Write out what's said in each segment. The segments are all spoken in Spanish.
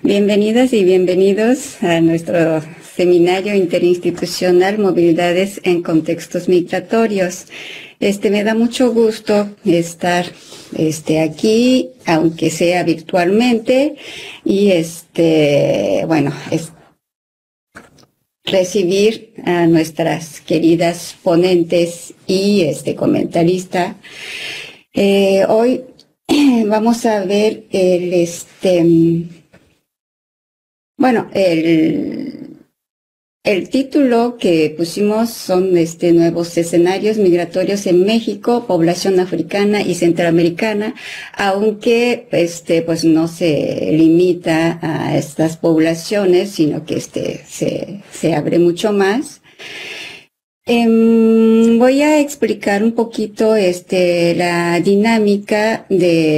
Bienvenidas y bienvenidos a nuestro seminario interinstitucional Movilidades en Contextos Migratorios. Me da mucho gusto estar aquí, aunque sea virtualmente, y recibir a nuestras queridas ponentes y comentarista. Hoy vamos a ver el título que pusimos son nuevos escenarios migratorios en México, población africana y centroamericana, aunque pues no se limita a estas poblaciones, sino que se abre mucho más. Voy a explicar un poquito la dinámica de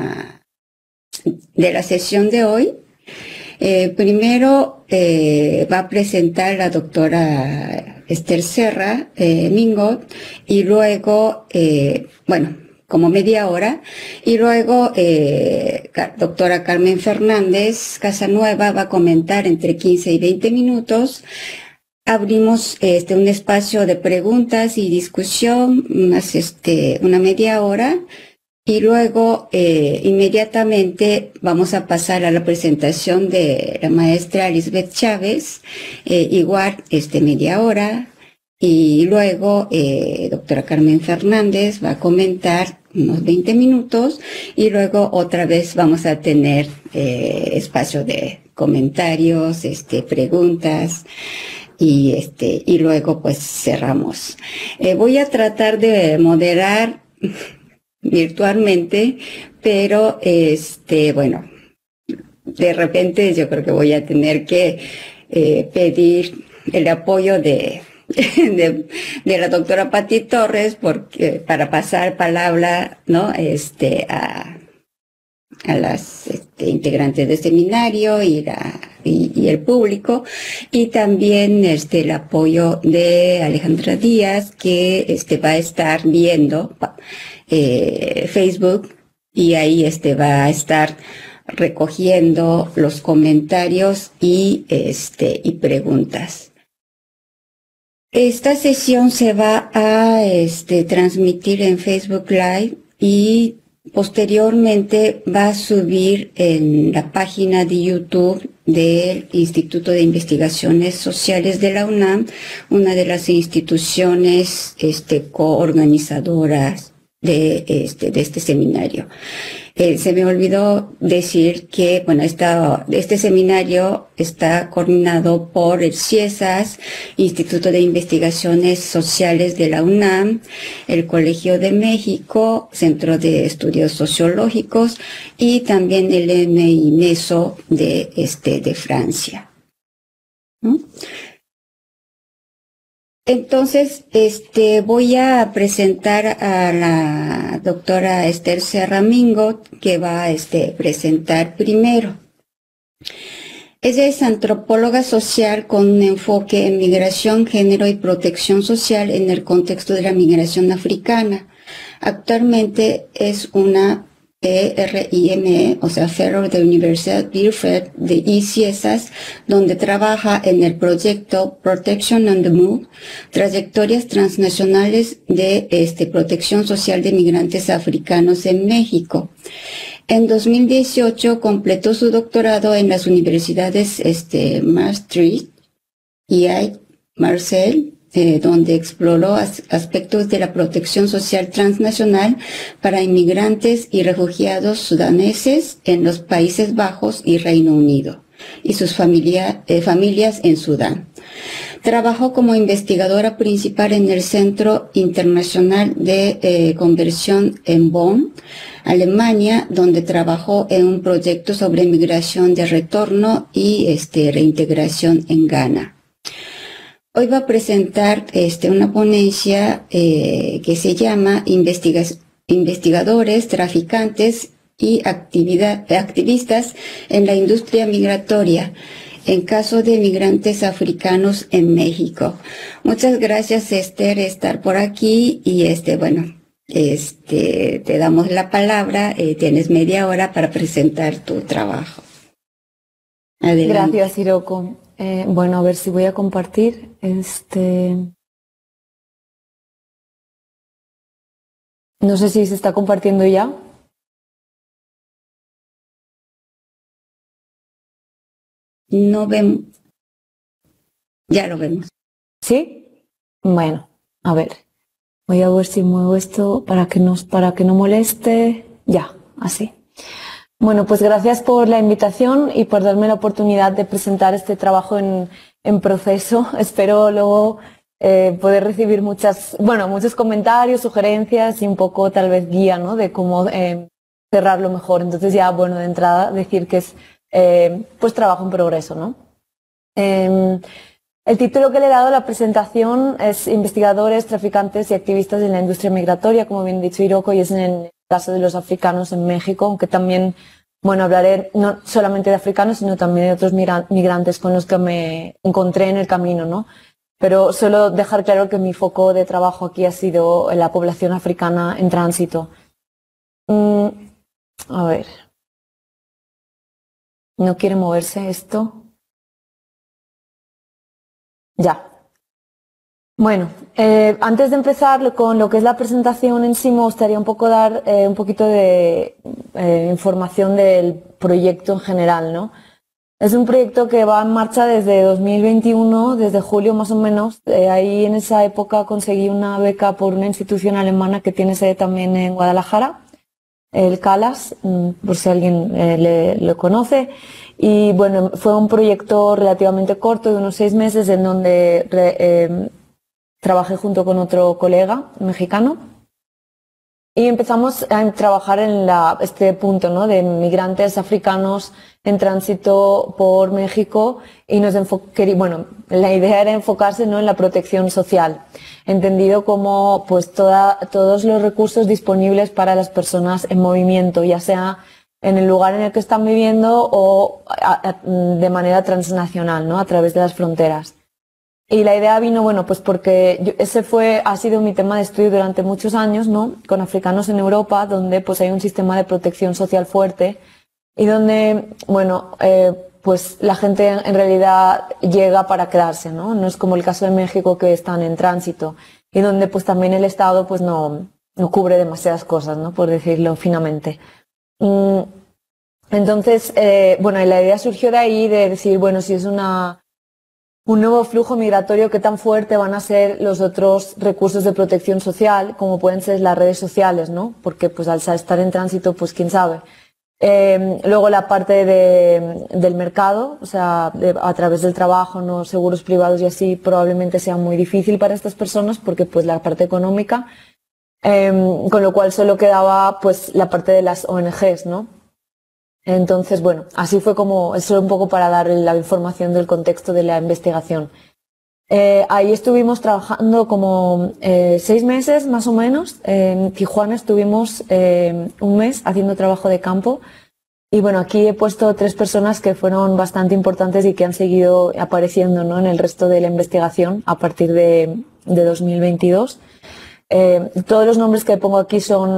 la sesión de hoy. Primero va a presentar la doctora Esther Serra Mingo, y luego, como media hora, y luego doctora Carmen Fernández Casanueva va a comentar entre 15 y 20 minutos. Abrimos un espacio de preguntas y discusión, una media hora. Y luego, inmediatamente vamos a pasar a la presentación de la maestra Lisbeth Chávez, igual, media hora. Y luego, doctora Carmen Fernández va a comentar unos 20 minutos. Y luego, otra vez, vamos a tener espacio de comentarios, preguntas. Y luego, pues, cerramos. Voy a tratar de moderar virtualmente, pero de repente yo creo que voy a tener que pedir el apoyo de la doctora Pati Torres, porque para pasar palabra, ¿no? A las integrantes del seminario y el público, y también el apoyo de Alejandra Díaz, que va a estar viendo Facebook, y ahí va a estar recogiendo los comentarios y preguntas. Esta sesión se va a transmitir en Facebook Live, y posteriormente va a subir en la página de YouTube del Instituto de Investigaciones Sociales de la UNAM, una de las instituciones coorganizadoras de este seminario. Se me olvidó decir que, bueno, este seminario está coordinado por el CIESAS, Instituto de Investigaciones Sociales de la UNAM, el Colegio de México, Centro de Estudios Sociológicos, y también el MINESO de Francia. ¿Mm? Entonces, voy a presentar a la doctora Esther Serra Mingo, que va a presentar primero. Ella es antropóloga social con un enfoque en migración, género y protección social en el contexto de la migración africana. Actualmente es una PRIME, o sea, Fellow de Universidad Bielefeld de ICIESAS, donde trabaja en el proyecto Protection on the Move, trayectorias transnacionales de protección social de migrantes africanos en México. En 2018 completó su doctorado en las universidades Maastricht y Marseille, donde exploró aspectos de la protección social transnacional para inmigrantes y refugiados sudaneses en los Países Bajos y Reino Unido, y sus familias en Sudán. Trabajó como investigadora principal en el Centro Internacional de Conversión en Bonn, Alemania, donde trabajó en un proyecto sobre migración de retorno y reintegración en Ghana. Hoy va a presentar una ponencia que se llama Investigadores, Traficantes y Activistas en la Industria Migratoria, en caso de migrantes africanos en México. Muchas gracias, Esther, estar por aquí, y te damos la palabra. Tienes media hora para presentar tu trabajo. Adelante. Gracias, Hiroko. Bueno, a ver si voy a compartir. No sé si se está compartiendo ya. No vemos, ya lo vemos. ¿Sí? Bueno, a ver. Voy a ver si muevo esto para que no moleste. Ya, así. Bueno, pues gracias por la invitación y por darme la oportunidad de presentar este trabajo en proceso. Espero luego poder recibir muchos comentarios, sugerencias y un poco tal vez guía, ¿no? De cómo cerrarlo mejor. Entonces ya, bueno, de entrada decir que es pues trabajo en progreso, ¿no? El título que le he dado a la presentación es Investigadores, traficantes y activistas en la industria migratoria, como bien ha dicho Hiroko, y es en el caso de los africanos en México, aunque también, bueno, hablaré no solamente de africanos, sino también de otros migrantes con los que me encontré en el camino, ¿no? Pero solo dejar claro que mi foco de trabajo aquí ha sido en la población africana en tránsito. A ver, ¿no quiere moverse esto? Ya. Bueno, antes de empezar con lo que es la presentación en sí, me gustaría un poco dar un poquito de información del proyecto en general, ¿no? Es un proyecto que va en marcha desde 2021, desde julio más o menos. Ahí en esa época conseguí una beca por una institución alemana que tiene sede también en Guadalajara, el CALAS, por si alguien lo conoce. Y bueno, fue un proyecto relativamente corto, de unos 6 meses, en donde trabajé junto con otro colega mexicano y empezamos a trabajar en este punto, ¿no? De migrantes africanos en tránsito por México y la idea era enfocarse, ¿no? En la protección social, entendido como pues todos los recursos disponibles para las personas en movimiento, ya sea en el lugar en el que están viviendo o de manera transnacional, ¿no? A través de las fronteras. Y la idea vino, bueno, pues porque ha sido mi tema de estudio durante muchos años, ¿no? Con africanos en Europa, donde pues hay un sistema de protección social fuerte y donde, bueno, pues la gente en realidad llega para quedarse, ¿no? No es como el caso de México, que están en tránsito y donde pues también el Estado pues no cubre demasiadas cosas, ¿no? Por decirlo finamente. Entonces, bueno, y la idea surgió de ahí, de decir, bueno, si es un nuevo flujo migratorio, ¿qué tan fuerte van a ser los otros recursos de protección social, como pueden ser las redes sociales, ¿no? Porque pues al estar en tránsito, pues quién sabe. Luego la parte del mercado, o sea, a través del trabajo, no seguros privados y así, probablemente sea muy difícil para estas personas, porque pues la parte económica, con lo cual solo quedaba pues la parte de las ONGs, ¿no? Entonces, bueno, así fue como, eso un poco para dar la información del contexto de la investigación. Ahí estuvimos trabajando como 6 meses más o menos. En Tijuana estuvimos un mes haciendo trabajo de campo. Y bueno, aquí he puesto 3 personas que fueron bastante importantes y que han seguido apareciendo, ¿no? En el resto de la investigación a partir de 2022. Todos los nombres que pongo aquí son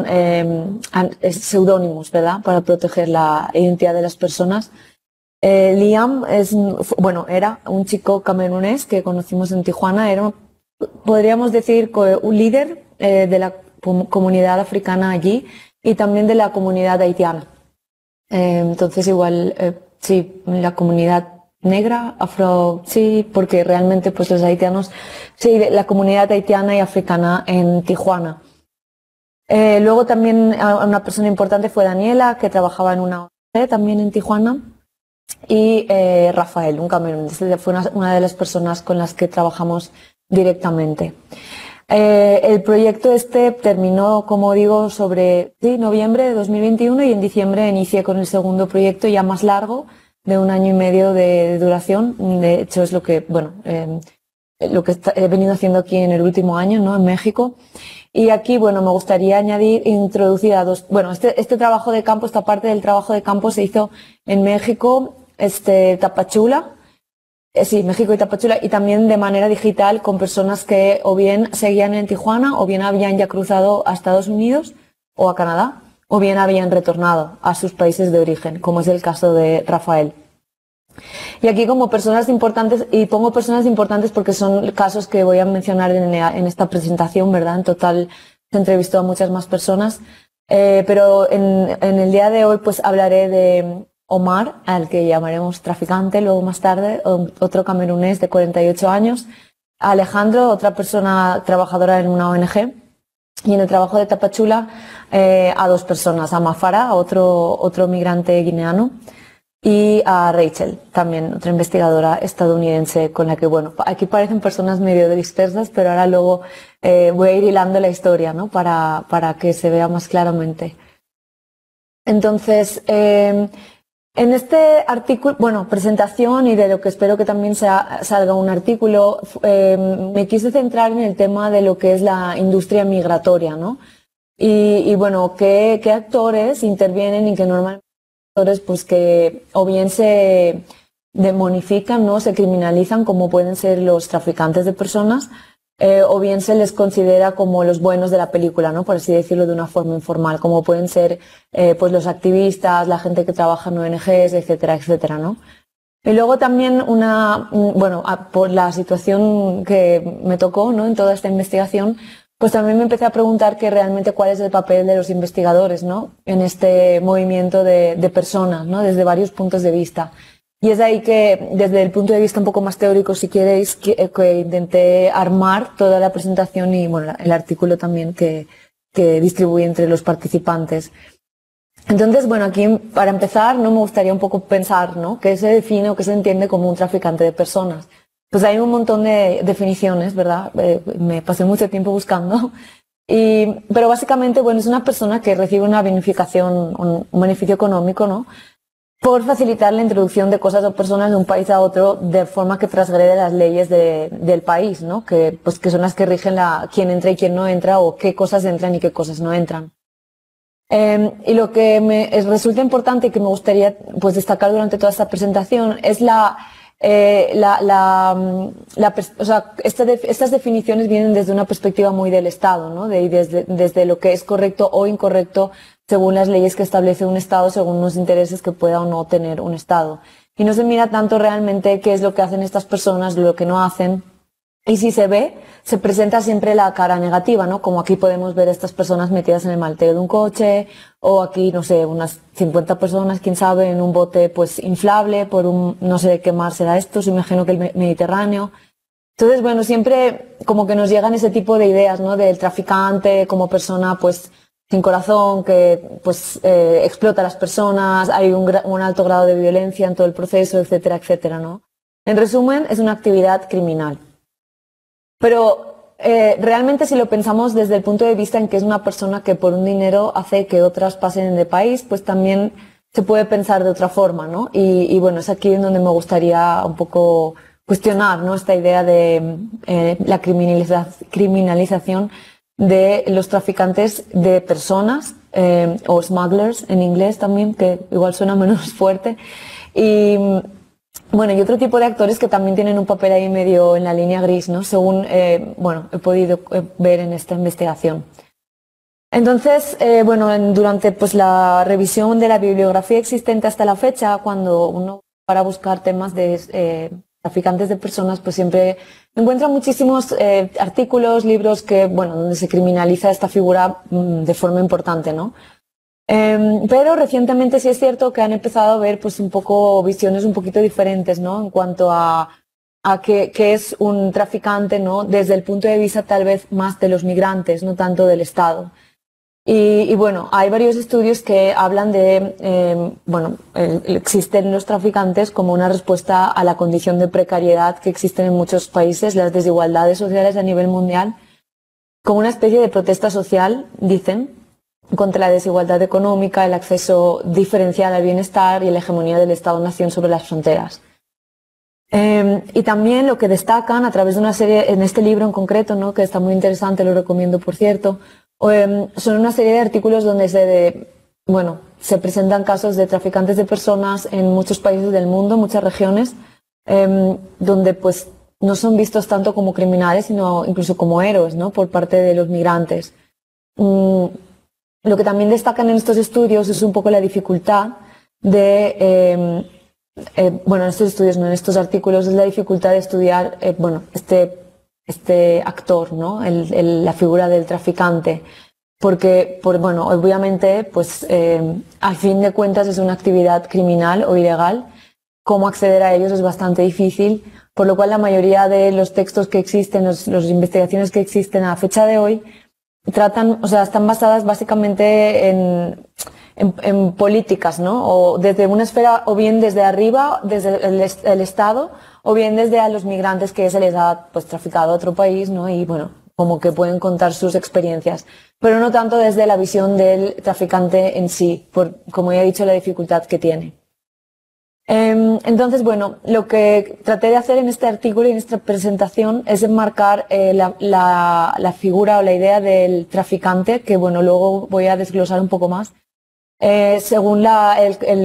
seudónimos, ¿verdad? Para proteger la identidad de las personas. Liam era un chico camerunés que conocimos en Tijuana. Podríamos decir, un líder de la comunidad africana allí y también de la comunidad haitiana. Entonces igual, sí, la comunidad negra, afro, sí, porque realmente pues los haitianos, sí, la comunidad haitiana y africana en Tijuana. Luego también una persona importante fue Daniela, que trabajaba en una ONG también en Tijuana, y Rafael, un camerunés, fue una de las personas con las que trabajamos directamente. El proyecto terminó, como digo, sobre noviembre de 2021 y en diciembre inicié con el segundo proyecto ya más largo, de 1 año y medio de duración. De hecho, es lo que, he venido haciendo aquí en el último año, ¿no? En México. Y aquí, bueno, me gustaría introducir a dos, este trabajo de campo, esta parte del trabajo de campo se hizo en México, Tapachula. Sí, México y Tapachula, y también de manera digital con personas que o bien seguían en Tijuana o bien habían ya cruzado a Estados Unidos o a Canadá o bien habían retornado a sus países de origen, como es el caso de Rafael. Y aquí como personas importantes, y pongo personas importantes porque son casos que voy a mencionar en esta presentación, ¿verdad? En total se entrevistó a muchas más personas, pero en el día de hoy pues hablaré de Omar, al que llamaremos traficante luego más tarde, otro camerunés de 48 años, a Alejandro, otra persona trabajadora en una ONG, y en el trabajo de Tapachula a 2 personas, a Mafara, otro migrante guineano, y a Rachel, también otra investigadora estadounidense con la que, bueno, aquí parecen personas medio dispersas, pero ahora luego voy a ir hilando la historia, ¿no? Para que se vea más claramente. Entonces, en este artículo, bueno, presentación y de lo que espero que también salga un artículo, me quise centrar en el tema de lo que es la industria migratoria, ¿no? Y bueno, qué actores intervienen y que normalmente pues que o bien se demonifican, ¿no? Se criminalizan, como pueden ser los traficantes de personas, o bien se les considera como los buenos de la película, ¿no? Por así decirlo de una forma informal, como pueden ser pues los activistas, la gente que trabaja en ONGs, etcétera, etcétera, ¿no? Y luego también bueno, por la situación que me tocó, ¿no? En toda esta investigación, pues también me empecé a preguntar que realmente cuál es el papel de los investigadores, ¿no? En este movimiento de personas, ¿no? Desde varios puntos de vista. Y es ahí que, desde el punto de vista un poco más teórico, si queréis, que intenté armar toda la presentación y, bueno, el artículo también que distribuí entre los participantes. Entonces, bueno, aquí para empezar, ¿no? Me gustaría un poco pensar, ¿no? ¿Qué se define o qué se entiende como un traficante de personas? Pues hay un montón de definiciones, ¿verdad? Me pasé mucho tiempo buscando. Pero básicamente, bueno, es una persona que recibe una bonificación, un beneficio económico, ¿no? Por facilitar la introducción de cosas o personas de un país a otro de forma que transgrede las leyes del país, ¿no? Que son las que rigen quién entra y quién no entra, o qué cosas entran y qué cosas no entran. Y lo que me resulta importante y que me gustaría pues destacar durante toda esta presentación es estas definiciones vienen desde una perspectiva muy del Estado, ¿no? Desde lo que es correcto o incorrecto según las leyes que establece un Estado, según los intereses que pueda o no tener un Estado. Y no se mira tanto realmente qué es lo que hacen estas personas, lo que no hacen. Y si se ve, se presenta siempre la cara negativa, ¿no? Como aquí podemos ver a estas personas metidas en el maletero de un coche, o aquí, no sé, unas 50 personas, quién sabe, en un bote pues inflable por no sé de qué mar será esto, se imagino que el Mediterráneo. Entonces, bueno, siempre como que nos llegan ese tipo de ideas, ¿no? Del traficante como persona pues sin corazón, que pues explota a las personas, hay un alto grado de violencia en todo el proceso, etcétera, etcétera, ¿no? En resumen, es una actividad criminal. Pero realmente si lo pensamos desde el punto de vista en que es una persona que por un dinero hace que otras pasen de país, pues también se puede pensar de otra forma, ¿no? Y bueno, es aquí en donde me gustaría un poco cuestionar, ¿no? Esta idea de la criminalización de los traficantes de personas, o smugglers en inglés también, que igual suena menos fuerte. Bueno, y otro tipo de actores que también tienen un papel ahí medio en la línea gris, ¿no? Según, bueno, he podido ver en esta investigación. Entonces, bueno, durante pues la revisión de la bibliografía existente hasta la fecha, cuando uno para buscar temas de traficantes de personas, pues siempre encuentra muchísimos artículos, libros que, bueno, donde se criminaliza esta figura de forma importante, ¿no? Pero recientemente sí es cierto que han empezado a ver pues un poco visiones un poquito diferentes, ¿no? En cuanto a qué es un traficante, ¿no? Desde el punto de vista tal vez más de los migrantes, no tanto del Estado. Y bueno, hay varios estudios que hablan de, bueno, existen los traficantes como una respuesta a la condición de precariedad que existen en muchos países, las desigualdades sociales a nivel mundial, como una especie de protesta social, dicen, contra la desigualdad económica, el acceso diferencial al bienestar y la hegemonía del Estado-nación sobre las fronteras. Y también lo que destacan a través de una serie, en este libro en concreto, ¿no? Que está muy interesante, lo recomiendo por cierto, son una serie de artículos donde bueno, se presentan casos de traficantes de personas en muchos países del mundo, muchas regiones, donde pues no son vistos tanto como criminales, sino incluso como héroes, ¿no? Por parte de los migrantes. Lo que también destacan en estos estudios es un poco la dificultad de bueno, en estos estudios, no en estos artículos, es la dificultad de estudiar, bueno, este actor, ¿no? La figura del traficante. Porque, bueno, obviamente, pues al fin de cuentas es una actividad criminal o ilegal. Cómo acceder a ellos es bastante difícil, por lo cual la mayoría de los textos que existen, las investigaciones que existen a la fecha de hoy, tratan, o sea, están basadas básicamente en políticas, ¿no? O desde una esfera, o bien desde arriba, desde el Estado, o bien desde a los migrantes que se les ha pues traficado a otro país, ¿no? Y bueno, como que pueden contar sus experiencias, pero no tanto desde la visión del traficante en sí, por, como ya he dicho, la dificultad que tiene. Entonces, bueno, lo que traté de hacer en este artículo y en esta presentación es enmarcar la figura o la idea del traficante, que bueno, luego voy a desglosar un poco más, según la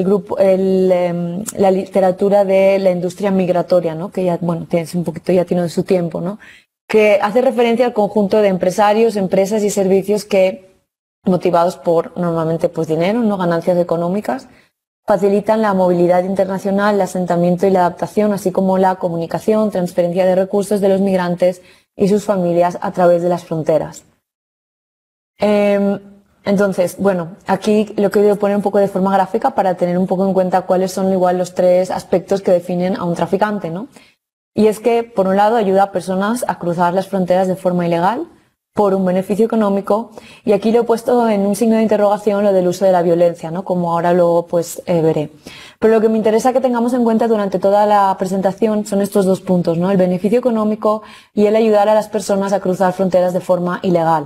literatura de la industria migratoria, ¿no? Que ya, bueno, un poquito ya tiene su tiempo, ¿no? Que hace referencia al conjunto de empresarios, empresas y servicios que, motivados por normalmente pues dinero, no ganancias económicas, facilitan la movilidad internacional, el asentamiento y la adaptación, así como la comunicación, transferencia de recursos de los migrantes y sus familias a través de las fronteras. Entonces, bueno, aquí lo que voy a poner un poco de forma gráfica para tener un poco en cuenta cuáles son igual los tres aspectos que definen a un traficante, ¿no? Y es que, por un lado, ayuda a personas a cruzar las fronteras de forma ilegal por un beneficio económico, y aquí lo he puesto en un signo de interrogación lo del uso de la violencia, ¿no? Como ahora luego pues veré. Pero lo que me interesa que tengamos en cuenta durante toda la presentación son estos dos puntos, ¿no? El beneficio económico y el ayudar a las personas a cruzar fronteras de forma ilegal.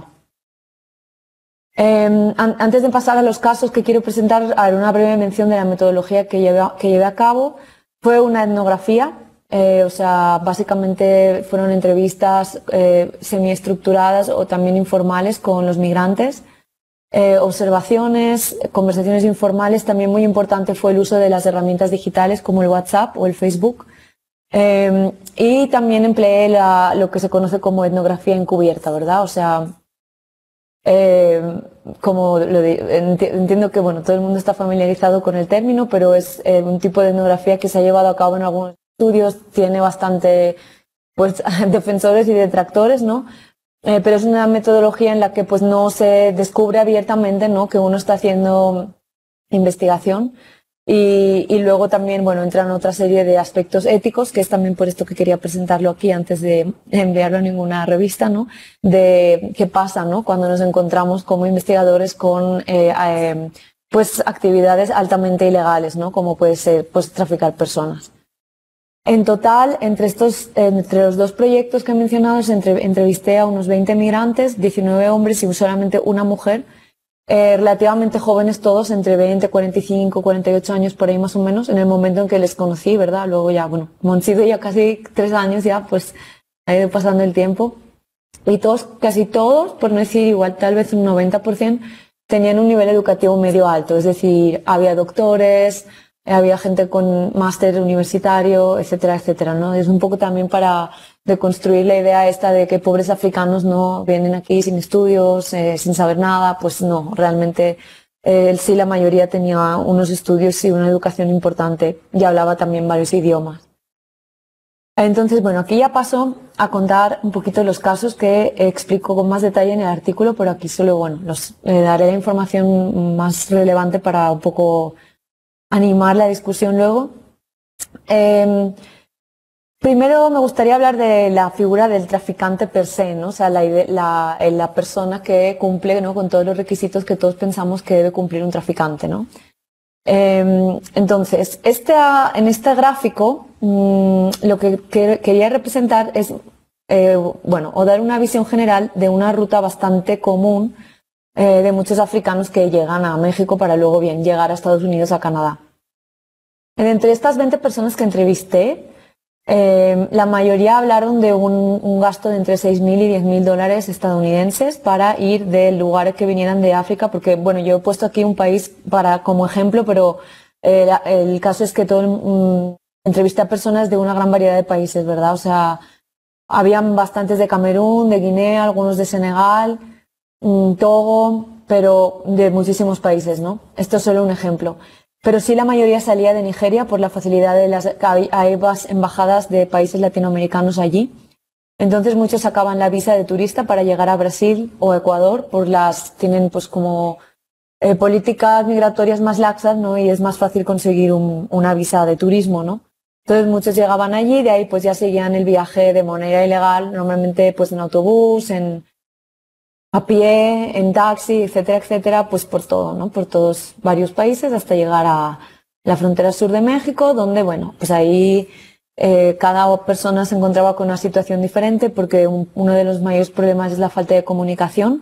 Antes de pasar a los casos que quiero presentar, haré una breve mención de la metodología que llevé a cabo. Fue una etnografía. O sea, básicamente fueron entrevistas semiestructuradas o también informales con los migrantes, observaciones, conversaciones informales. También muy importante fue el uso de las herramientas digitales como el WhatsApp o el Facebook. Y también empleé lo que se conoce como etnografía encubierta, ¿verdad? O sea, como entiendo que bueno, todo el mundo está familiarizado con el término, pero es un tipo de etnografía que se ha llevado a cabo en algunos estudios, tiene bastante pues defensores y detractores, ¿no? Pero es una metodología en la que pues no se descubre abiertamente, ¿no?, que uno está haciendo investigación, y luego también, bueno, entran otra serie de aspectos éticos, que es también por esto que quería presentarlo aquí antes de enviarlo a ninguna revista, ¿no?, de qué pasa, ¿no?, cuando nos encontramos como investigadores con pues actividades altamente ilegales, ¿no?, como puede ser pues traficar personas. En total, entre los dos proyectos que he mencionado, entrevisté a unos 20 migrantes, 19 hombres y solamente una mujer, relativamente jóvenes todos, entre 20, 45, 48 años, por ahí más o menos, en el momento en que les conocí, ¿verdad? Luego ya, bueno, como han sido ya casi 3 años ya, pues ha ido pasando el tiempo. Y casi todos, por no decir igual, tal vez un 90%, tenían un nivel educativo medio alto, es decir, había doctores, había gente con máster universitario, etcétera, etcétera, ¿no? Es un poco también para deconstruir la idea esta de que pobres africanos no vienen aquí sin estudios, sin saber nada. Pues no, realmente sí, la mayoría tenía unos estudios y una educación importante y hablaba también varios idiomas. Entonces, bueno, aquí ya paso a contar un poquito los casos que explico con más detalle en el artículo, pero aquí solo, bueno, daré la información más relevante para un poco animar la discusión luego. Primero me gustaría hablar de la figura del traficante per se, ¿no? O sea, la persona que cumple, ¿no?, con todos los requisitos que todos pensamos que debe cumplir un traficante, ¿no? Entonces, en este gráfico lo que quería representar es, bueno, o dar una visión general de una ruta bastante común de muchos africanos que llegan a México para luego bien llegar a Estados Unidos, a Canadá. Entre estas 20 personas que entrevisté, la mayoría hablaron de un gasto de entre $6.000 y $10.000 estadounidenses para ir de lugares que vinieran de África, porque bueno, yo he puesto aquí un país como ejemplo, pero el caso es que entrevisté a personas de una gran variedad de países, ¿verdad? O sea, habían bastantes de Camerún, de Guinea, algunos de Senegal, Togo, pero de muchísimos países, ¿no? Esto es solo un ejemplo. pero sí la mayoría salía de Nigeria por la facilidad de hay embajadas de países latinoamericanos allí. Entonces muchos sacaban la visa de turista para llegar a Brasil o Ecuador, tienen pues como políticas migratorias más laxas, ¿no? Y es más fácil conseguir una visa de turismo, ¿no? Entonces muchos llegaban allí y de ahí pues ya seguían el viaje de manera ilegal, normalmente pues en autobús, a pie, en taxi, etcétera, etcétera, pues por todo, ¿no? Por todos varios países hasta llegar a la frontera sur de México, donde, bueno, pues ahí cada persona se encontraba con una situación diferente porque uno de los mayores problemas es la falta de comunicación.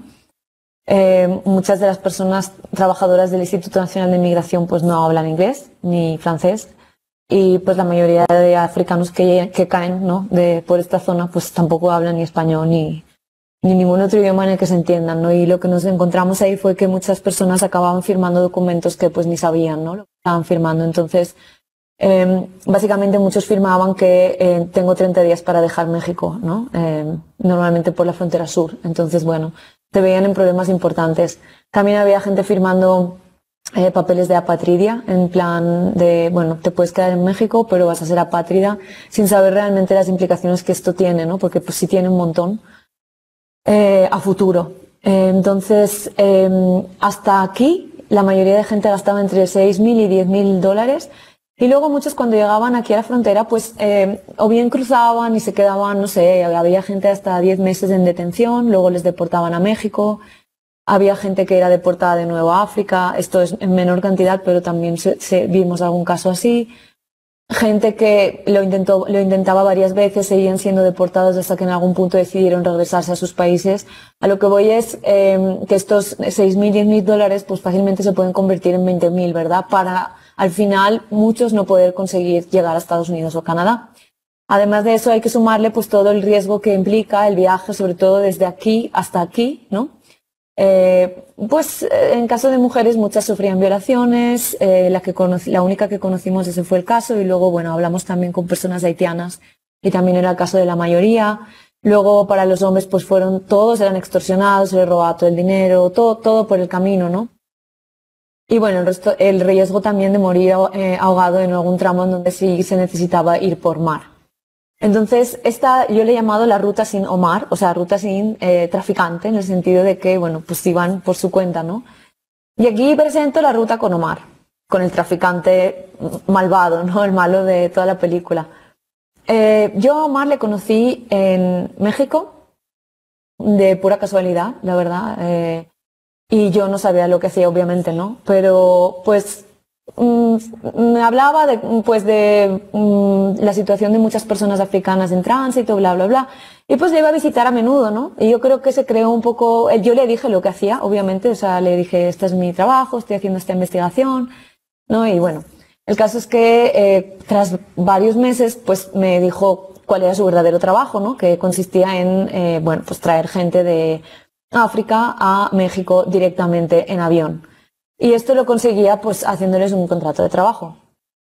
Muchas de las personas trabajadoras del Instituto Nacional de Migración pues no hablan inglés ni francés y pues la mayoría de africanos que caen, ¿no? por esta zona pues tampoco hablan ni español ni ningún otro idioma en el que se entiendan, ¿no? Y lo que nos encontramos ahí fue que muchas personas acababan firmando documentos que pues ni sabían, ¿no? Lo que estaban firmando. Entonces, básicamente muchos firmaban que tengo 30 días para dejar México, ¿no? Normalmente por la frontera sur. Entonces, bueno, se veían en problemas importantes. También había gente firmando papeles de apatridia, en plan de, bueno, te puedes quedar en México, pero vas a ser apátrida, sin saber realmente las implicaciones que esto tiene, ¿no? Porque pues sí tiene un montón a futuro. Entonces, hasta aquí, la mayoría de gente gastaba entre $6.000 y $10.000. Y luego muchos cuando llegaban aquí a la frontera, pues o bien cruzaban y se quedaban, no sé, había gente hasta 10 meses en detención, luego les deportaban a México, había gente que era deportada de nuevo a África, esto es en menor cantidad, pero también vimos algún caso así. Gente que lo intentaba varias veces, seguían siendo deportados hasta que en algún punto decidieron regresarse a sus países. A lo que voy es que estos $6.000, $10.000 pues fácilmente se pueden convertir en 20.000, ¿verdad? Para al final muchos no poder conseguir llegar a Estados Unidos o Canadá. Además de eso hay que sumarle pues todo el riesgo que implica el viaje, sobre todo desde aquí hasta aquí, ¿no? En caso de mujeres muchas sufrían violaciones, la única que conocimos ese fue el caso y luego bueno hablamos también con personas haitianas y también era el caso de la mayoría. Luego para los hombres pues todos eran extorsionados, se les robaba todo el dinero, todo por el camino, ¿no? Y bueno, el riesgo también de morir ahogado en algún tramo en donde sí se necesitaba ir por mar. Entonces, esta yo le he llamado la ruta sin Omar, o sea, ruta sin traficante, en el sentido de que, bueno, pues iban por su cuenta, ¿no? Y aquí presento la ruta con Omar, con el traficante malvado, ¿no? El malo de toda la película. Yo a Omar le conocí en México, de pura casualidad, la verdad, y yo no sabía lo que hacía, obviamente, ¿no? Pero, pues, me hablaba de la situación de muchas personas africanas en tránsito, bla, bla, bla. Y pues le iba a visitar a menudo, ¿no? Y yo creo que se creó un poco, yo le dije lo que hacía, obviamente, o sea, le dije, este es mi trabajo, estoy haciendo esta investigación, ¿no? Y bueno, el caso es que tras varios meses, pues me dijo cuál era su verdadero trabajo, ¿no? Que consistía en, pues traer gente de África a México directamente en avión. Y esto lo conseguía pues haciéndoles un contrato de trabajo.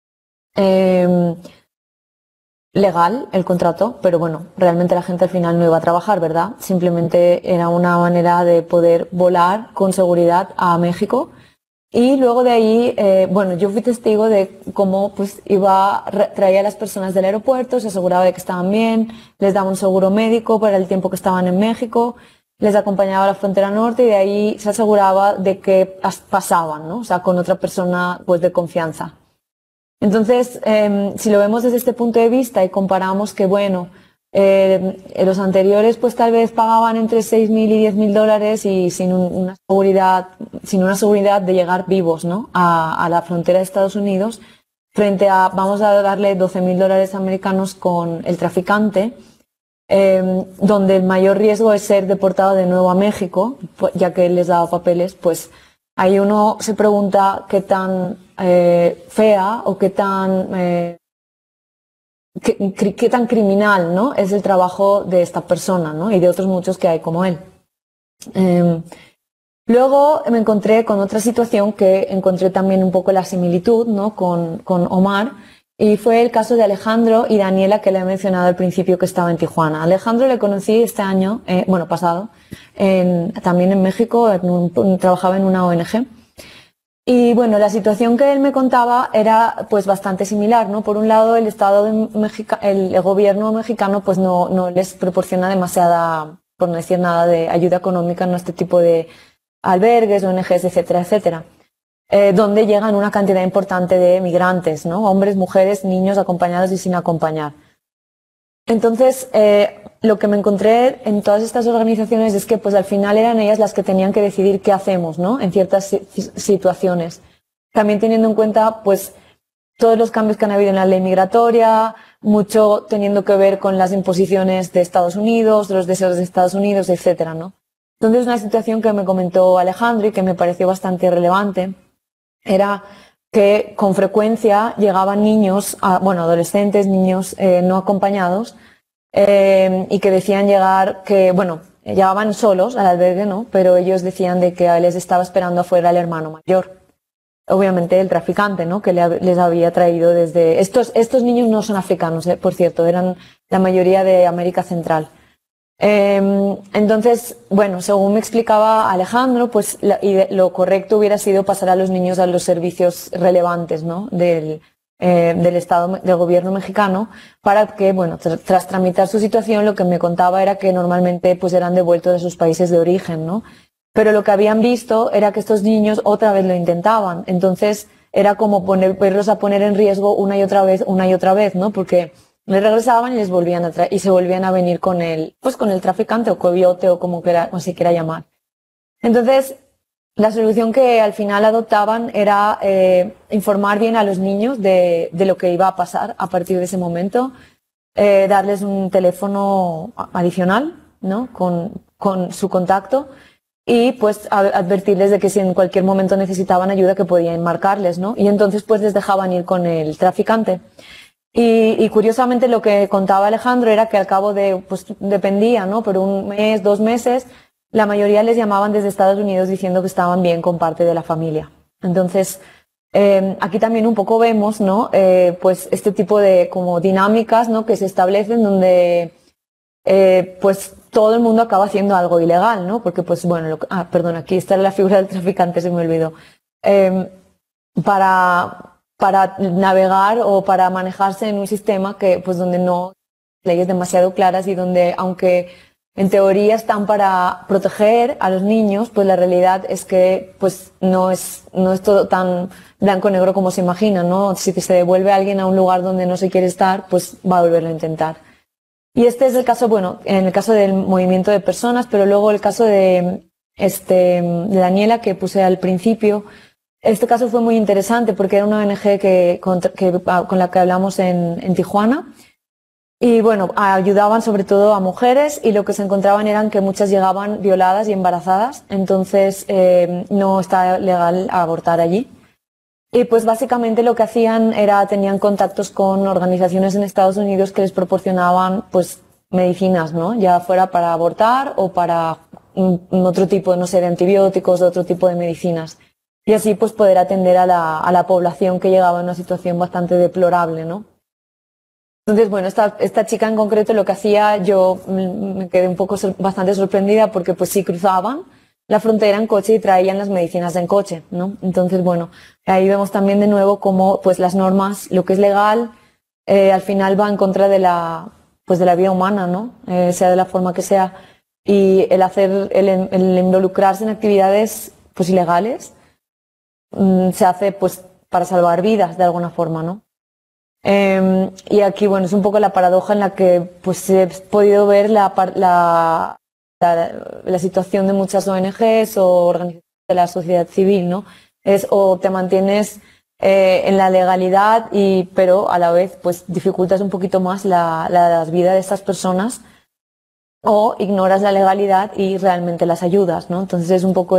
Legal el contrato, pero bueno, realmente la gente al final no iba a trabajar, ¿verdad? Simplemente era una manera de poder volar con seguridad a México. Y luego de ahí, yo fui testigo de cómo pues traía a las personas del aeropuerto, se aseguraba de que estaban bien, les daba un seguro médico para el tiempo que estaban en México, les acompañaba a la frontera norte y de ahí se aseguraba de que pasaban, ¿no? O sea, con otra persona pues de confianza. Entonces, si lo vemos desde este punto de vista y comparamos que, bueno, los anteriores pues tal vez pagaban entre $6.000 y $10.000 y sin una seguridad de llegar vivos, ¿no? a la frontera de Estados Unidos, frente a, vamos a darle $12.000 americanos con el traficante, donde el mayor riesgo es ser deportado de nuevo a México, ya que él les daba papeles, pues ahí uno se pregunta qué tan fea o qué tan criminal, ¿no? es el trabajo de esta persona, ¿no? Y de otros muchos que hay como él. Luego me encontré con otra situación que encontré también un poco la similitud, ¿no? con Omar, y fue el caso de Alejandro y Daniela, que le he mencionado al principio, que estaba en Tijuana. Alejandro le conocí este año, pasado, también en México, trabajaba en una ONG. Y bueno, la situación que él me contaba era pues bastante similar, ¿no? Por un lado, el el gobierno mexicano pues no les proporciona demasiada, por no decir nada, de ayuda económica en este tipo de albergues, ONGs, etcétera, etcétera, donde llegan una cantidad importante de migrantes, ¿no? Hombres, mujeres, niños acompañados y sin acompañar. Entonces, lo que me encontré en todas estas organizaciones es que pues al final eran ellas las que tenían que decidir qué hacemos, ¿no? En ciertas situaciones. También teniendo en cuenta pues todos los cambios que han habido en la ley migratoria, mucho teniendo que ver con las imposiciones de Estados Unidos, los deseos de Estados Unidos, etcétera, ¿no? Entonces, una situación que me comentó Alejandro y que me pareció bastante relevante era que con frecuencia llegaban niños, adolescentes, niños no acompañados, y que decían llegaban solos al albergue, ¿no? Pero ellos decían de que les estaba esperando afuera el hermano mayor. Obviamente el traficante, ¿no? Que les había traído desde... Estos niños no son africanos, por cierto, eran la mayoría de América Central. Entonces, bueno, según me explicaba Alejandro, pues lo correcto hubiera sido pasar a los niños a los servicios relevantes, ¿no? del Estado, del gobierno mexicano, para que, bueno, tras tramitar su situación, lo que me contaba era que normalmente pues eran devueltos a sus países de origen, ¿no? Pero lo que habían visto era que estos niños otra vez lo intentaban. Entonces, era como verlos a poner en riesgo una y otra vez, ¿no? Porque les regresaban y les volvían a traer, y se volvían a venir con el traficante o cobiote o como se quiera llamar. Entonces, la solución que al final adoptaban era informar bien a los niños de lo que iba a pasar a partir de ese momento, darles un teléfono adicional, ¿no? Con su contacto, y pues advertirles de que si en cualquier momento necesitaban ayuda que podían marcarles, ¿no? Y entonces pues les dejaban ir con el traficante. Y curiosamente lo que contaba Alejandro era que al cabo de, pues dependía, ¿no? Por un mes, 2 meses, la mayoría les llamaban desde Estados Unidos diciendo que estaban bien con parte de la familia. Entonces, aquí también un poco vemos, ¿no? Pues este tipo de como dinámicas, ¿no? Que se establecen donde, pues todo el mundo acaba haciendo algo ilegal, ¿no? Porque pues bueno, perdón, aquí está la figura del traficante, se me olvidó. Para navegar o para manejarse en un sistema que, pues, donde no hay leyes demasiado claras y donde, aunque en teoría están para proteger a los niños, pues la realidad es que pues no es todo tan blanco-negro como se imagina, ¿no? Si se devuelve a alguien a un lugar donde no se quiere estar, pues va a volverlo a intentar. Y este es el caso, bueno, en el caso del movimiento de personas, pero luego el caso de Daniela, que puse al principio. Este caso fue muy interesante porque era una ONG con la que hablamos en Tijuana. Y bueno, ayudaban sobre todo a mujeres, y lo que se encontraban eran que muchas llegaban violadas y embarazadas, entonces no está legal abortar allí. Y pues básicamente lo que hacían era, tenían contactos con organizaciones en Estados Unidos que les proporcionaban pues medicinas, ¿no? Ya fuera para abortar o para otro tipo, no sé, de antibióticos, de otro tipo de medicinas. Y así pues poder atender a la población que llegaba en una situación bastante deplorable, ¿no? Entonces, bueno, esta chica en concreto lo que hacía, yo me quedé bastante sorprendida porque pues sí cruzaban la frontera en coche y traían las medicinas en coche, ¿no? Entonces, bueno, ahí vemos también de nuevo cómo pues las normas, lo que es legal, al final va en contra de la vida humana, ¿no? Sea de la forma que sea. Y el involucrarse en actividades pues ilegales, se hace pues para salvar vidas de alguna forma, ¿no? Y aquí, bueno, es un poco la paradoja en la que pues he podido ver la situación de muchas ONGs o organizaciones de la sociedad civil, ¿no? Es o te mantienes en la legalidad pero a la vez pues dificultas un poquito más la vida de estas personas, o ignoras la legalidad y realmente las ayudas, ¿no? Entonces es un poco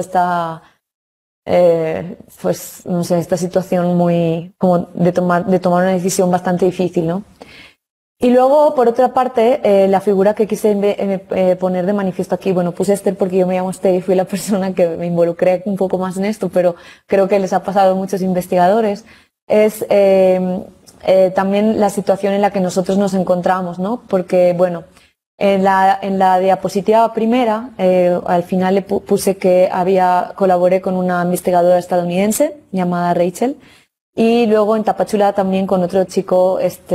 pues no sé, esta situación muy como de tomar una decisión bastante difícil, ¿no? Y luego, por otra parte, la figura que quise poner de manifiesto aquí, bueno, puse Esther porque yo me llamo Esther y fui la persona que me involucré un poco más en esto, pero creo que les ha pasado a muchos investigadores, es también la situación en la que nosotros nos encontramos, ¿no? Porque, bueno, En la diapositiva primera, al final le puse que colaboré con una investigadora estadounidense llamada Rachel, y luego en Tapachula también con otro chico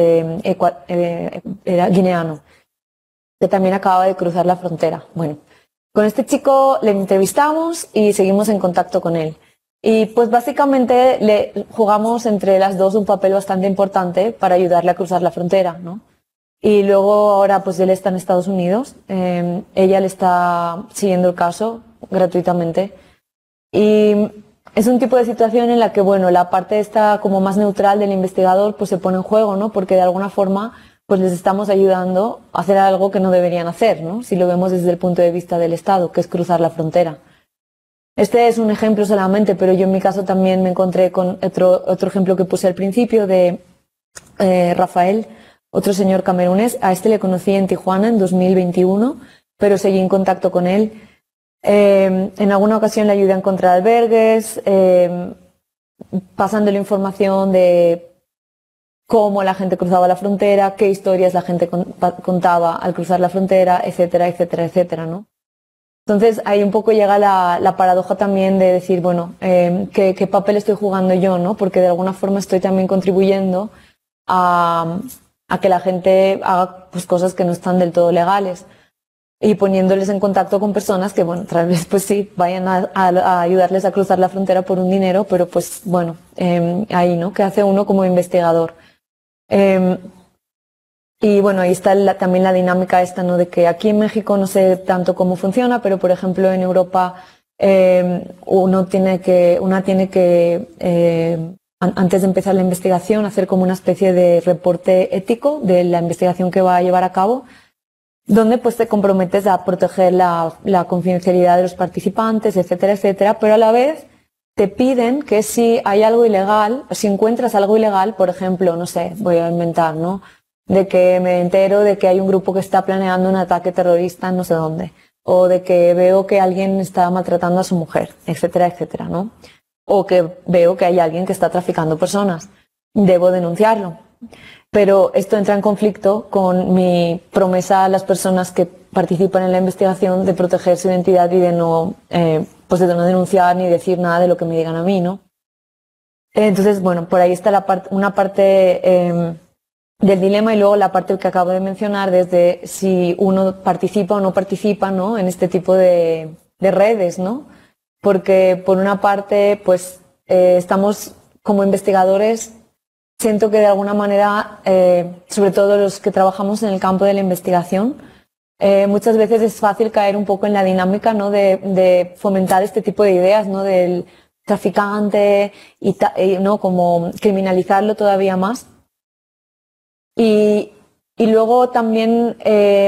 era guineano, que también acaba de cruzar la frontera. Bueno, con este chico le entrevistamos y seguimos en contacto con él. Y pues básicamente le jugamos entre las dos un papel bastante importante para ayudarle a cruzar la frontera, ¿no? Y luego ahora pues él está en Estados Unidos, ella le está siguiendo el caso gratuitamente. Y es un tipo de situación en la que, bueno, la parte esta como más neutral del investigador pues se pone en juego, ¿no? Porque de alguna forma pues les estamos ayudando a hacer algo que no deberían hacer, ¿no? Si lo vemos desde el punto de vista del Estado, que es cruzar la frontera. Este es un ejemplo solamente, pero yo en mi caso también me encontré con otro ejemplo que puse al principio de Rafael, otro señor camerunés. A este le conocí en Tijuana en 2021, pero seguí en contacto con él. En alguna ocasión le ayudé a encontrar albergues, pasándole información de cómo la gente cruzaba la frontera, qué historias la gente contaba al cruzar la frontera, etcétera, etcétera, etcétera, ¿no? Entonces ahí un poco llega la paradoja también de decir, bueno, ¿qué papel estoy jugando yo, ¿no? Porque de alguna forma estoy también contribuyendo a que la gente haga pues, cosas que no están del todo legales y poniéndoles en contacto con personas que, bueno, tal vez pues sí, vayan a ayudarles a cruzar la frontera por un dinero, pero pues bueno, ahí, ¿no? ¿Qué hace uno como investigador? Y bueno, ahí está también la dinámica esta, ¿no? De que aquí en México no sé tanto cómo funciona, pero por ejemplo en Europa una tiene que antes de empezar la investigación hacer como una especie de reporte ético de la investigación que va a llevar a cabo, donde pues te comprometes a proteger la confidencialidad de los participantes, etcétera, etcétera, pero a la vez te piden que si hay algo ilegal, si encuentras algo ilegal, por ejemplo, no sé, voy a inventar, ¿no? De que me entero de que hay un grupo que está planeando un ataque terrorista en no sé dónde, o de que veo que alguien está maltratando a su mujer, etcétera, etcétera, ¿no? O que veo que hay alguien que está traficando personas. Debo denunciarlo. Pero esto entra en conflicto con mi promesa a las personas que participan en la investigación de proteger su identidad y de no denunciar ni decir nada de lo que me digan a mí, ¿no? Entonces, bueno, por ahí está una parte del dilema y luego la parte que acabo de mencionar desde si uno participa o no participa, ¿no? En este tipo de redes, ¿no? Porque por una parte, pues estamos como investigadores, siento que de alguna manera, sobre todo los que trabajamos en el campo de la investigación, muchas veces es fácil caer un poco en la dinámica, ¿no? de fomentar este tipo de ideas, ¿no? Del traficante y ¿no? Como criminalizarlo todavía más. Y luego también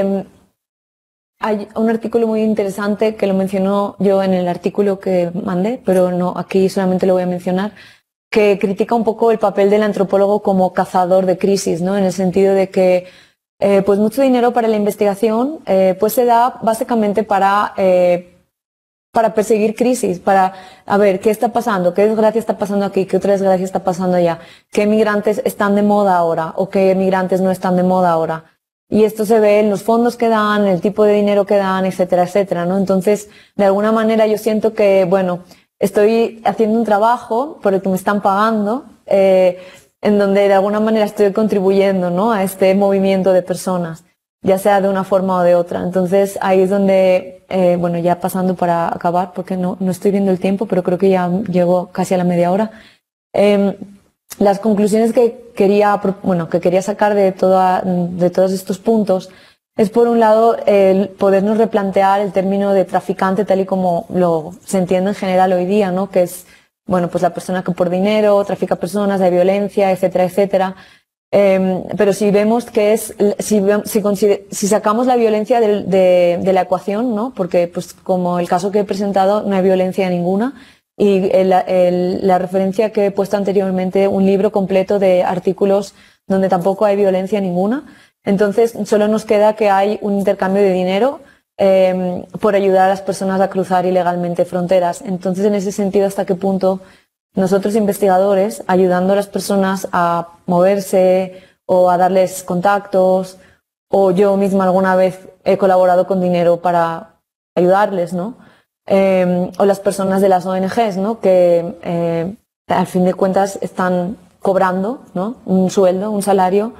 hay un artículo muy interesante que lo menciono yo en el artículo que mandé, pero no, aquí solamente lo voy a mencionar, que critica un poco el papel del antropólogo como cazador de crisis, ¿no? En el sentido de que pues mucho dinero para la investigación pues se da básicamente para perseguir crisis, para a ver qué está pasando, qué desgracia está pasando aquí, qué otra desgracia está pasando allá, qué migrantes están de moda ahora o qué migrantes no están de moda ahora. Y esto se ve en los fondos que dan, el tipo de dinero que dan, etcétera, etcétera, ¿no? Entonces, de alguna manera yo siento que, bueno, estoy haciendo un trabajo por el que me están pagando, en donde de alguna manera estoy contribuyendo, ¿no? A este movimiento de personas, ya sea de una forma o de otra. Entonces ahí es donde, bueno, ya pasando para acabar, porque no estoy viendo el tiempo, pero creo que ya llego casi a la media hora. Las conclusiones que quería sacar de todos estos puntos es, por un lado, el podernos replantear el término de traficante tal y como se entiende en general hoy día, ¿no? Que es, bueno, pues la persona que por dinero trafica personas, de violencia, etcétera, etcétera. Pero si vemos que es, si sacamos la violencia de la ecuación, ¿no? Porque, pues, como el caso que he presentado, no hay violencia ninguna. Y la referencia que he puesto anteriormente, un libro completo de artículos donde tampoco hay violencia ninguna. Entonces, solo nos queda que hay un intercambio de dinero por ayudar a las personas a cruzar ilegalmente fronteras. Entonces, en ese sentido, ¿hasta qué punto nosotros investigadores, ayudando a las personas a moverse o a darles contactos o yo misma alguna vez he colaborado con dinero para ayudarles, ¿no? O las personas de las ONGs, ¿no? Que al fin de cuentas están cobrando, ¿no? Un sueldo, un salario,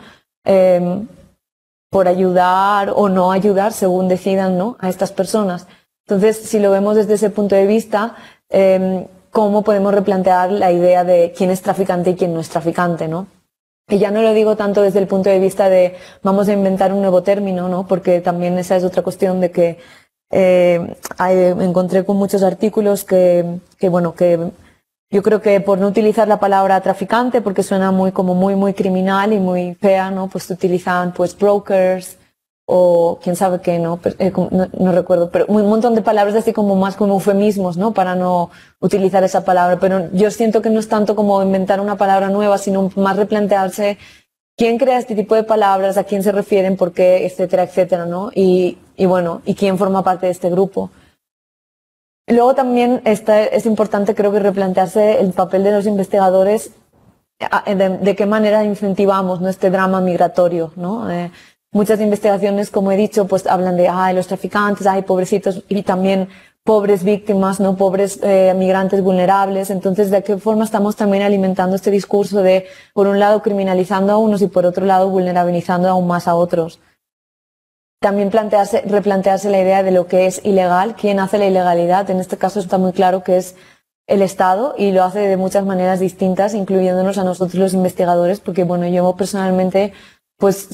por ayudar o no ayudar según decidan, ¿no? A estas personas. Entonces, si lo vemos desde ese punto de vista, ¿cómo podemos replantear la idea de quién es traficante y quién no es traficante, ¿no? Y ya no lo digo tanto desde el punto de vista de vamos a inventar un nuevo término, ¿no? Porque también esa es otra cuestión de que me encontré con muchos artículos que yo creo que por no utilizar la palabra traficante, porque suena muy criminal y muy fea, ¿no? Pues utilizan pues brokers o quién sabe qué, ¿no? No recuerdo, pero un montón de palabras así como más como eufemismos, ¿no? Para no utilizar esa palabra. Pero yo siento que no es tanto como inventar una palabra nueva, sino más replantearse quién crea este tipo de palabras, a quién se refieren, por qué, etcétera, etcétera, ¿no? Y quién forma parte de este grupo. Luego también es importante, creo que, replantearse el papel de los investigadores, de qué manera incentivamos, ¿no? Este drama migratorio, ¿no? Muchas investigaciones, como he dicho, pues hablan de los traficantes, pobrecitos, y también pobres víctimas, ¿no? Pobres migrantes vulnerables. Entonces, ¿de qué forma estamos también alimentando este discurso de, por un lado, criminalizando a unos y por otro lado, vulnerabilizando aún más a otros? También replantearse la idea de lo que es ilegal, quién hace la ilegalidad. En este caso está muy claro que es el Estado y lo hace de muchas maneras distintas, incluyéndonos a nosotros los investigadores, porque yo personalmente, pues,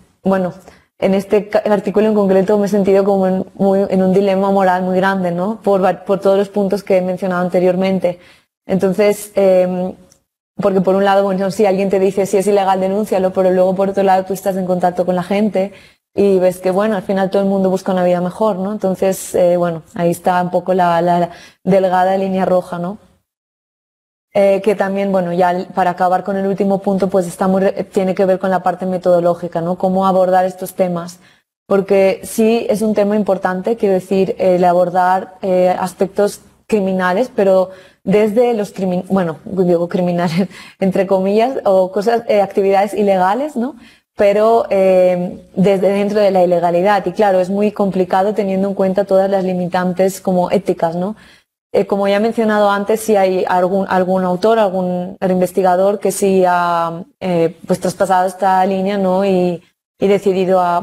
en este artículo en concreto me he sentido como en un dilema moral muy grande, ¿no? Por todos los puntos que he mencionado anteriormente. Entonces, porque por un lado, si alguien te dice si es ilegal, denúncialo, pero luego por otro lado tú estás en contacto con la gente y ves que, al final todo el mundo busca una vida mejor, ¿no? Entonces, ahí está un poco la delgada línea roja, ¿no? Que también, ya para acabar con el último punto, pues tiene que ver con la parte metodológica, ¿no? Cómo abordar estos temas. Porque sí es un tema importante, quiero decir, el abordar aspectos criminales, pero desde los criminales, entre comillas, o actividades ilegales, ¿no? Pero desde dentro de la ilegalidad. Y claro, es muy complicado teniendo en cuenta todas las limitantes como éticas, ¿no? Como ya he mencionado antes, si hay algún autor, algún investigador que sí ha pues traspasado esta línea, ¿no? Y decidido a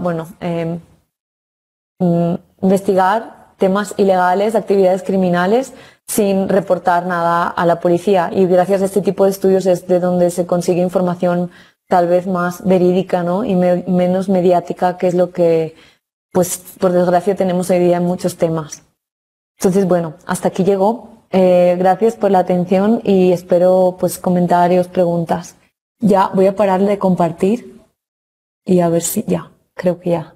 investigar temas ilegales, actividades criminales, sin reportar nada a la policía. Y gracias a este tipo de estudios es de donde se consigue información tal vez más verídica, ¿no? Y menos mediática, que es lo que, pues, por desgracia tenemos hoy día en muchos temas. Entonces, hasta aquí llegó. Gracias por la atención y espero, pues, comentarios, preguntas. Ya voy a parar de compartir y a ver si creo que ya.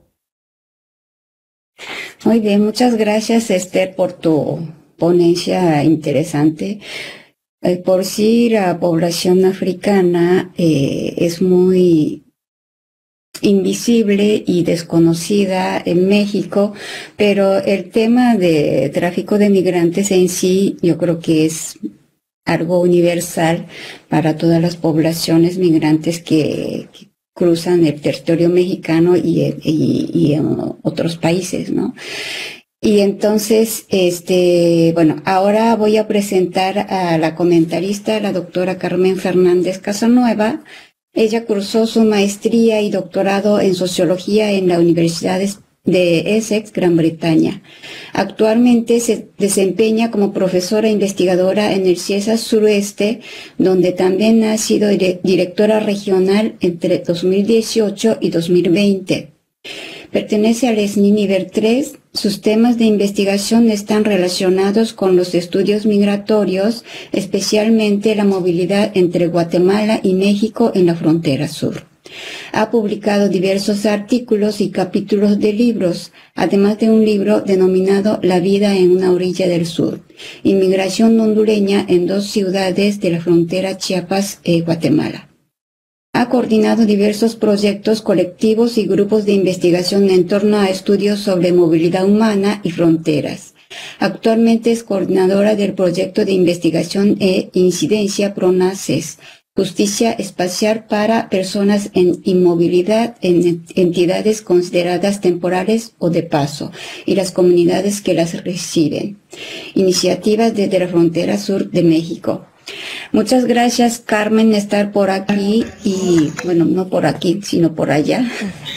Muy bien, muchas gracias, Esther, por tu ponencia interesante. Por sí, la población africana es muy invisible y desconocida en México, pero el tema de tráfico de migrantes en sí, yo creo que es algo universal para todas las poblaciones migrantes que cruzan el territorio mexicano y en otros países, ¿no? Y entonces, ahora voy a presentar a la comentarista, la doctora Carmen Fernández Casanueva. Ella cursó su maestría y doctorado en sociología en la Universidad de Essex, Gran Bretaña. Actualmente se desempeña como profesora investigadora en el CIESAS Suroeste, donde también ha sido directora regional entre 2018 y 2020. Pertenece al SNI Nivel 3. Sus temas de investigación están relacionados con los estudios migratorios, especialmente la movilidad entre Guatemala y México en la frontera sur. Ha publicado diversos artículos y capítulos de libros, además de un libro denominado La vida en una orilla del sur, inmigración hondureña en 2 ciudades de la frontera Chiapas-Guatemala. Ha coordinado diversos proyectos colectivos y grupos de investigación en torno a estudios sobre movilidad humana y fronteras. Actualmente es coordinadora del proyecto de investigación e incidencia PRONACES, justicia espacial para personas en inmovilidad en entidades consideradas temporales o de paso y las comunidades que las reciben. Iniciativas desde la frontera sur de México. Muchas gracias, Carmen, estar por aquí y, bueno, no por aquí, sino por allá.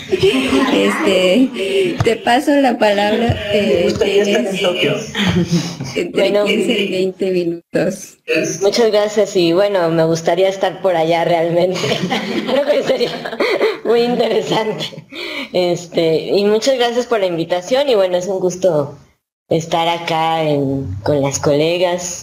Te paso la palabra, tienes entre 15 y 20 minutos. Muchas gracias y bueno, me gustaría estar por allá realmente. Creo que sería muy interesante. Y muchas gracias por la invitación y bueno, es un gusto estar acá con las colegas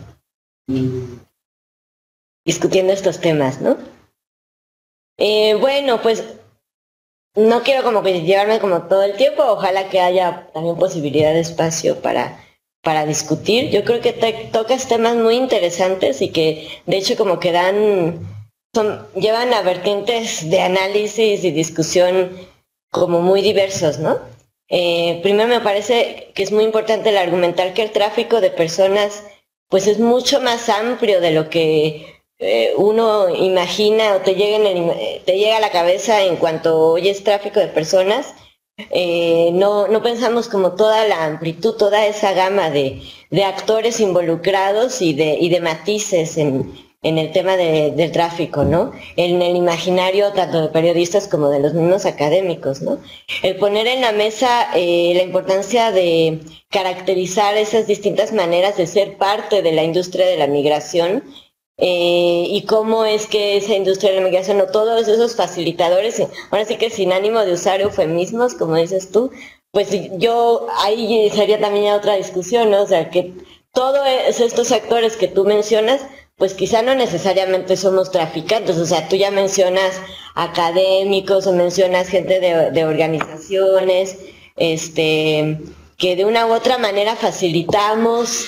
discutiendo estos temas, ¿no? Bueno, pues no quiero como que llevarme como todo el tiempo, ojalá que haya también posibilidad de espacio para discutir. Yo creo que tocas temas muy interesantes y que de hecho como que llevan a vertientes de análisis y discusión como muy diversos, ¿no? Primero me parece que es muy importante el argumentar que el tráfico de personas pues es mucho más amplio de lo que uno imagina o te llega a la cabeza en cuanto oyes tráfico de personas. No pensamos como toda la amplitud, toda esa gama de actores involucrados y de matices en el tema del tráfico, ¿no? En el imaginario tanto de periodistas como de los mismos académicos, ¿no? El poner en la mesa la importancia de caracterizar esas distintas maneras de ser parte de la industria de la migración y cómo es que esa industria de la migración o todos esos facilitadores, ahora sí que sin ánimo de usar eufemismos, como dices tú, pues yo ahí sería también otra discusión, ¿no? O sea, que todos estos actores que tú mencionas, pues quizá no necesariamente somos traficantes, o sea, tú ya mencionas académicos o mencionas gente de organizaciones, que de una u otra manera facilitamos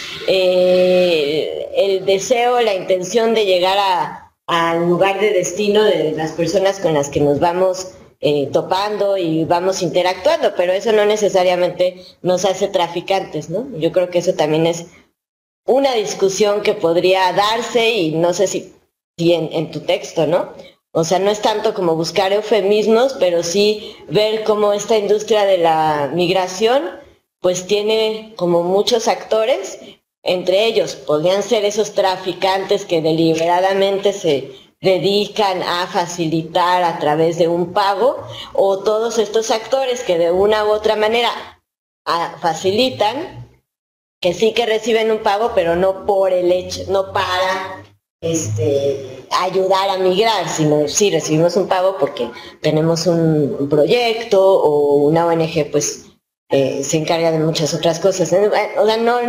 el deseo, la intención de llegar al lugar de destino de las personas con las que nos vamos topando y vamos interactuando, pero eso no necesariamente nos hace traficantes, ¿no? Yo creo que eso también es una discusión que podría darse y no sé si en tu texto, ¿no? O sea, no es tanto como buscar eufemismos, pero sí ver cómo esta industria de la migración pues tiene como muchos actores, entre ellos podrían ser esos traficantes que deliberadamente se dedican a facilitar a través de un pago, o todos estos actores que de una u otra manera facilitan, que sí que reciben un pago, pero no por el hecho, no para ayudar a migrar, sino sí recibimos un pago porque tenemos un proyecto o una ONG pues se encarga de muchas otras cosas. O sea, no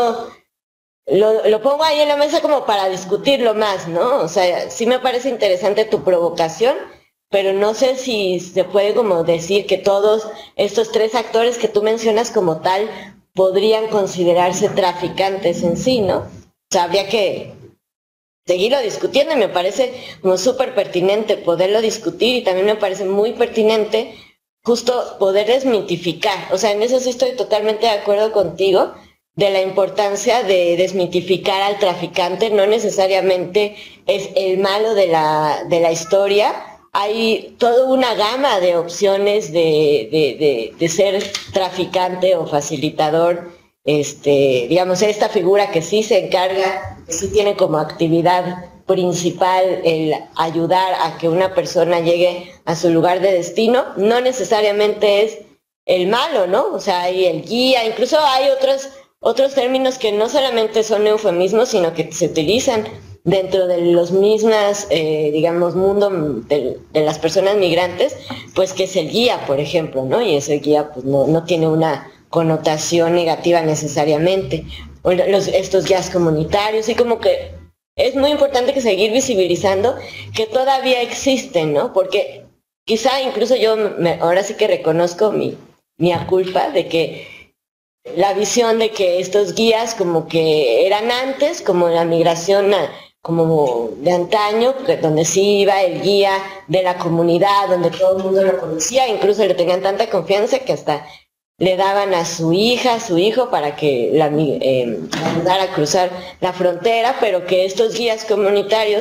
lo pongo ahí en la mesa como para discutirlo más, ¿no? O sea, sí me parece interesante tu provocación, pero no sé si se puede como decir que todos estos tres actores que tú mencionas como tal podrían considerarse traficantes en sí, ¿no? O sea, habría que seguirlo discutiendo y me parece como súper pertinente poderlo discutir y también me parece muy pertinente justo poder desmitificar. O sea, en eso sí estoy totalmente de acuerdo contigo de la importancia de desmitificar al traficante. No necesariamente es el malo de la historia. Hay toda una gama de opciones de ser traficante o facilitador. Digamos, esta figura que sí se encarga, que sí tiene como actividad principal el ayudar a que una persona llegue a su lugar de destino, no necesariamente es el malo, ¿no? O sea, hay el guía, incluso hay otros términos que no solamente son eufemismos, sino que se utilizan dentro de los mismas, digamos, mundo de las personas migrantes, pues que es el guía, por ejemplo, ¿no? Y ese guía pues no tiene una connotación negativa necesariamente. O estos guías comunitarios, y como que es muy importante que seguir visibilizando que todavía existen, ¿no? Porque quizá incluso yo ahora sí que reconozco mi culpa de que la visión de que estos guías como que eran antes, como la migración como de antaño, donde sí iba el guía de la comunidad, donde todo el mundo lo conocía, incluso le tenían tanta confianza que hasta le daban a su hija, a su hijo para que la ayudara a cruzar la frontera, pero que estos guías comunitarios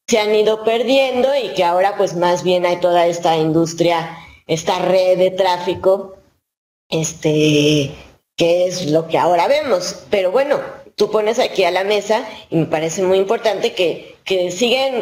se han ido perdiendo y que ahora pues más bien hay toda esta industria, esta red de tráfico, que es lo que ahora vemos. Pero bueno, tú pones aquí a la mesa y me parece muy importante que siguen,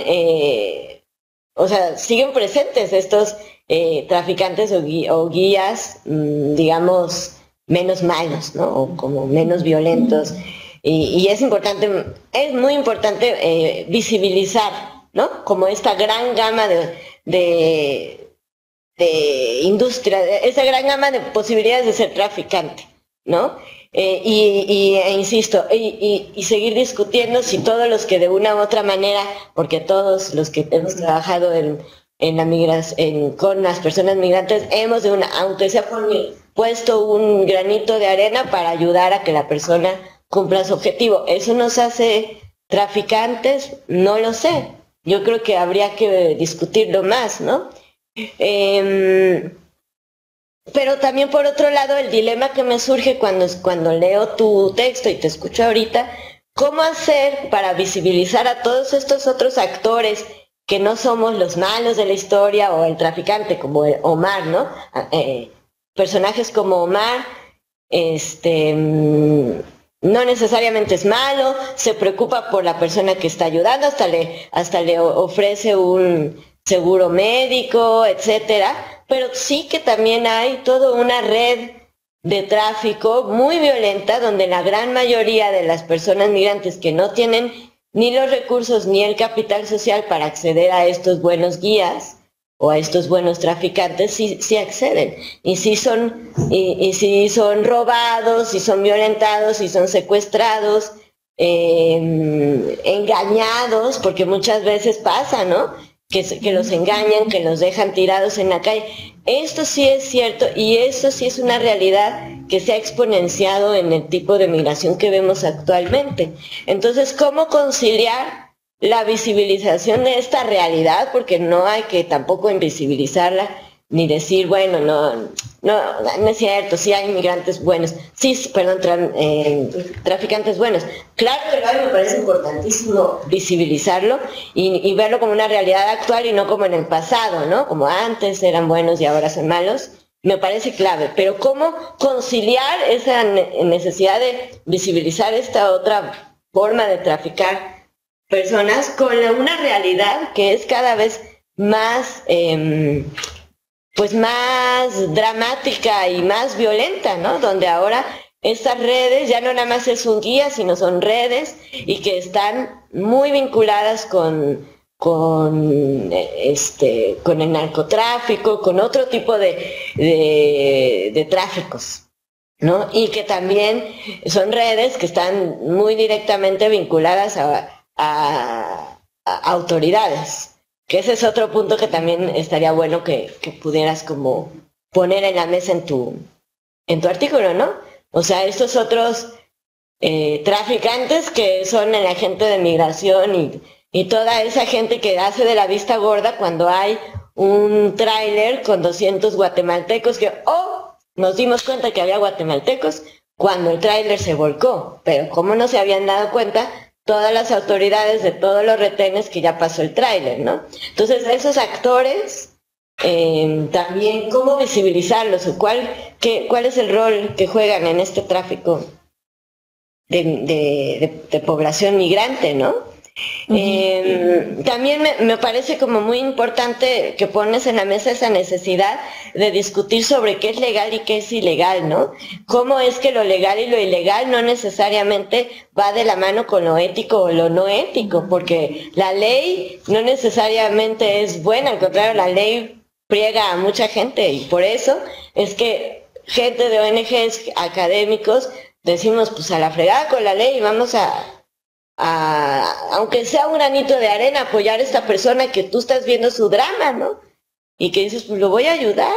siguen presentes estos traficantes o guías, digamos, menos malos, ¿no? O como menos violentos. Y es muy importante visibilizar, ¿no? Como esta gran gama de industria, esa gran gama de posibilidades de ser traficante, ¿no? Insisto, y seguir discutiendo si todos los que de una u otra manera, porque todos los que hemos trabajado en la migración, con las personas migrantes, hemos aunque sea puesto un granito de arena para ayudar a que la persona cumpla su objetivo. ¿Eso nos hace traficantes? No lo sé. Yo creo que habría que discutirlo más, ¿no? Pero también por otro lado el dilema que me surge cuando leo tu texto y te escucho ahorita, ¿cómo hacer para visibilizar a todos estos otros actores que no somos los malos de la historia o el traficante como Omar, ¿no? Personajes como Omar, no necesariamente es malo, se preocupa por la persona que está ayudando, hasta le ofrece un seguro médico, etcétera, pero sí que también hay toda una red de tráfico muy violenta donde la gran mayoría de las personas migrantes que no tienen ni los recursos ni el capital social para acceder a estos buenos guías o a estos buenos traficantes sí acceden y sí son robados, sí son violentados, sí son secuestrados, engañados, porque muchas veces pasa, ¿no? Que los engañan, que los dejan tirados en la calle. Esto sí es cierto y esto sí es una realidad que se ha exponenciado en el tipo de migración que vemos actualmente. Entonces, ¿cómo conciliar la visibilización de esta realidad? Porque no hay que tampoco invisibilizarla ni decir, bueno, no es cierto, sí hay inmigrantes buenos, traficantes buenos. Claro que lo hay, me parece importantísimo visibilizarlo y verlo como una realidad actual y no como en el pasado, ¿no? Como antes eran buenos y ahora son malos, me parece clave. Pero ¿cómo conciliar esa necesidad de visibilizar esta otra forma de traficar personas con una realidad que es cada vez más pues más dramática y más violenta, ¿no? Donde ahora estas redes ya no nada más es un guía, sino son redes y que están muy vinculadas con el narcotráfico, con otro tipo de tráficos, ¿no? Y que también son redes que están muy directamente vinculadas a autoridades. Que ese es otro punto que también estaría bueno que pudieras como poner en la mesa en tu artículo, ¿no? O sea, estos otros traficantes que son el agente de migración y toda esa gente que hace de la vista gorda cuando hay un tráiler con 200 guatemaltecos que, nos dimos cuenta que había guatemaltecos cuando el tráiler se volcó, pero como no se habían dado cuenta todas las autoridades de todos los retenes que ya pasó el tráiler, ¿no? Entonces, esos actores, también, ¿cómo visibilizarlos? ¿Cuál es el rol que juegan en este tráfico de población migrante, ¿no? También me parece como muy importante que pones en la mesa esa necesidad de discutir sobre qué es legal y qué es ilegal, ¿no? Cómo es que lo legal y lo ilegal no necesariamente va de la mano con lo ético o lo no ético, porque la ley no necesariamente es buena, al contrario, la ley friega a mucha gente y por eso es que gente de ONGs, académicos, decimos pues a la fregada con la ley y vamos aunque sea un granito de arena, apoyar a esta persona que tú estás viendo su drama, ¿no? Y que dices, pues lo voy a ayudar.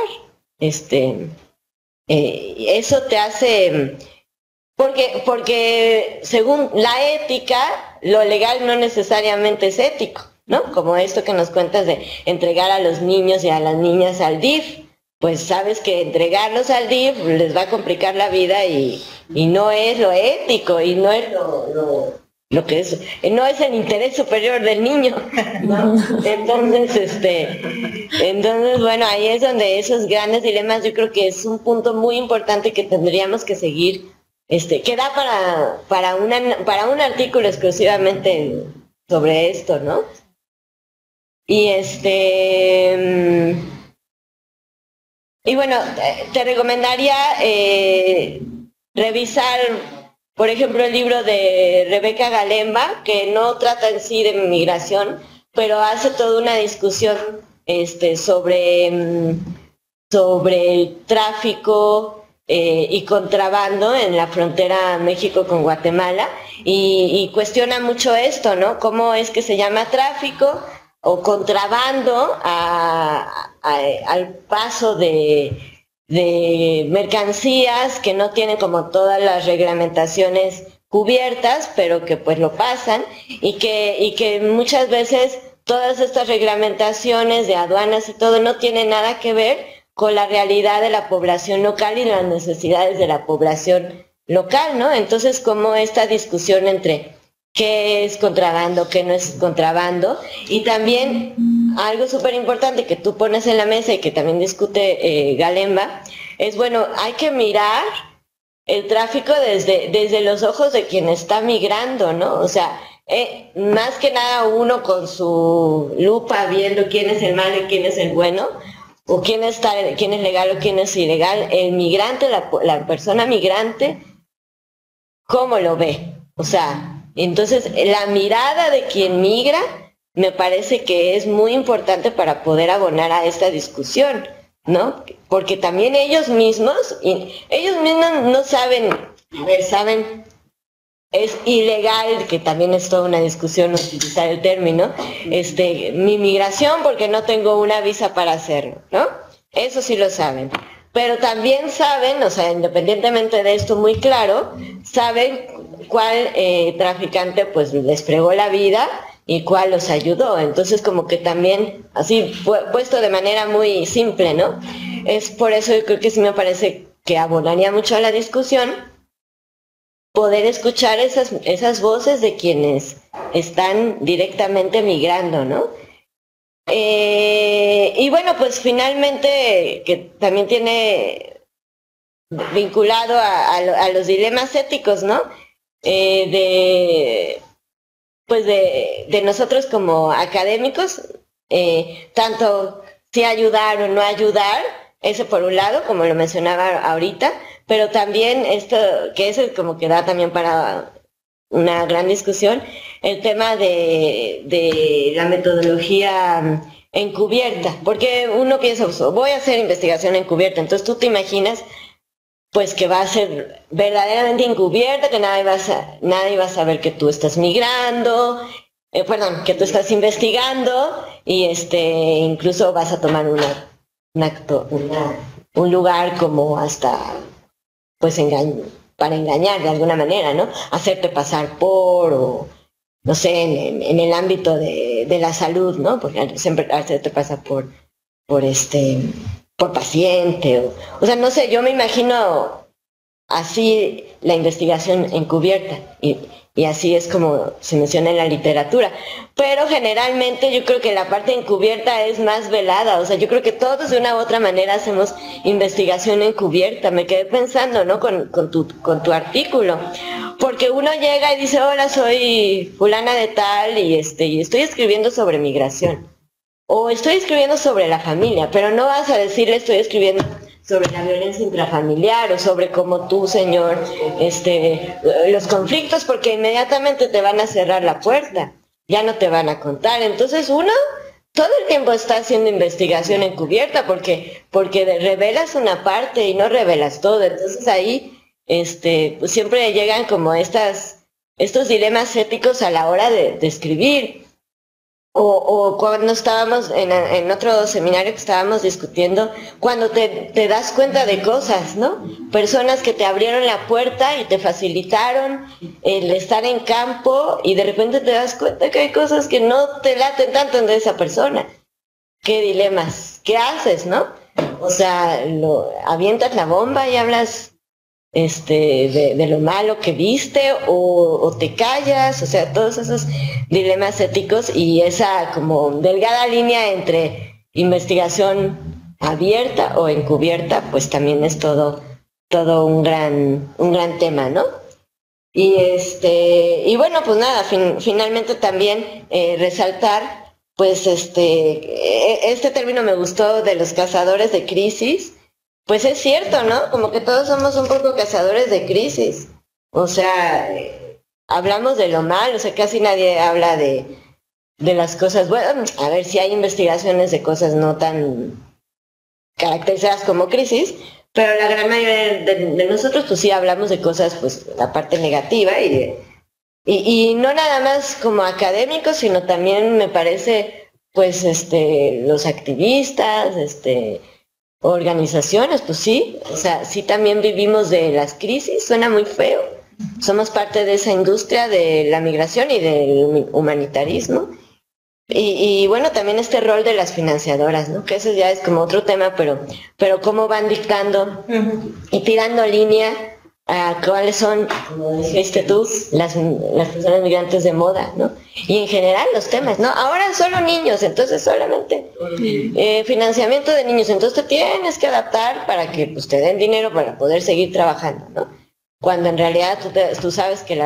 Eso te hace, porque según la ética, lo legal no necesariamente es ético, ¿no? Como esto que nos cuentas de entregar a los niños y a las niñas al DIF, pues sabes que entregarlos al DIF les va a complicar la vida y no es lo ético y no es lo lo que es, no es el interés superior del niño, ¿no? Entonces, bueno, ahí es donde esos grandes dilemas, yo creo que es un punto muy importante que tendríamos que seguir, que da para un artículo exclusivamente sobre esto, ¿no? Y y bueno, te recomendaría revisar, por ejemplo, el libro de Rebeca Galemba, que no trata en sí de migración, pero hace toda una discusión sobre el tráfico y contrabando en la frontera México con Guatemala, y cuestiona mucho esto, ¿no? ¿Cómo es que se llama tráfico o contrabando al paso de mercancías que no tienen como todas las reglamentaciones cubiertas, pero que pues lo pasan, y que muchas veces todas estas reglamentaciones de aduanas y todo no tienen nada que ver con la realidad de la población local y las necesidades de la población local, ¿no? Entonces, como esta discusión entre qué es contrabando, qué no es contrabando, y también algo súper importante que tú pones en la mesa y que también discute Galemba, es bueno, hay que mirar el tráfico desde los ojos de quien está migrando, ¿no? O sea, más que nada uno con su lupa viendo quién es el malo y quién es el bueno, o quién es legal o quién es ilegal, el migrante, la persona migrante, ¿cómo lo ve? O sea, entonces la mirada de quien migra me parece que es muy importante para poder abonar a esta discusión, ¿no? Porque también ellos mismos no saben, saben, es ilegal, que también es toda una discusión utilizar el término, mi migración porque no tengo una visa para hacerlo, ¿no? Eso sí lo saben. Pero también saben, o sea, independientemente de esto muy claro, saben cuál traficante pues les fregó la vida y cuál los ayudó. Entonces como que también, así puesto de manera muy simple, ¿no? Es por eso yo creo que sí me parece que abonaría mucho a la discusión poder escuchar esas voces de quienes están directamente migrando, ¿no? Y bueno, pues finalmente, que también tiene vinculado a los dilemas éticos, ¿no? De nosotros como académicos, tanto si ayudar o no ayudar, eso por un lado, como lo mencionaba ahorita, pero también esto, que eso como que da también para una gran discusión, el tema de la metodología encubierta, porque uno piensa, voy a hacer investigación encubierta, entonces tú te imaginas pues que va a ser verdaderamente encubierta, que nadie va a saber que tú estás migrando, que tú estás investigando, y incluso vas a tomar un lugar como hasta pues para engañar de alguna manera, ¿no? Hacerte pasar o no sé, en el ámbito de la salud, ¿no? Porque siempre hacerte pasar por paciente, o sea, no sé, yo me imagino así la investigación encubierta, y así es como se menciona en la literatura, pero generalmente yo creo que la parte encubierta es más velada, o sea, yo creo que todos de una u otra manera hacemos investigación encubierta. Me quedé pensando, ¿no? con tu artículo, porque uno llega y dice, hola, soy fulana de tal, y estoy escribiendo sobre migración, o estoy escribiendo sobre la familia, pero no vas a decirle estoy escribiendo sobre la violencia intrafamiliar o sobre cómo tú, señor, los conflictos, porque inmediatamente te van a cerrar la puerta, ya no te van a contar. Entonces uno todo el tiempo está haciendo investigación encubierta porque revelas una parte y no revelas todo. Entonces ahí pues siempre llegan como estos dilemas éticos a la hora de escribir. O cuando estábamos en otro seminario que estábamos discutiendo, cuando te das cuenta de cosas, ¿no? Personas que te abrieron la puerta y te facilitaron el estar en campo, y de repente te das cuenta que hay cosas que no te laten tanto de esa persona. ¿Qué dilemas? ¿Qué haces, no? O sea, avientas la bomba y hablas de lo malo que viste o te callas, o sea, todos esos dilemas éticos y esa como delgada línea entre investigación abierta o encubierta, pues también es todo un gran tema, ¿no? Y bueno, pues nada, finalmente también resaltar, pues este término me gustó de los cazadores de crisis. Pues es cierto, ¿no? Como que todos somos un poco cazadores de crisis. O sea, hablamos de lo malo, o sea, casi nadie habla de las cosas buenas. A ver si hay investigaciones de cosas no tan caracterizadas como crisis, pero la gran mayoría de nosotros pues sí hablamos de cosas, pues la parte negativa y no nada más como académicos, sino también me parece, pues los activistas, organizaciones, pues sí, o sea, sí también vivimos de las crisis, suena muy feo. Somos parte de esa industria de la migración y del humanitarismo. Y bueno, también este rol de las financiadoras, ¿no? Que eso ya es como otro tema, pero cómo van dictando y tirando línea a cuáles son, como dijiste tú, las personas migrantes de moda, ¿no? Y en general los temas, ¿no? Ahora solo niños, entonces solamente financiamiento de niños, entonces te tienes que adaptar para que pues, te den dinero para poder seguir trabajando, ¿no? Cuando en realidad tú sabes que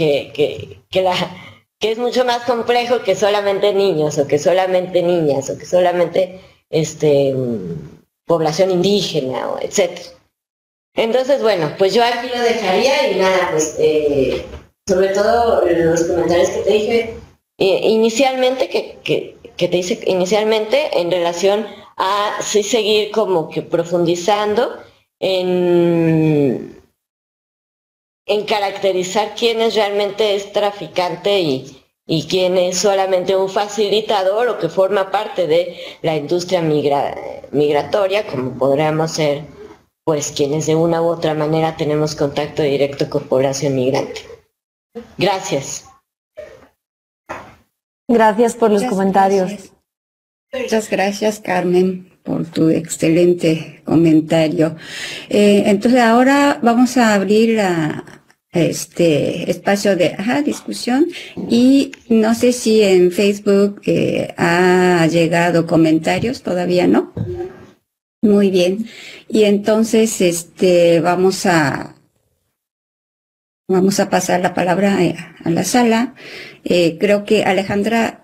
que es mucho más complejo que solamente niños, o que solamente niñas, o que solamente población indígena, o etcétera. Entonces, bueno, pues yo aquí lo dejaría y nada, pues sobre todo los comentarios que te dije inicialmente, que te hice inicialmente en relación a sí seguir como que profundizando en caracterizar quién es realmente es traficante y quién es solamente un facilitador o que forma parte de la industria migratoria, como podríamos ser pues quienes de una u otra manera tenemos contacto directo con población migrante. Gracias. Gracias por los comentarios. Gracias. Muchas gracias, Carmen, por tu excelente comentario. Entonces ahora vamos a abrir este espacio de discusión y no sé si en Facebook ha llegado comentarios, todavía no. Muy bien. Y entonces vamos a pasar la palabra a la sala. Creo que Alejandra,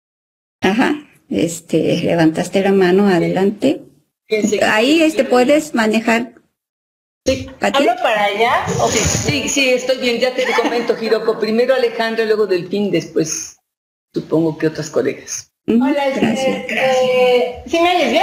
levantaste la mano, adelante. Ahí puedes manejar. Sí, ¿hablo para allá? Okay. Sí, estoy bien, ya te comento, Hiroko. Primero Alejandra, luego Delfín, después supongo que otras colegas. Hola, gracias. ¿Sí me oyes bien?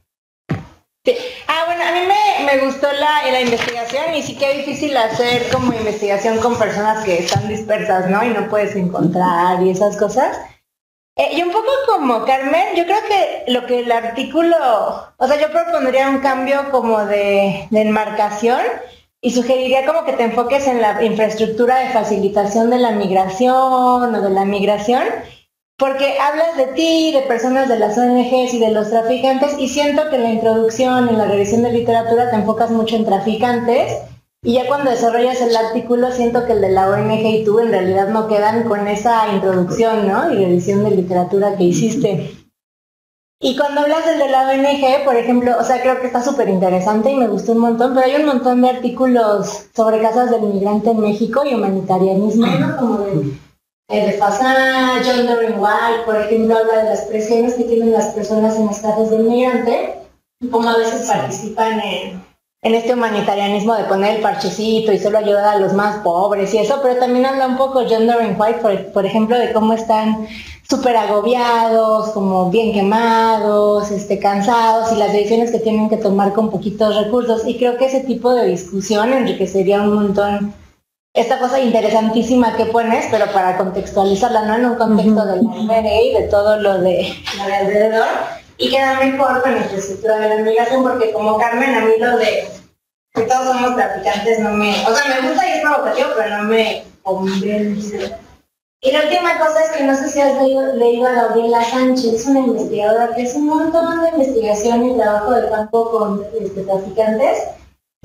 Sí. Bueno, a mí me gustó la investigación y sí que es difícil hacer como investigación con personas que están dispersas, ¿no? Y no puedes encontrar y esas cosas. Y un poco como Carmen, yo creo que lo que el artículo, o sea, yo propondría un cambio como de enmarcación y sugeriría como que te enfoques en la infraestructura de facilitación de la migración o de la migración, porque hablas de ti, de personas de las ONGs y de los traficantes, y siento que en la introducción, en la revisión de literatura, te enfocas mucho en traficantes, y ya cuando desarrollas el artículo siento que el de la ONG y tú en realidad no quedan con esa introducción, ¿no? Y revisión de literatura que hiciste. Y cuando hablas del de la ONG, por ejemplo, o sea, creo que está súper interesante y me gustó un montón, pero hay un montón de artículos sobre casas del migrante en México y humanitarianismo, ¿no? Como de Fasán, John Doreen White, por ejemplo, habla de las presiones que tienen las personas en las casas del migrante y cómo a veces participan en este humanitarianismo de poner el parchecito y solo ayudar a los más pobres y eso, pero también habla un poco John Doreen White, por ejemplo, de cómo están súper agobiados, como bien quemados, cansados y las decisiones que tienen que tomar con poquitos recursos. Y creo que ese tipo de discusión enriquecería un montón esta cosa interesantísima que pones, pero para contextualizarla, ¿no? En un contexto de la MRE y de todo lo de alrededor. Y queda mejor con la infraestructura de la migración, porque como Carmen, a mí lo de que todos somos traficantes no me... O sea, me gusta y es provocativo, pero no me convence. Y la última cosa es que no sé si has leído a Gabriela Sánchez, es una investigadora que hace un montón de investigación y trabajo de campo con traficantes.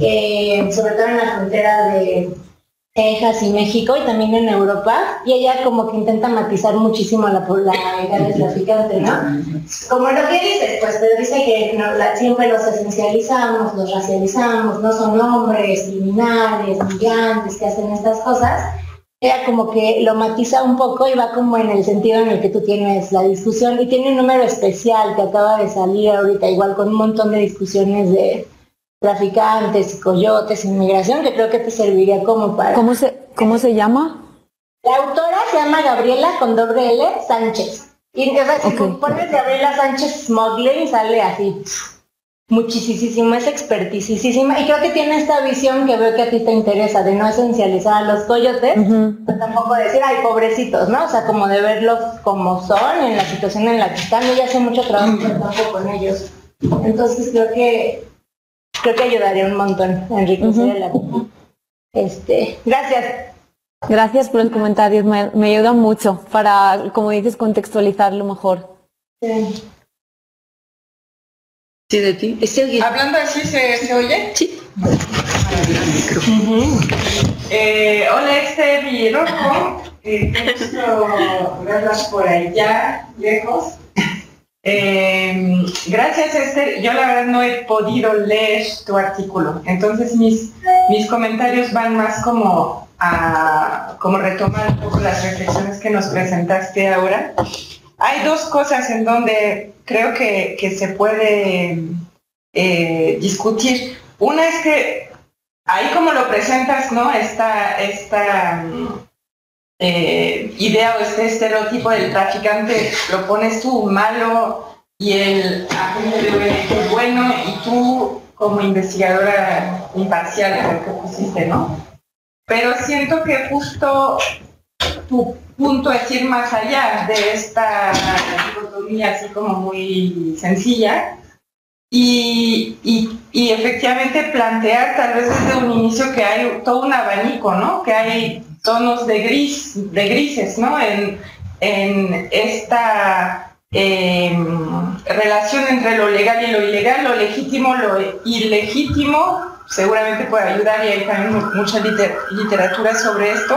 sobre todo en la frontera de Texas y México y también en Europa, y ella como que intenta matizar muchísimo la idea del traficante, ¿no? Como lo que dices, pues pero dice que no, siempre los esencializamos, los racializamos, no son hombres, criminales, migrantes que hacen estas cosas. Ella como que lo matiza un poco y va como en el sentido en el que tú tienes la discusión, y tiene un número especial que acaba de salir ahorita, igual con un montón de discusiones de traficantes, coyotes, inmigración, que creo que te serviría como para... ¿Cómo se llama? La autora se llama Gabriela con doble L Sánchez. Y o sea, si pones Gabriela Sánchez Smuggling, sale así muchísimo, es expertisísima, y creo que tiene esta visión que veo que a ti te interesa, de no esencializar a los coyotes, pero tampoco decir, ay, pobrecitos, ¿no? O sea, como de verlos como son, en la situación en la que están. Ella hace mucho trabajo con ellos. Entonces creo que ayudaría un montón a enriquecer el ámbito. Gracias. Gracias por los comentarios, me ayudan mucho para, como dices, contextualizarlo mejor. Sí. Sí, de ti. Hablando así, ¿se oye? Sí. Hola, Esther y Rocco. Qué gusto verlas por allá, lejos. Gracias, Esther. Yo la verdad no he podido leer tu artículo, entonces mis comentarios van más como a retomar un poco las reflexiones que nos presentaste ahora. Hay dos cosas en donde creo que se puede discutir. Una es que ahí como lo presentas, ¿no? Esta idea o este estereotipo del traficante lo pones tú malo y el agente de ONG bueno, y tú como investigadora imparcial, creo que pusiste, ¿no? Pero siento que justo tu punto es ir más allá de esta dicotomía así como muy sencilla y efectivamente plantear tal vez desde un inicio que hay todo un abanico, ¿no? Que hay tonos de grises, ¿no? En esta relación entre lo legal y lo ilegal, lo legítimo, lo ilegítimo. Seguramente puede ayudar, y hay también mucha literatura sobre esto.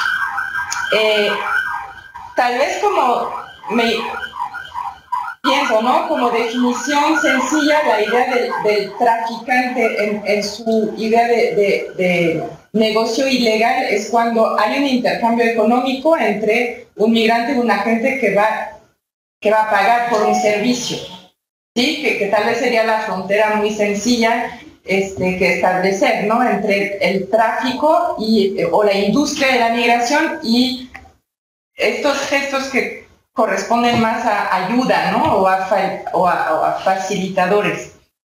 Tal vez como me pienso, ¿no? Como definición sencilla, la idea del traficante en su idea de negocio ilegal es cuando hay un intercambio económico entre un migrante y un agente que va a pagar por un servicio, ¿sí? Que tal vez sería la frontera muy sencilla que establecer, ¿no? Entre el tráfico o la industria de la migración y estos gestos que corresponden más a ayuda, ¿no? O a facilitadores.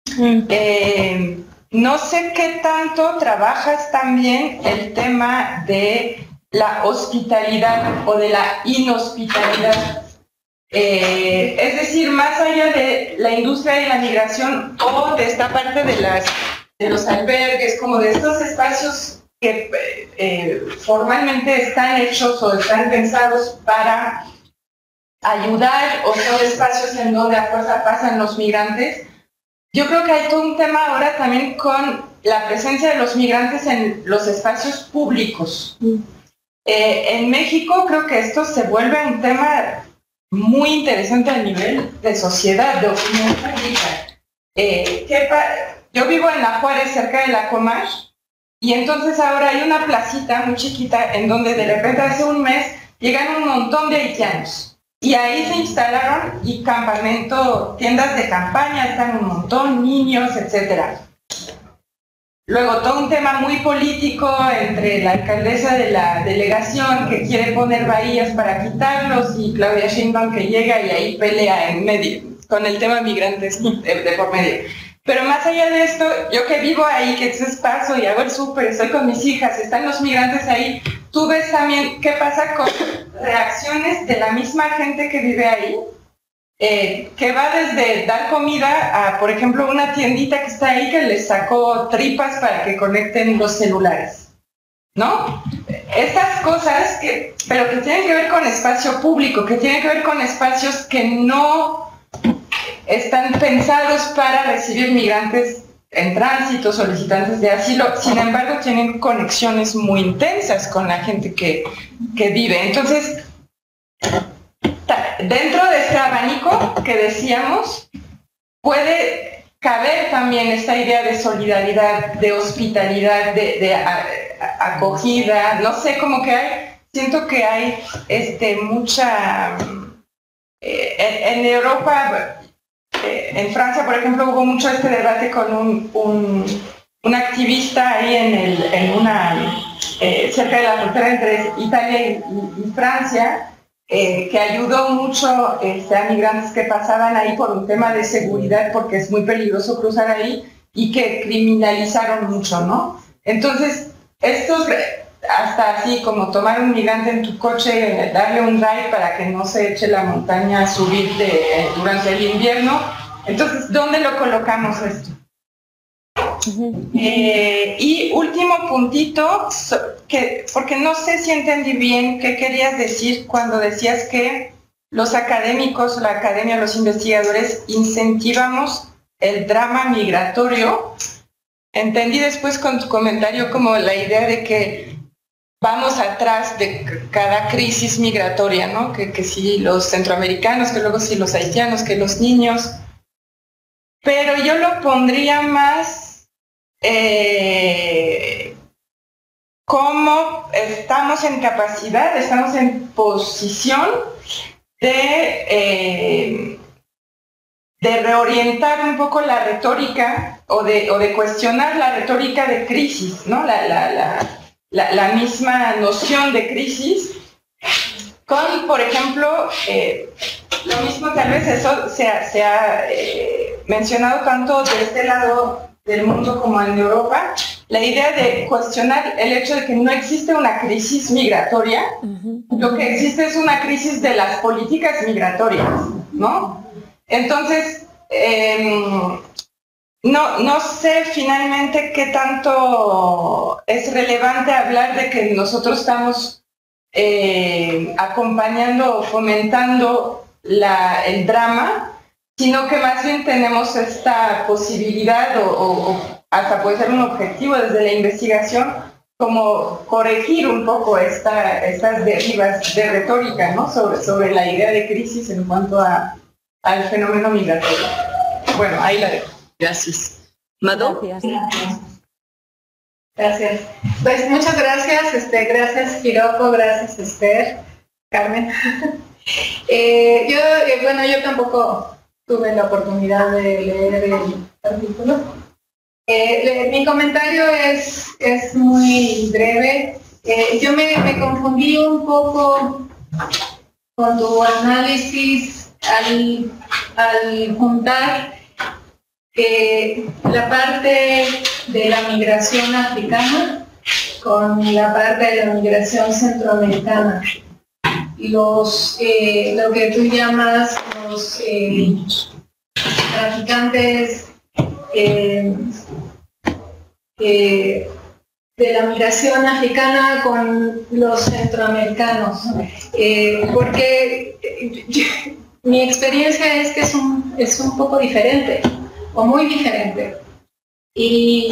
No sé qué tanto trabajas también el tema de la hospitalidad o de la inhospitalidad. Es decir, más allá de la industria de la migración o de esta parte de los albergues, como de estos espacios que formalmente están hechos o están pensados para ayudar, o son espacios en donde a fuerza pasan los migrantes. Yo creo que hay todo un tema ahora también con la presencia de los migrantes en los espacios públicos. En México creo que esto se vuelve un tema muy interesante a nivel de sociedad, de opinión pública. Yo vivo en La Juárez, cerca de la Comar, y entonces ahora hay una placita muy chiquita en donde de repente hace un mes llegan un montón de haitianos. Y ahí se instalaron y tiendas de campaña, están un montón, niños, etcétera. Luego todo un tema muy político entre la alcaldesa de la delegación que quiere poner bahías para quitarlos y Claudia Sheinbaum que llega y ahí pelea en medio con el tema migrantes de por medio. Pero más allá de esto, yo que vivo ahí, que entonces paso y hago el súper, estoy con mis hijas, están los migrantes ahí, tú ves también qué pasa con reacciones de la misma gente que vive ahí, que va desde dar comida a, por ejemplo, una tiendita que está ahí que les sacó tripas para que conecten los celulares, ¿no? Estas cosas, pero que tienen que ver con espacio público, que tienen que ver con espacios que no están pensados para recibir migrantes en tránsito, solicitantes de asilo, sin embargo tienen conexiones muy intensas con la gente que vive. Entonces, dentro de este abanico que decíamos, puede caber también esta idea de solidaridad, de hospitalidad, de acogida, no sé, como que siento que hay mucha... en Europa, en Francia, por ejemplo, hubo mucho este debate con un activista ahí cerca de la frontera entre Italia y Francia, que ayudó mucho a migrantes que pasaban ahí por un tema de seguridad, porque es muy peligroso cruzar ahí, y que criminalizaron mucho, ¿no? Entonces, estos, hasta así como tomar un migrante en tu coche, darle un ride para que no se eche la montaña a subir durante el invierno. Entonces, ¿dónde lo colocamos esto? Y último puntito, porque no sé si entendí bien qué querías decir cuando decías que los académicos, la academia, los investigadores, incentivamos el drama migratorio. Entendí después con tu comentario como la idea de que vamos atrás de cada crisis migratoria, ¿no? Que si los centroamericanos, que luego si los haitianos, que los niños. Pero yo lo pondría más como estamos en capacidad, estamos en posición de reorientar un poco la retórica o de cuestionar la retórica de crisis, ¿no? La misma noción de crisis con, por ejemplo, lo mismo tal vez eso se ha mencionado tanto de este lado del mundo como en Europa, la idea de cuestionar el hecho de que no existe una crisis migratoria, lo que existe es una crisis de las políticas migratorias, ¿no? Entonces, no sé finalmente qué tanto es relevante hablar de que nosotros estamos acompañando o fomentando el drama, sino que más bien tenemos esta posibilidad o hasta puede ser un objetivo desde la investigación, como corregir un poco estas derivas de retórica, ¿no? sobre la idea de crisis en cuanto al fenómeno migratorio. Bueno, ahí la dejo. Gracias. Mado. Gracias. Pues muchas gracias, gracias Hiroko, gracias Esther, Carmen. Yo tampoco tuve la oportunidad de leer el artículo. Mi comentario es muy breve. Yo me confundí un poco con tu análisis al juntar la parte de la migración africana con la parte de la migración centroamericana. Lo que tú llamas los traficantes de la migración africana con los centroamericanos, porque mi experiencia es que es un poco diferente, o muy diferente, y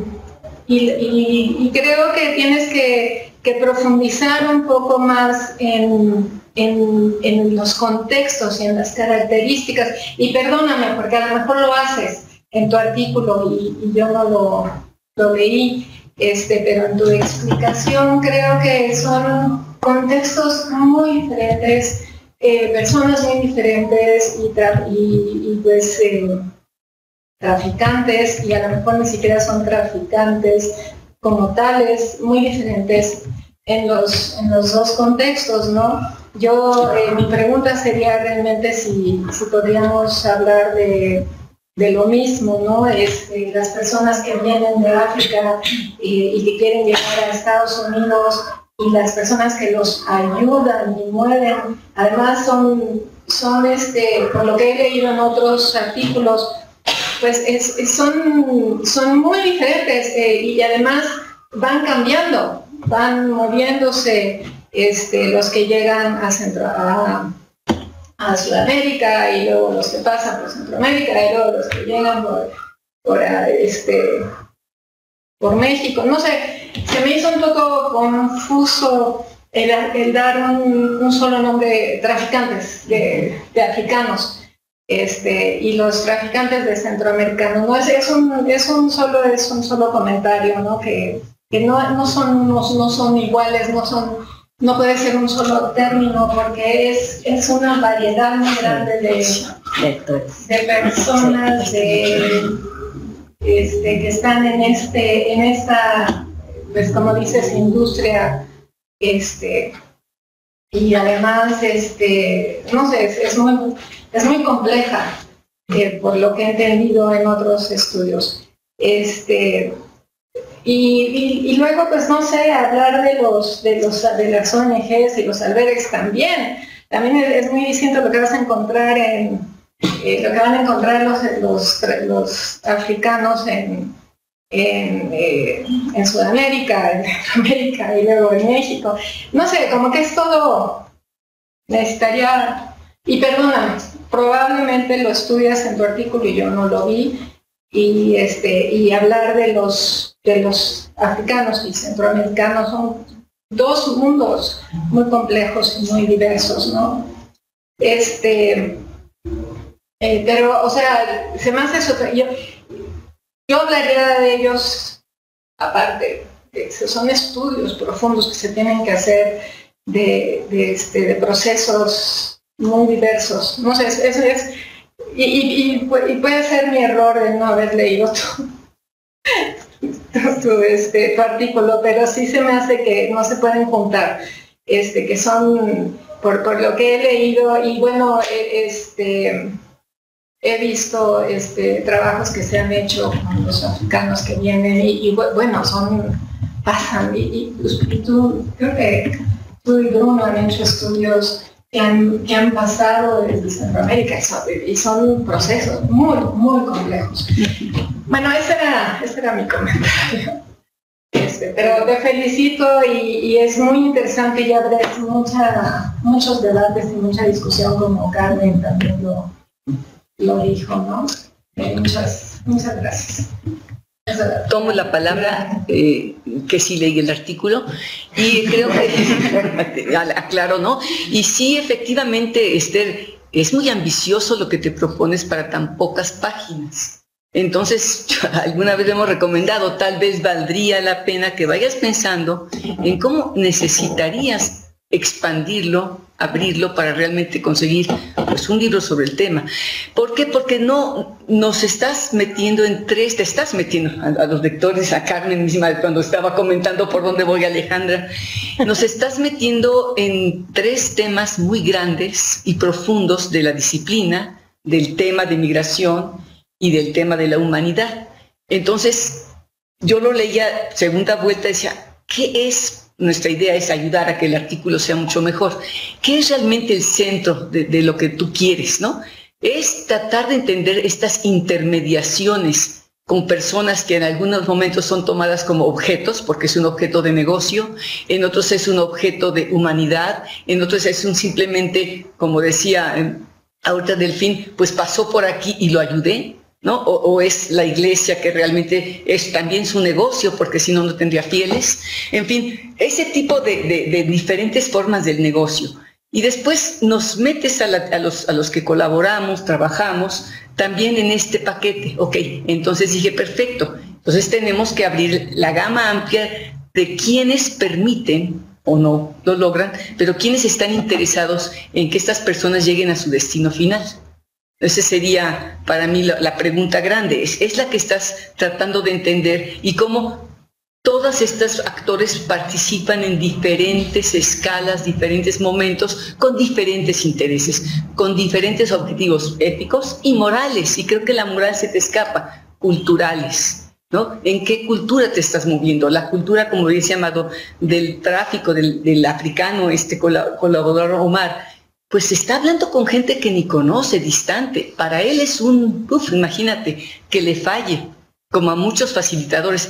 creo que tienes que profundizar un poco más en los contextos y en las características, y perdóname porque a lo mejor lo haces en tu artículo y yo no lo leí, pero en tu explicación creo que son contextos muy diferentes, personas muy diferentes y pues traficantes, y a lo mejor ni siquiera son traficantes como tales, muy diferentes en los dos contextos, ¿no? Mi pregunta sería realmente si podríamos hablar de lo mismo, ¿no? Las personas que vienen de África y que quieren llegar a Estados Unidos, y las personas que los ayudan y mueven, además son por lo que he leído en otros artículos, pues son muy diferentes, y además van cambiando, van moviéndose, los que llegan a Sudamérica, y luego los que pasan por Centroamérica, y luego los que llegan por México. No sé, se me hizo un poco confuso el dar un solo nombre, traficantes de africanos, y los traficantes de centroamericanos. No es un solo comentario, ¿no? Que no son iguales, no puede ser un solo término, porque es una variedad muy grande de personas que están en esta, pues como dices, industria, y además, no sé, es muy compleja, por lo que he entendido en otros estudios. Y luego, pues no sé, hablar de las ONGs y los albergues también. También es muy distinto lo que vas a encontrar lo que van a encontrar los africanos en Sudamérica, en América y luego en México. No sé, como que es todo, necesitaría, y perdóname, probablemente lo estudias en tu artículo y yo no lo vi, y hablar de los africanos y centroamericanos son dos mundos muy complejos y muy diversos, ¿no? Pero, o sea, se me hace eso. Yo hablaría de ellos, aparte, son estudios profundos que se tienen que hacer de procesos muy diversos. No sé, eso es, y puede ser mi error de no haber leído tu artículo, pero sí se me hace que no se pueden juntar, que son, por lo que he leído, y bueno, he visto trabajos que se han hecho con los africanos que vienen y bueno, pasan, y tú, creo que tú y Bruno han hecho estudios que han pasado desde Centroamérica y son procesos muy, muy complejos. Bueno, ese era mi comentario. Pero te felicito y es muy interesante, y abres muchos debates y mucha discusión, como Carmen también lo dijo, ¿no? Muchas gracias. Tomo la palabra, que sí leí el artículo, y creo que, aclaro, ¿no? Y sí, efectivamente, Esther, es muy ambicioso lo que te propones para tan pocas páginas. Entonces, alguna vez hemos recomendado, tal vez valdría la pena que vayas pensando en cómo necesitarías expandirlo, abrirlo para realmente conseguir pues un libro sobre el tema. ¿Por qué? Porque no nos estás metiendo te estás metiendo a los lectores, a Carmen misma cuando estaba comentando por dónde voy, Alejandra, nos estás metiendo en tres temas muy grandes y profundos de la disciplina, del tema de migración y del tema de la humanidad. Entonces, yo lo leía segunda vuelta y decía, ¿qué es? Nuestra idea es ayudar a que el artículo sea mucho mejor. ¿Qué es realmente el centro de lo que tú quieres, no? Es tratar de entender estas intermediaciones con personas que en algunos momentos son tomadas como objetos, porque es un objeto de negocio, en otros es un objeto de humanidad, en otros es simplemente, como decía ahorita Delfín, pues pasó por aquí y lo ayudé, ¿no? O es la iglesia que realmente es también su negocio, porque si no, no tendría fieles. En fin, ese tipo de diferentes formas del negocio. Y después nos metes a los que colaboramos, trabajamos, también en este paquete. Ok, entonces dije, perfecto. Entonces tenemos que abrir la gama amplia de quienes permiten o no lo logran, pero quienes están interesados en que estas personas lleguen a su destino final. Esa sería para mí la pregunta grande, es la que estás tratando de entender, y cómo todos estos actores participan en diferentes escalas, diferentes momentos, con diferentes intereses, con diferentes objetivos éticos y morales, y creo que la moral se te escapa, culturales, ¿no? ¿En qué cultura te estás moviendo? La cultura, como dice Amado, del tráfico, del africano, colaborador Omar, pues está hablando con gente que ni conoce, distante. Para él es imagínate, que le falle, como a muchos facilitadores,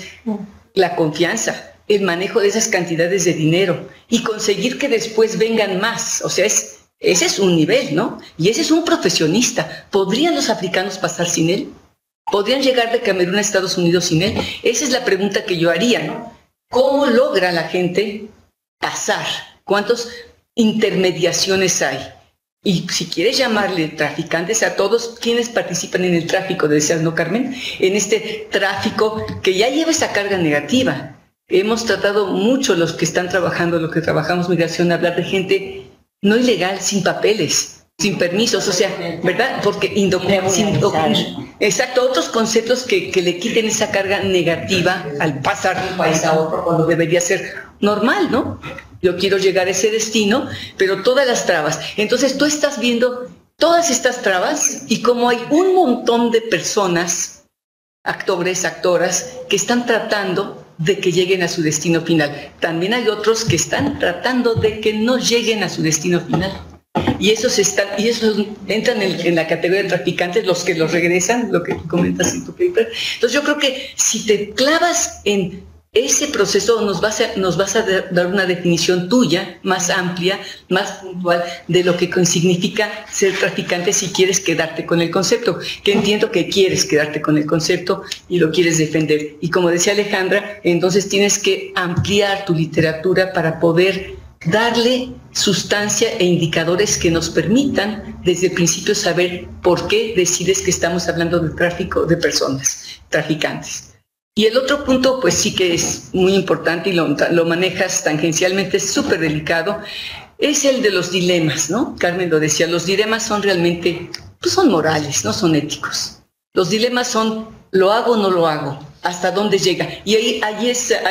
la confianza, el manejo de esas cantidades de dinero y conseguir que después vengan más. O sea, ese es un nivel, ¿no? Y ese es un profesionista. ¿Podrían los africanos pasar sin él? ¿Podrían llegar de Camerún a Estados Unidos sin él? Esa es la pregunta que yo haría, ¿no? ¿Cómo logra la gente pasar? ¿Cuántas intermediaciones hay? Y si quieres llamarle traficantes a todos quienes participan en el tráfico, decías, ¿no, Carmen? En este tráfico que ya lleva esa carga negativa. Hemos tratado mucho los que están trabajando, los que trabajamos migración, hablar de gente no ilegal, sin papeles, sin permisos, o sea, ¿verdad? Porque exacto, otros conceptos que le quiten esa carga negativa al pasar de un país a otro cuando debería ser normal, ¿no? Yo quiero llegar a ese destino, pero todas las trabas. Entonces tú estás viendo todas estas trabas y como hay un montón de personas, actores, actoras, que están tratando de que lleguen a su destino final. También hay otros que están tratando de que no lleguen a su destino final. Y esos entran en la categoría de traficantes, los que los regresan, lo que comentas en tu paper. Entonces yo creo que si te clavas en ese proceso nos vas a dar una definición tuya, más amplia, más puntual, de lo que significa ser traficante si quieres quedarte con el concepto, que entiendo que quieres quedarte con el concepto y lo quieres defender. Y como decía Alejandra, entonces tienes que ampliar tu literatura para poder darle sustancia e indicadores que nos permitan desde el principio saber por qué decides que estamos hablando de tráfico de personas, traficantes. Y el otro punto, pues sí que es muy importante y lo manejas tangencialmente, es súper delicado, es el de los dilemas, ¿no? Carmen lo decía, los dilemas son realmente, pues son morales, no son éticos. Los dilemas son, ¿lo hago o no lo hago? ¿Hasta dónde llega? Y ahí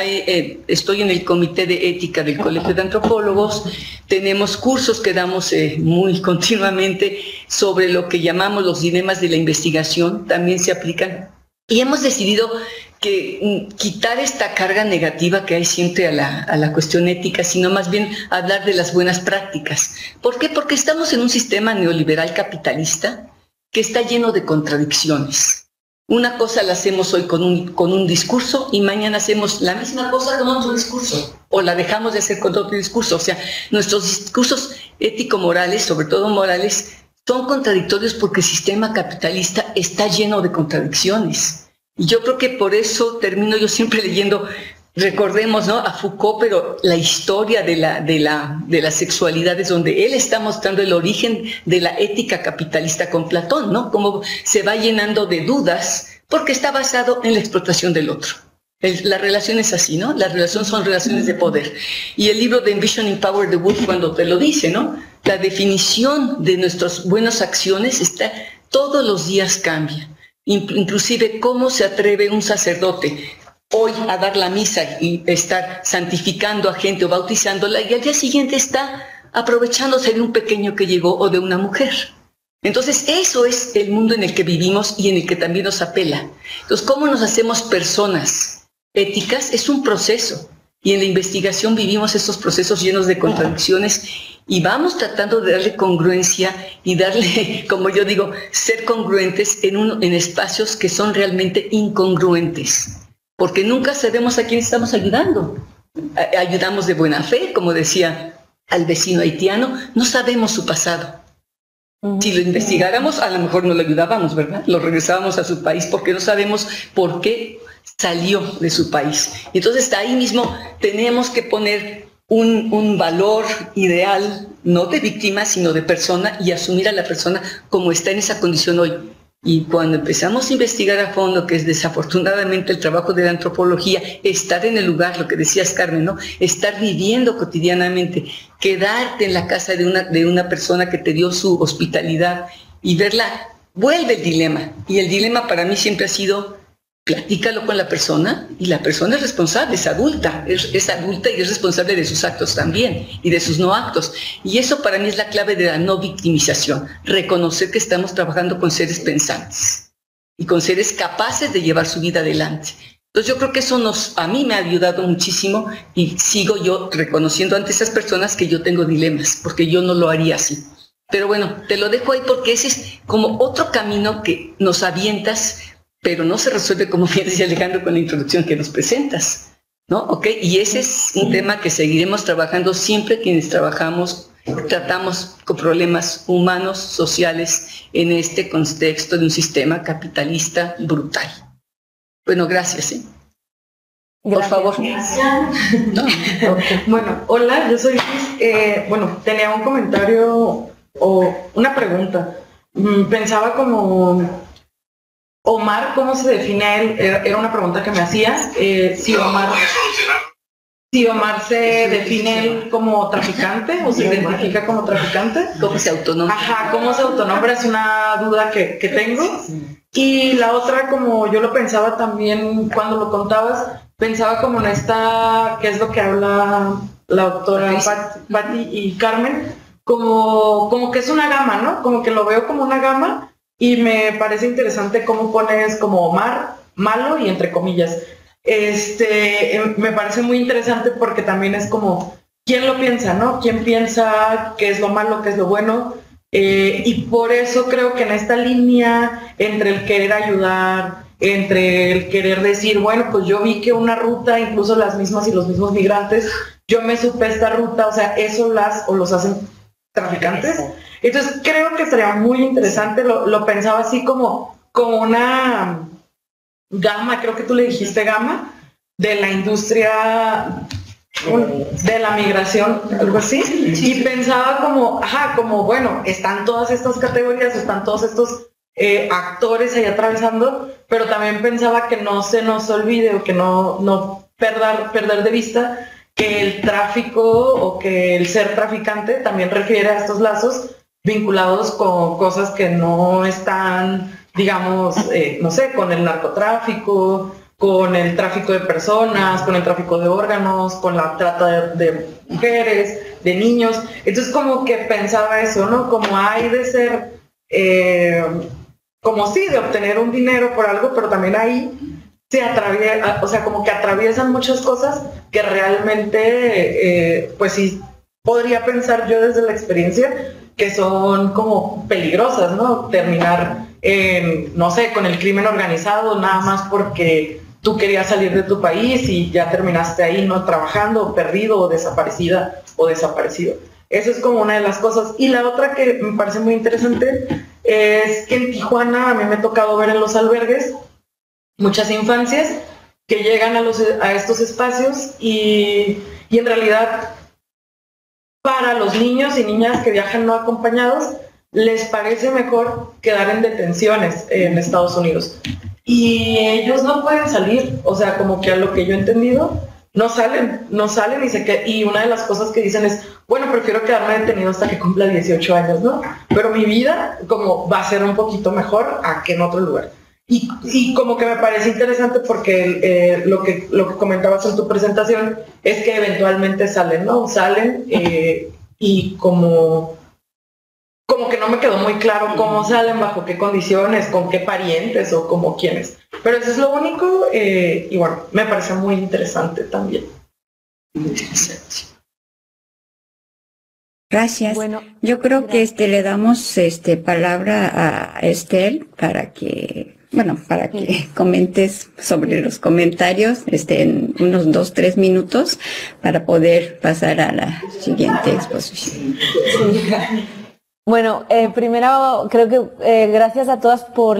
estoy en el comité de ética del Colegio de Antropólogos, tenemos cursos que damos muy continuamente sobre lo que llamamos los dilemas de la investigación, también se aplican. Y hemos decidido que quitar esta carga negativa que hay siempre a la cuestión ética, sino más bien hablar de las buenas prácticas. ¿Por qué? Porque estamos en un sistema neoliberal capitalista que está lleno de contradicciones. Una cosa la hacemos hoy con un discurso y mañana hacemos la misma cosa con otro discurso, o la dejamos de hacer con otro discurso. O sea, nuestros discursos ético-morales, sobre todo morales, son contradictorios porque el sistema capitalista está lleno de contradicciones. Y yo creo que por eso termino yo siempre leyendo, recordemos, ¿no?, a Foucault, pero la historia de las sexualidades, donde él está mostrando el origen de la ética capitalista con Platón, ¿no? Cómo se va llenando de dudas porque está basado en la explotación del otro. La relación es así, ¿no? Las relaciones son relaciones de poder. Y el libro de Envisioning Power de Woolf cuando te lo dice, ¿no? La definición de nuestras buenas acciones todos los días cambia. Inclusive cómo se atreve un sacerdote hoy a dar la misa y estar santificando a gente o bautizándola, y al día siguiente está aprovechándose de un pequeño que llegó o de una mujer. Entonces eso es el mundo en el que vivimos y en el que también nos apela. Entonces, ¿cómo nos hacemos personas éticas? Es un proceso, y en la investigación vivimos estos procesos llenos de contradicciones y vamos tratando de darle congruencia y darle, como yo digo, ser congruentes en espacios que son realmente incongruentes, porque nunca sabemos a quién estamos ayudando. Ayudamos de buena fe, como decía al vecino haitiano, no sabemos su pasado. Si lo investigáramos, a lo mejor no lo ayudábamos, ¿verdad? Lo regresábamos a su país porque no sabemos por qué salió de su país. Entonces, ahí mismo tenemos que poner un valor ideal, no de víctima, sino de persona, y asumir a la persona como está en esa condición hoy. Y cuando empezamos a investigar a fondo, que es desafortunadamente el trabajo de la antropología, estar en el lugar, lo que decías, Carmen, ¿no? Estar viviendo cotidianamente, quedarte en la casa de una persona que te dio su hospitalidad y verla, vuelve el dilema. Y el dilema para mí siempre ha sido, platícalo con la persona, y la persona es responsable, es adulta y es responsable de sus actos también y de sus no actos. Y eso para mí es la clave de la no victimización, reconocer que estamos trabajando con seres pensantes y con seres capaces de llevar su vida adelante. Entonces yo creo que eso a mí me ha ayudado muchísimo, y sigo yo reconociendo ante esas personas que yo tengo dilemas, porque yo no lo haría así. Pero bueno, te lo dejo ahí porque ese es como otro camino que nos avientas, pero no se resuelve, como bien decía Alejandro, con la introducción que nos presentas, ¿no? ¿Ok? Y ese es un tema que seguiremos trabajando siempre quienes trabajamos tratamos con problemas humanos, sociales, en este contexto de un sistema capitalista brutal. Bueno, gracias. Gracias. Por favor. No. Okay. Bueno, hola, yo soy Luis. Bueno, tenía un comentario o una pregunta. Pensaba como Omar, ¿cómo se define él? Era una pregunta que me hacías. Si Omar se define él como traficante o se identifica como traficante. ¿Cómo se autonombra? Ajá, ¿cómo se autonombra? Es una duda que tengo. Y la otra, como yo lo pensaba también cuando lo contabas, pensaba como en esta, que es lo que habla la doctora Patti y Carmen, como que es una gama, ¿no? Como que lo veo como una gama y me parece interesante cómo pones como Omar, malo y entre comillas. Me parece muy interesante porque también es como, ¿quién lo piensa, no? ¿Quién piensa qué es lo malo, qué es lo bueno? Y por eso creo que en esta línea entre el querer ayudar, entre el querer decir, bueno, pues yo vi que una ruta, incluso las mismas y los mismos migrantes, yo me supe esta ruta, o sea, eso los hacen traficantes. Entonces creo que sería muy interesante, lo pensaba así como una gama, creo que tú le dijiste gama, de la industria de la migración, algo así, y pensaba como, bueno, están todas estas categorías, están todos estos actores ahí atravesando, pero también pensaba que no se nos olvide o que no perder de vista que el tráfico o que el ser traficante también refiere a estos lazos vinculados con cosas que no están, digamos, no sé, con el narcotráfico, con el tráfico de personas, con el tráfico de órganos, con la trata de mujeres, de niños. Entonces como que pensaba eso, ¿no? Como hay de ser, como sí, de obtener un dinero por algo, pero también ahí se atraviesa, o sea, como que atraviesan muchas cosas que realmente, pues sí, podría pensar yo desde la experiencia que son como peligrosas, ¿no? Terminar, no sé, con el crimen organizado, nada más porque tú querías salir de tu país y ya terminaste ahí, ¿no? Trabajando, perdido, o desaparecida, o desaparecido. Eso es como una de las cosas. Y la otra que me parece muy interesante es que en Tijuana a mí me ha tocado ver en los albergues muchas infancias que llegan a estos espacios y en realidad para los niños y niñas que viajan no acompañados les parece mejor quedar en detenciones en Estados Unidos. Y ellos no pueden salir, o sea, como que a lo que yo he entendido, no salen y una de las cosas que dicen es, bueno, prefiero quedarme detenido hasta que cumpla 18 años, ¿no? Pero mi vida como va a ser un poquito mejor a que en otro lugar. Y como que me parece interesante porque lo que comentabas en tu presentación es que eventualmente salen, ¿no? Salen y como que no me quedó muy claro cómo salen, bajo qué condiciones, con qué parientes o como quiénes. Pero eso es lo único y bueno, me parece muy interesante también. Gracias. Bueno, yo creo que le damos palabra a Estel para que comentes sobre los comentarios en unos 2-3 minutos para poder pasar a la siguiente exposición. Bueno, primero creo que gracias a todas por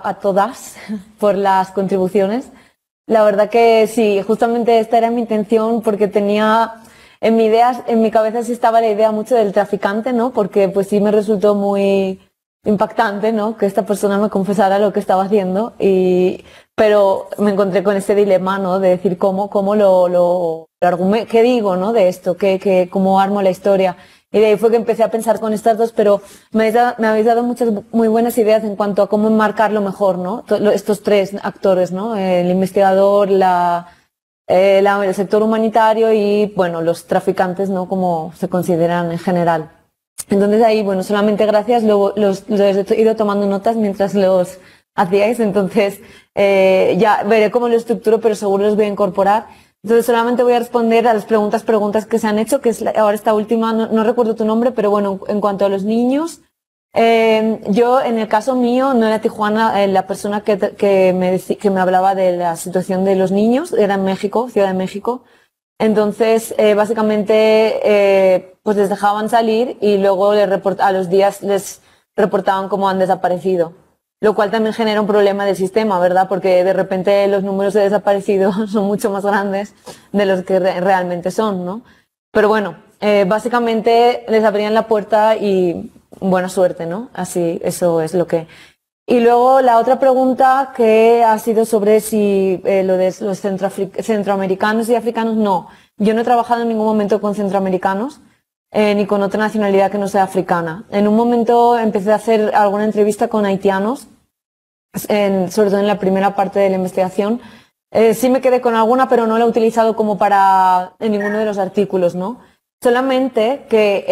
las contribuciones. La verdad que sí, justamente esta era mi intención porque tenía en mi cabeza sí estaba la idea mucho del traficante, ¿no? Porque pues sí me resultó muy impactante, ¿no? Que esta persona me confesara lo que estaba haciendo pero me encontré con este dilema, ¿no? De decir cómo lo argumento, qué digo, ¿no? De esto, cómo armo la historia. Y de ahí fue que empecé a pensar con estas dos, pero me habéis dado muchas muy buenas ideas en cuanto a cómo enmarcarlo mejor, ¿no? Estos tres actores, ¿no? El investigador, el sector humanitario y, bueno, los traficantes, ¿no? Como se consideran en general. Entonces ahí, bueno, solamente gracias, los he ido tomando notas mientras los hacíais, entonces ya veré cómo lo estructuro, pero seguro los voy a incorporar. Entonces solamente voy a responder a las preguntas que se han hecho, que es ahora esta última, no recuerdo tu nombre, pero bueno, en cuanto a los niños, yo en el caso mío no era Tijuana, la persona que me hablaba de la situación de los niños era en México, Ciudad de México. Entonces básicamente pues les dejaban salir y luego a los días les reportaban cómo han desaparecido. Lo cual también genera un problema del sistema, ¿verdad? Porque de repente los números de desaparecidos son mucho más grandes de los que realmente son, ¿no? Pero bueno, básicamente les abrían la puerta y buena suerte, ¿no? Así, eso es lo que... Y luego la otra pregunta que ha sido sobre si lo de los centroamericanos y africanos, no. Yo no he trabajado en ningún momento con centroamericanos ni con otra nacionalidad que no sea africana. En un momento empecé a hacer alguna entrevista con haitianos, sobre todo en la primera parte de la investigación. Sí me quedé con alguna, pero no la he utilizado como en ninguno de los artículos, ¿no? Solamente que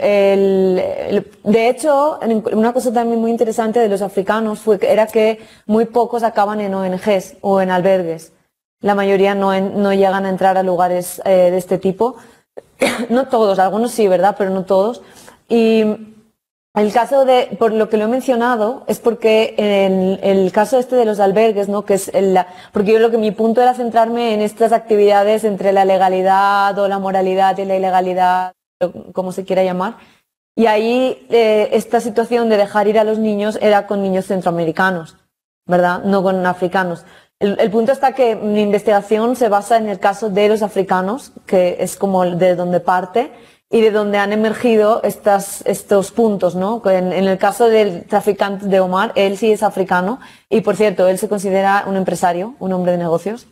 de hecho, una cosa también muy interesante de los africanos era que muy pocos acaban en ONGs o en albergues. La mayoría no llegan a entrar a lugares de este tipo. No todos, algunos sí, ¿verdad? Pero no todos. Y el caso por lo que lo he mencionado, es porque en el caso de los albergues, ¿no? Que es porque mi punto era centrarme en estas actividades entre la legalidad o la moralidad y la ilegalidad, como se quiera llamar. Y ahí esta situación de dejar ir a los niños era con niños centroamericanos, ¿verdad? No con africanos. El punto está que mi investigación se basa en el caso de los africanos, que es como de donde parte, y de donde han emergido estos puntos, ¿no? En el caso del traficante de Omar, él sí es africano, y por cierto, él se considera un empresario, un hombre de negocios.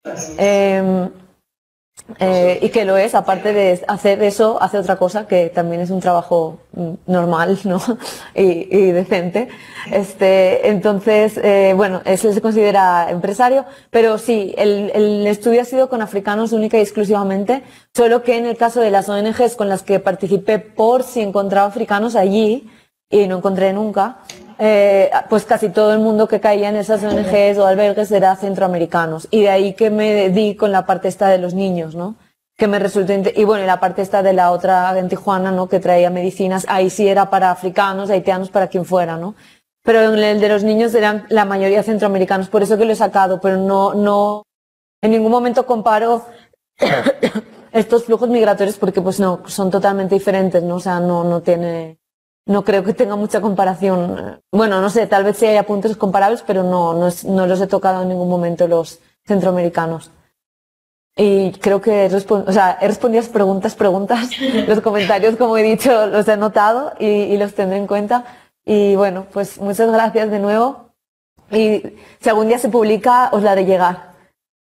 Y que lo es, aparte de hacer eso, hace otra cosa que también es un trabajo normal, ¿no? y decente. Entonces, bueno, él se considera empresario, pero sí, el estudio ha sido con africanos única y exclusivamente, solo que en el caso de las ONGs con las que participé por si encontraba africanos allí, y no encontré nunca, pues casi todo el mundo que caía en esas ONGs o albergues era centroamericanos. Y de ahí que me di con la parte esta de los niños, ¿no? Que me resultó... Y bueno, la parte esta de la otra en Tijuana, ¿no? Que traía medicinas, ahí sí era para africanos, haitianos, para quien fuera, ¿no? Pero en el de los niños eran la mayoría centroamericanos, por eso que lo he sacado, pero no en ningún momento comparo estos flujos migratorios porque pues no, son totalmente diferentes, ¿no? O sea, no creo que tenga mucha comparación. Bueno, no sé, tal vez sí haya puntos comparables, pero no los he tocado en ningún momento los centroamericanos. Y creo que he respondido a las preguntas. Los comentarios, como he dicho, los he notado y los tendré en cuenta. Y bueno, pues muchas gracias de nuevo. Y si algún día se publica, os la haré llegar.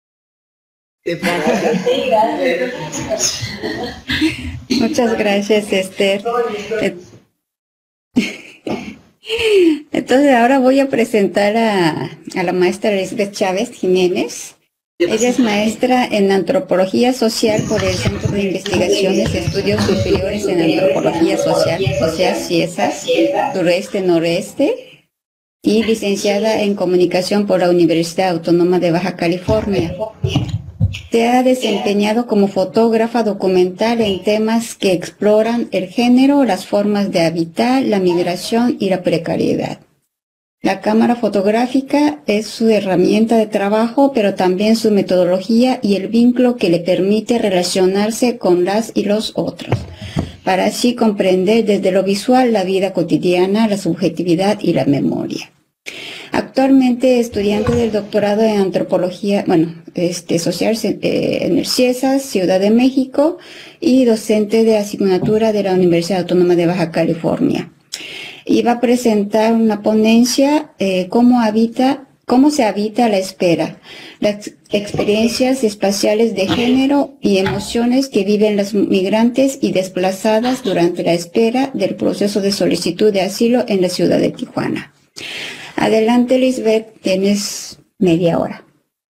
Muchas gracias, Esther. Entonces ahora voy a presentar a la maestra Lisbeth Chávez Jiménez. Ella es maestra en Antropología Social por el Centro de Investigaciones y Estudios Superiores en Antropología Social, o sea, CIESAS, Sureste-Noreste, y licenciada en Comunicación por la Universidad Autónoma de Baja California. Se ha desempeñado como fotógrafa documental en temas que exploran el género, las formas de habitar, la migración y la precariedad. La cámara fotográfica es su herramienta de trabajo, pero también su metodología y el vínculo que le permite relacionarse con las y los otros, para así comprender desde lo visual la vida cotidiana, la subjetividad y la memoria. Actualmente estudiante del doctorado en antropología, social en el CIESAS, Ciudad de México, y docente de asignatura de la Universidad Autónoma de Baja California. Y va a presentar una ponencia, cómo se habita la espera, las experiencias espaciales de género y emociones que viven las migrantes y desplazadas durante la espera del proceso de solicitud de asilo en la ciudad de Tijuana. Adelante, Lisbeth, tienes media hora.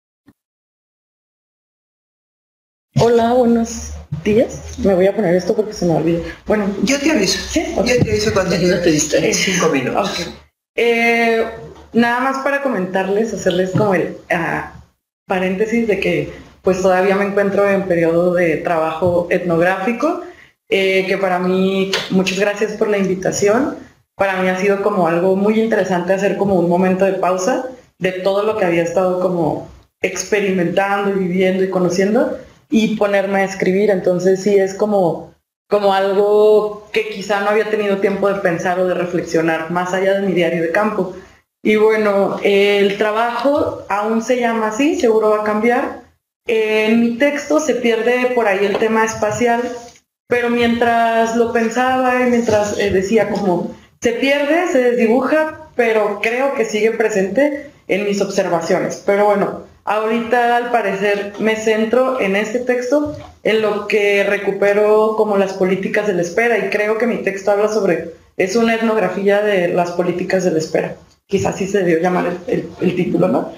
Hola, buenos días. Me voy a poner esto porque se me olvidó. Bueno, yo te aviso. ¿Sí? Okay. Yo te aviso cuando no te distraes. 5 minutos. Okay. Nada más para comentarles, hacerles como el paréntesis de que pues todavía me encuentro en periodo de trabajo etnográfico, que para mí, muchas gracias por la invitación. Para mí ha sido como algo muy interesante hacer como un momento de pausa de todo lo que había estado como experimentando y viviendo y conociendo y ponerme a escribir. Entonces sí es como como algo que quizá no había tenido tiempo de pensar o de reflexionar más allá de mi diario de campo. Y bueno, el trabajo aún se llama así, seguro va a cambiar. En mi texto se pierde por ahí el tema espacial, pero mientras lo pensaba y mientras decía como se pierde, se desdibuja, pero creo que sigue presente en mis observaciones. Pero bueno, ahorita al parecer me centro en este texto, en lo que recupero como las políticas de la espera, y creo que mi texto habla sobre, es una etnografía de las políticas de la espera. Quizás así se debió llamar el título, ¿no?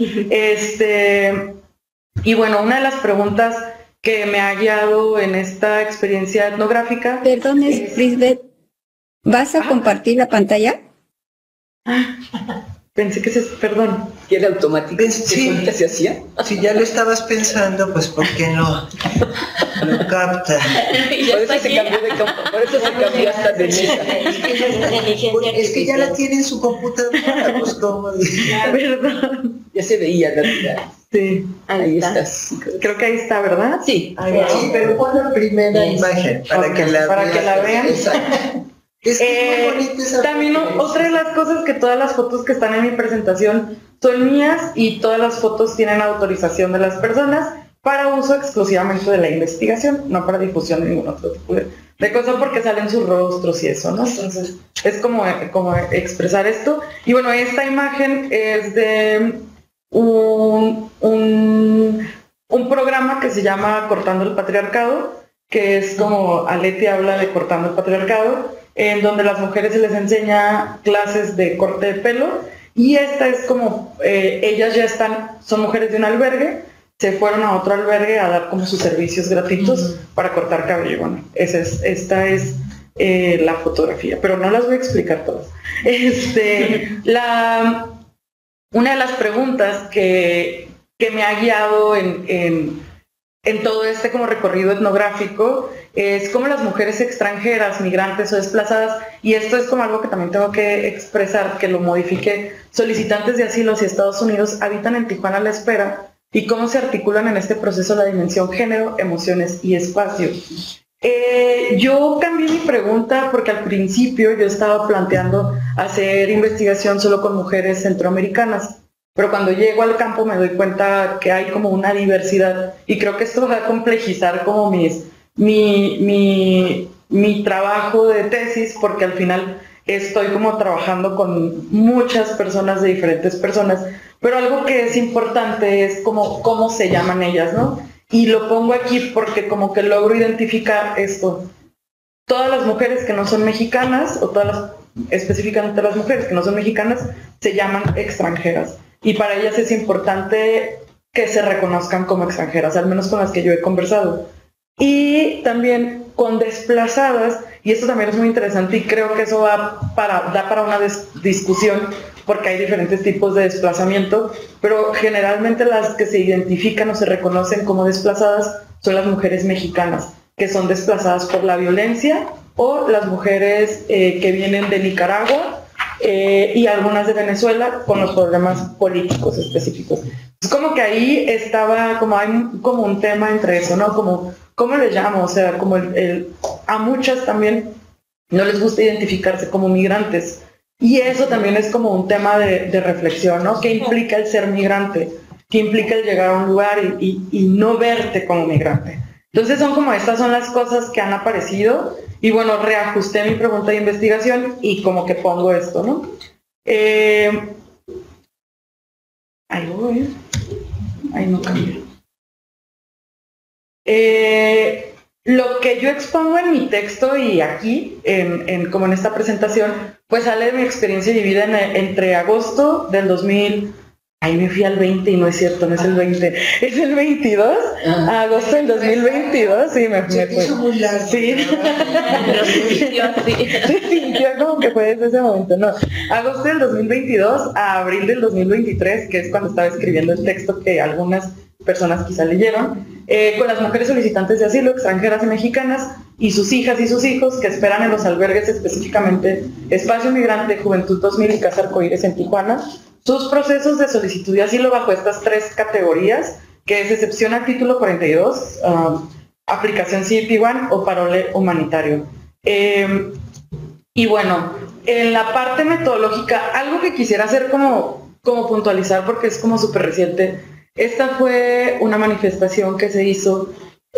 Y bueno, una de las preguntas que me ha guiado en esta experiencia etnográfica... Perdón, Lisbeth, ¿vas a compartir la pantalla? Pensé que perdón. ¿Y era automático? Sí, ¿Qué se hacía? Si ya lo estabas pensando, pues ¿por qué no lo capta? Por eso se cambió de campo, por eso se cambió hasta de mesa. Es que ya la tiene en su computadora, pues como... Perdón. Ya se veía, ¿verdad? Sí. Ahí estás. Creo que ahí está, ¿verdad? Sí. Sí, pero pon la primera imagen para que la vean. Exacto. Es que es muy bonita esa también otra de las cosas que todas las fotos que están en mi presentación son mías y todas las fotos tienen autorización de las personas para uso exclusivamente de la investigación, no para difusión de ningún otro tipo de cosa, porque salen sus rostros y eso, ¿no? Entonces es como expresar esto. Y bueno, esta imagen es de un programa que se llama Cortando el Patriarcado, que es como Aleti habla de Cortando el Patriarcado, en donde las mujeres se les enseña clases de corte de pelo, y esta es como, ellas ya son mujeres de un albergue, se fueron a otro albergue a dar como sus servicios gratuitos para cortar cabello. Bueno, esta es la fotografía, pero no las voy a explicar todas. Una de las preguntas que me ha guiado en todo este como recorrido etnográfico es cómo las mujeres extranjeras, migrantes o desplazadas, y esto es como algo que también tengo que expresar, que lo modifique, solicitantes de asilo hacia Estados Unidos habitan en Tijuana a la espera, y cómo se articulan en este proceso la dimensión género, emociones y espacio. Yo cambié mi pregunta porque al principio yo estaba planteando hacer investigación solo con mujeres centroamericanas, pero cuando llego al campo me doy cuenta que hay como una diversidad, y creo que esto va a complejizar como mi trabajo de tesis, porque al final estoy como trabajando con muchas personas de diferentes personas, pero algo que es importante es como cómo se llaman ellas, ¿no? Y lo pongo aquí porque como que logro identificar esto. Todas las mujeres que no son mexicanas, o específicamente las mujeres que no son mexicanas, se llaman extranjeras. Y para ellas es importante que se reconozcan como extranjeras, al menos con las que yo he conversado. Y también con desplazadas, y esto también es muy interesante y creo que eso da para una discusión, porque hay diferentes tipos de desplazamiento, pero generalmente las que se identifican o se reconocen como desplazadas son las mujeres mexicanas, que son desplazadas por la violencia, o las mujeres que vienen de Nicaragua, y algunas de Venezuela con los problemas políticos específicos. Es como que ahí estaba, hay como un tema entre eso, ¿no? Como, ¿cómo le llamo? O sea, como a muchas también no les gusta identificarse como migrantes. Y eso también es como un tema de reflexión, ¿no? ¿Qué implica el ser migrante? ¿Qué implica el llegar a un lugar y no verte como migrante? Entonces estas son las cosas que han aparecido. Y bueno, reajusté mi pregunta de investigación y como que pongo esto, ¿no? Ahí voy. Ahí no cambié. Lo que yo expongo en mi texto y aquí, como en esta presentación, pues sale de mi experiencia vivida entre agosto del 2000, ahí me fui al 20 y no es cierto, no es el 20, es el 22, agosto del 2022, sí, me fue. Sí, se sintió como que fue desde ese momento, no. Agosto del 2022 a abril del 2023, que es cuando estaba escribiendo el texto que algunas personas quizá leyeron, con las mujeres solicitantes de asilo, extranjeras y mexicanas, y sus hijas y sus hijos que esperan en los albergues, específicamente Espacio Migrante, Juventud 2000 y Casa Arcoíris en Tijuana, sus procesos de solicitud de asilo bajo estas tres categorías, que es excepción al título 42, aplicación CDP-1 o parole humanitario. Y bueno, en la parte metodológica, algo que quisiera hacer como puntualizar porque es como súper reciente. Esta fue una manifestación que se hizo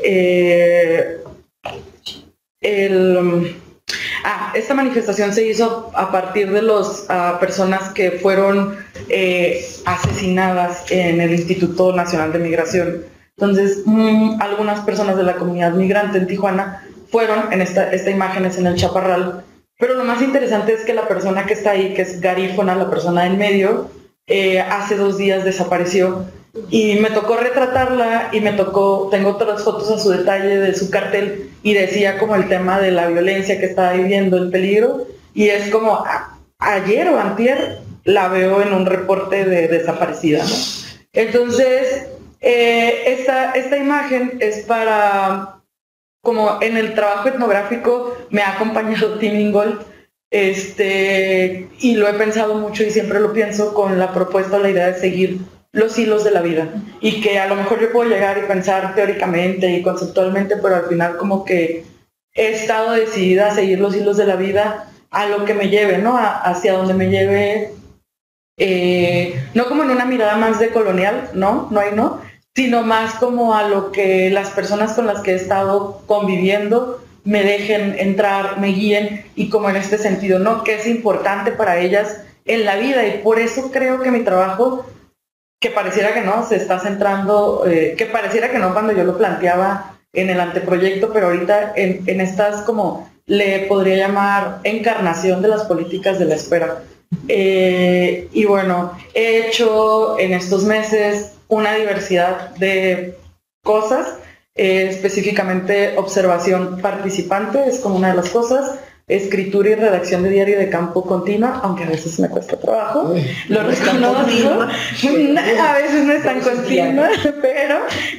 esta manifestación se hizo a partir de las personas que fueron asesinadas en el Instituto Nacional de Migración. Entonces, algunas personas de la comunidad migrante en Tijuana fueron, en esta imagen es en el Chaparral, pero lo más interesante es que la persona que está ahí, que es Garífona, la persona en medio, hace 2 días desapareció y me tocó retratarla y tengo otras fotos a su detalle de su cartel y decía como el tema de la violencia que estaba viviendo, el peligro, y es como ayer o antier la veo en un reporte de desaparecida, ¿no? Entonces, esta imagen es para, como en el trabajo etnográfico me ha acompañado Tim Ingold, y lo he pensado mucho y siempre lo pienso con la propuesta, la idea de seguir los hilos de la vida, y que a lo mejor yo puedo llegar y pensar teóricamente y conceptualmente, pero al final como que he estado decidida a seguir los hilos de la vida a lo que me lleve, ¿no? Hacia donde me lleve, no como en una mirada más de colonial, no, sino más como a lo que las personas con las que he estado conviviendo me dejen entrar, me guíen, y como en este sentido, ¿no? Que es importante para ellas en la vida, y por eso creo que mi trabajo, que pareciera que no, se está centrando, que pareciera que no cuando yo lo planteaba en el anteproyecto, pero ahorita en estas como le podría llamar encarnación de las políticas de la espera. Y bueno, he hecho en estos meses una diversidad de cosas, específicamente observación participante es como una de las cosas, escritura y redacción de diario de campo continua, aunque a veces me cuesta trabajo, lo reconozco, a veces no es tan continua, pero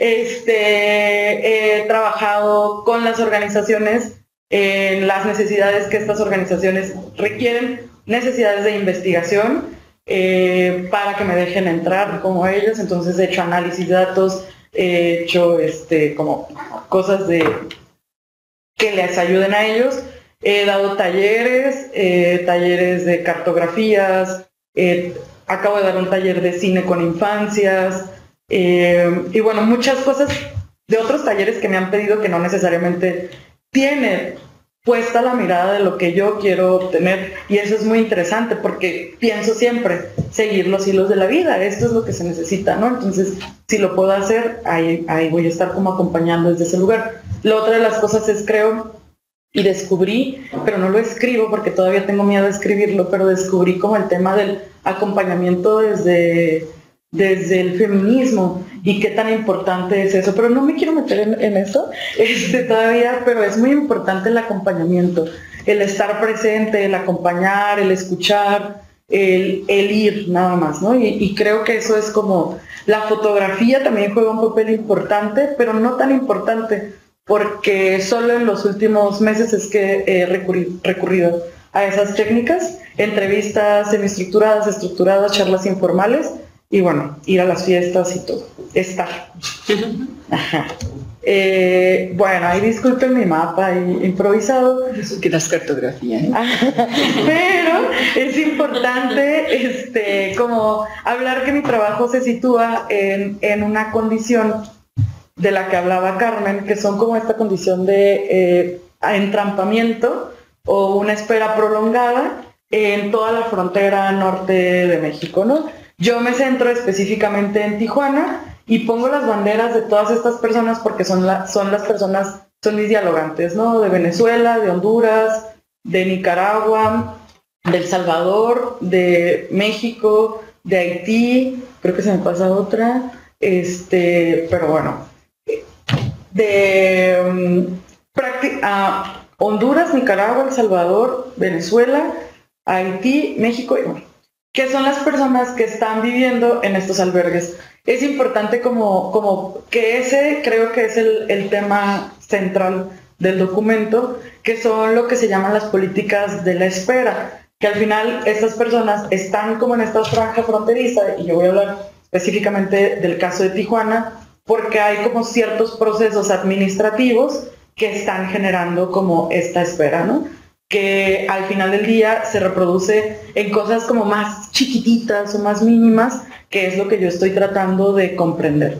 he trabajado con las organizaciones en las necesidades que estas organizaciones requieren, necesidades de investigación, para que me dejen entrar como ellos. Entonces he hecho análisis de datos, he hecho como cosas que les ayuden a ellos. He dado talleres de cartografías, acabo de dar un taller de cine con infancias, y bueno, muchas cosas de otros talleres que me han pedido que no necesariamente tiene puesta la mirada de lo que yo quiero obtener, y eso es muy interesante porque pienso siempre seguir los hilos de la vida, esto es lo que se necesita, ¿no? Entonces, si lo puedo hacer, ahí voy a estar como acompañando desde ese lugar. La otra de las cosas es, creo, y descubrí, pero no lo escribo porque todavía tengo miedo de escribirlo, pero descubrí como el tema del acompañamiento desde el feminismo y qué tan importante es eso, pero no me quiero meter en eso todavía, pero es muy importante el acompañamiento, el estar presente, el acompañar, el escuchar, el ir nada más, ¿no? Y creo que eso es como, la fotografía también juega un papel importante, pero no tan importante, porque solo en los últimos meses es que he recurrido a esas técnicas, entrevistas semiestructuradas, estructuradas, charlas informales, y bueno, ir a las fiestas y todo, estar. Ajá. Bueno, ahí disculpen mi mapa improvisado. Eso que das cartografía, ¿eh? Pero es importante como hablar que mi trabajo se sitúa en una condición de la que hablaba Carmen, que son como esta condición de entrampamiento o una espera prolongada en toda la frontera norte de México, ¿no? Yo me centro específicamente en Tijuana y pongo las banderas de todas estas personas porque son las personas, son mis dialogantes, ¿no? De Venezuela, de Honduras, de Nicaragua, de El Salvador, de México, de Haití, creo que se me pasa otra, pero bueno, de Honduras, Nicaragua, El Salvador, Venezuela, Haití, México y bueno, que son las personas que están viviendo en estos albergues. Es importante como que ese creo que es el tema central del documento, que son lo que se llaman las políticas de la espera, que al final estas personas están como en esta franja fronteriza, y yo voy a hablar específicamente del caso de Tijuana, porque hay como ciertos procesos administrativos que están generando como esta espera, ¿no? Que al final del día se reproduce en cosas como más chiquititas o más mínimas, que es lo que yo estoy tratando de comprender.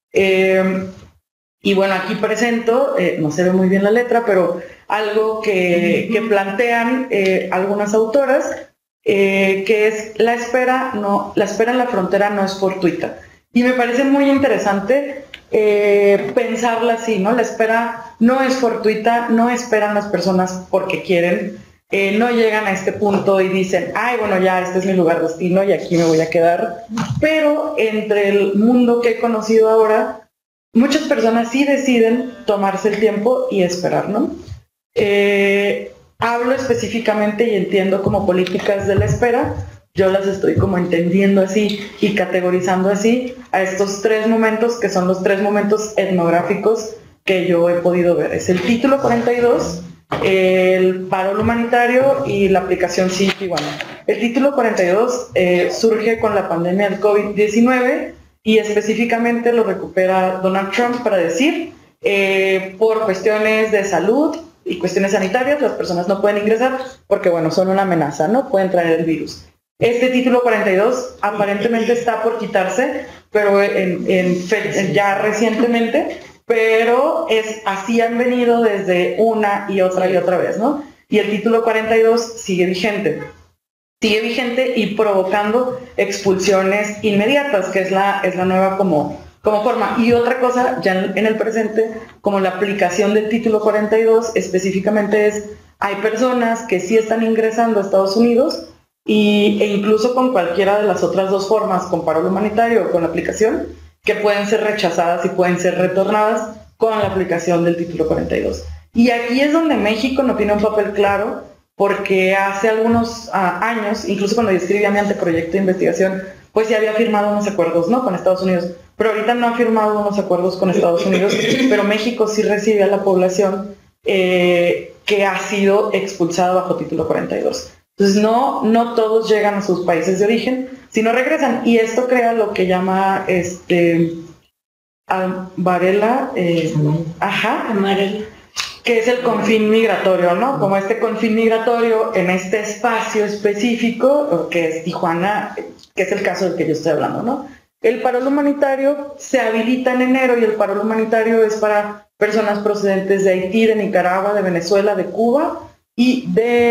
Y bueno, aquí presento, no se ve muy bien la letra, pero algo que plantean algunas autoras, que es la espera en la frontera no es fortuita. Y me parece muy interesante pensarla así, ¿no? La espera no es fortuita, no esperan las personas porque quieren, no llegan a este punto y dicen, ay, bueno, ya, este es mi lugar destino y aquí me voy a quedar. Pero entre el mundo que he conocido ahora, muchas personas sí deciden tomarse el tiempo y esperar, ¿no? Hablo específicamente y entiendo como políticas de la espera. Yo las estoy como entendiendo así y categorizando así a estos 3 momentos, que son los 3 momentos etnográficos que yo he podido ver. Es el título 42, el paro humanitario y la aplicación Tijuana. El título 42 surge con la pandemia del COVID-19 y específicamente lo recupera Donald Trump para decir, por cuestiones de salud y cuestiones sanitarias, las personas no pueden ingresar porque, bueno, son una amenaza, ¿no? Pueden traer el virus. Este título 42 aparentemente está por quitarse, pero ya recientemente, pero así han venido desde una y otra vez, ¿no? Y el título 42 sigue vigente y provocando expulsiones inmediatas, que es la nueva como forma. Y otra cosa, ya en el presente, como la aplicación del título 42 específicamente hay personas que sí están ingresando a Estados Unidos e incluso con cualquiera de las otras 2 formas, con paro humanitario o con la aplicación, que pueden ser rechazadas y pueden ser retornadas con la aplicación del título 42. Y aquí es donde México no tiene un papel claro, porque hace algunos años, incluso cuando yo escribía mi anteproyecto de investigación, pues ya había firmado unos acuerdos, ¿no?, con Estados Unidos, pero ahorita no ha firmado unos acuerdos con Estados Unidos, pero México sí recibe a la población que ha sido expulsada bajo título 42. Entonces no todos llegan a sus países de origen, sino regresan, y esto crea lo que llama Varela, que es el confín migratorio, ¿no? Como este confín migratorio en este espacio específico, que es Tijuana, que es el caso del que yo estoy hablando, ¿no? El paro humanitario se habilita en enero y el paro humanitario es para personas procedentes de Haití, de Nicaragua, de Venezuela, de Cuba y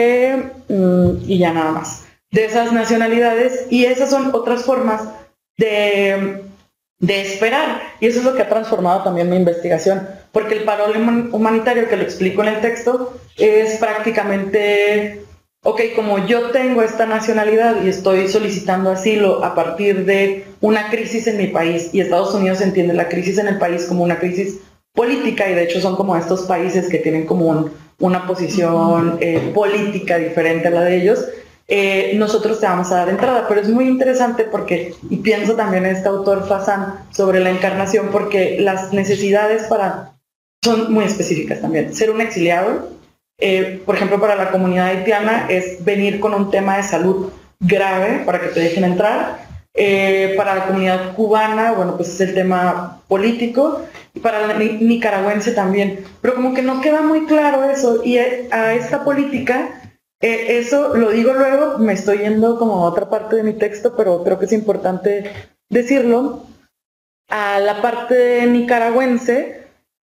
ya nada más, de esas nacionalidades, y esas son otras formas de esperar, y eso es lo que ha transformado también mi investigación, porque el paro humanitario, que lo explico en el texto, es prácticamente, ok, como yo tengo esta nacionalidad y estoy solicitando asilo a partir de una crisis en mi país, y Estados Unidos entiende la crisis en el país como una crisis política, y de hecho son como estos países que tienen como una posición política diferente a la de ellos, nosotros te vamos a dar entrada. Pero es muy interesante porque, y pienso también en este autor Fasan sobre la encarnación, porque las necesidades son muy específicas también. Ser un exiliado, por ejemplo, para la comunidad haitiana es venir con un tema de salud grave para que te dejen entrar. Para la comunidad cubana, bueno, pues es el tema político, y para la nicaragüense también, pero como que no queda muy claro eso, y a esta política, eso lo digo luego, me estoy yendo como a otra parte de mi texto, pero creo que es importante decirlo, a la parte nicaragüense,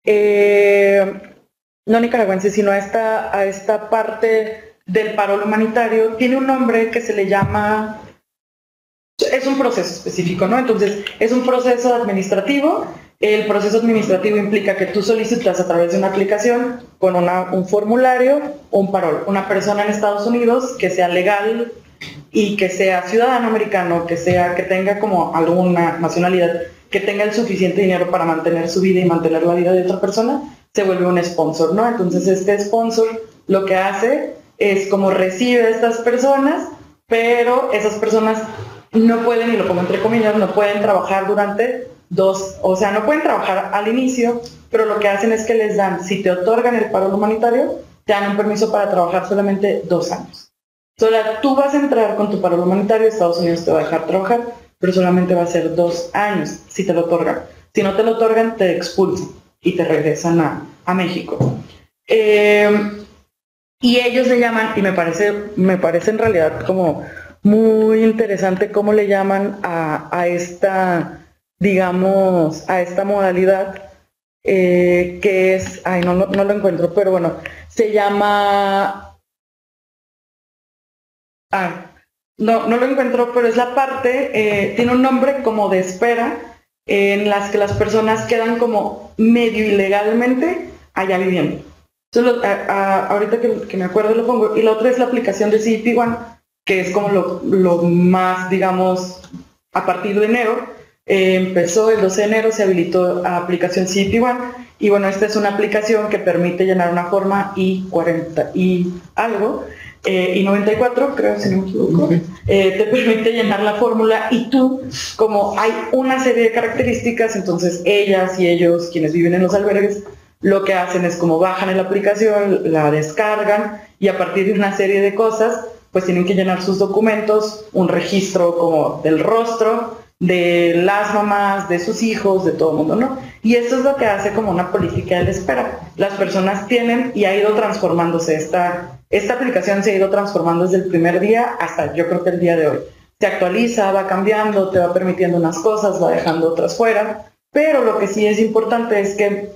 no nicaragüense, sino a esta parte del paro humanitario, tiene un nombre que se le llama... Es un proceso específico, ¿no? Entonces, es un proceso administrativo. El proceso administrativo implica que tú solicitas a través de una aplicación con un formulario, un parol. Una persona en Estados Unidos que sea legal y que sea ciudadano americano, que tenga como alguna nacionalidad, que tenga el suficiente dinero para mantener su vida y mantener la vida de otra persona, se vuelve un sponsor, ¿no? Entonces, este sponsor lo que hace es como recibe a estas personas, pero esas personas no pueden, y lo pongo entre comillas, no pueden trabajar durante no pueden trabajar al inicio, pero lo que hacen es que les dan, si te otorgan el paro humanitario, te dan un permiso para trabajar solamente 2 años. Tú vas a entrar con tu paro humanitario, Estados Unidos te va a dejar trabajar, pero solamente va a ser 2 años si te lo otorgan. Si no te lo otorgan, te expulsan y te regresan a México. Y ellos le llaman, y me parece en realidad como muy interesante cómo le llaman a esta, digamos, a esta modalidad, que es, no lo encuentro, pero bueno, se llama, no lo encuentro, pero es la parte, tiene un nombre como de espera, en las que las personas quedan como medio ilegalmente allá viviendo. Entonces, ahorita que me acuerdo lo pongo. Y la otra es la aplicación de CBP One, que es como lo más, digamos, a partir de enero. Empezó el 12 de enero, se habilitó la aplicación CBP One. Y bueno, esta es una aplicación que permite llenar una forma I-40 y algo, I-94, creo, si no me equivoco. Te permite llenar la fórmula y tú, como hay una serie de características, entonces ellas y ellos, quienes viven en los albergues, lo que hacen es como bajan en la aplicación, la descargan y a partir de una serie de cosas, pues tienen que llenar sus documentos, un registro como del rostro, de las mamás, de sus hijos, de todo el mundo, ¿no? Y esto es lo que hace como una política de la espera. Las personas tienen y ha ido transformándose, esta aplicación se ha ido transformando desde el primer día hasta yo creo que el día de hoy. Se actualiza, va cambiando, te va permitiendo unas cosas, va dejando otras fuera, pero lo que sí es importante es que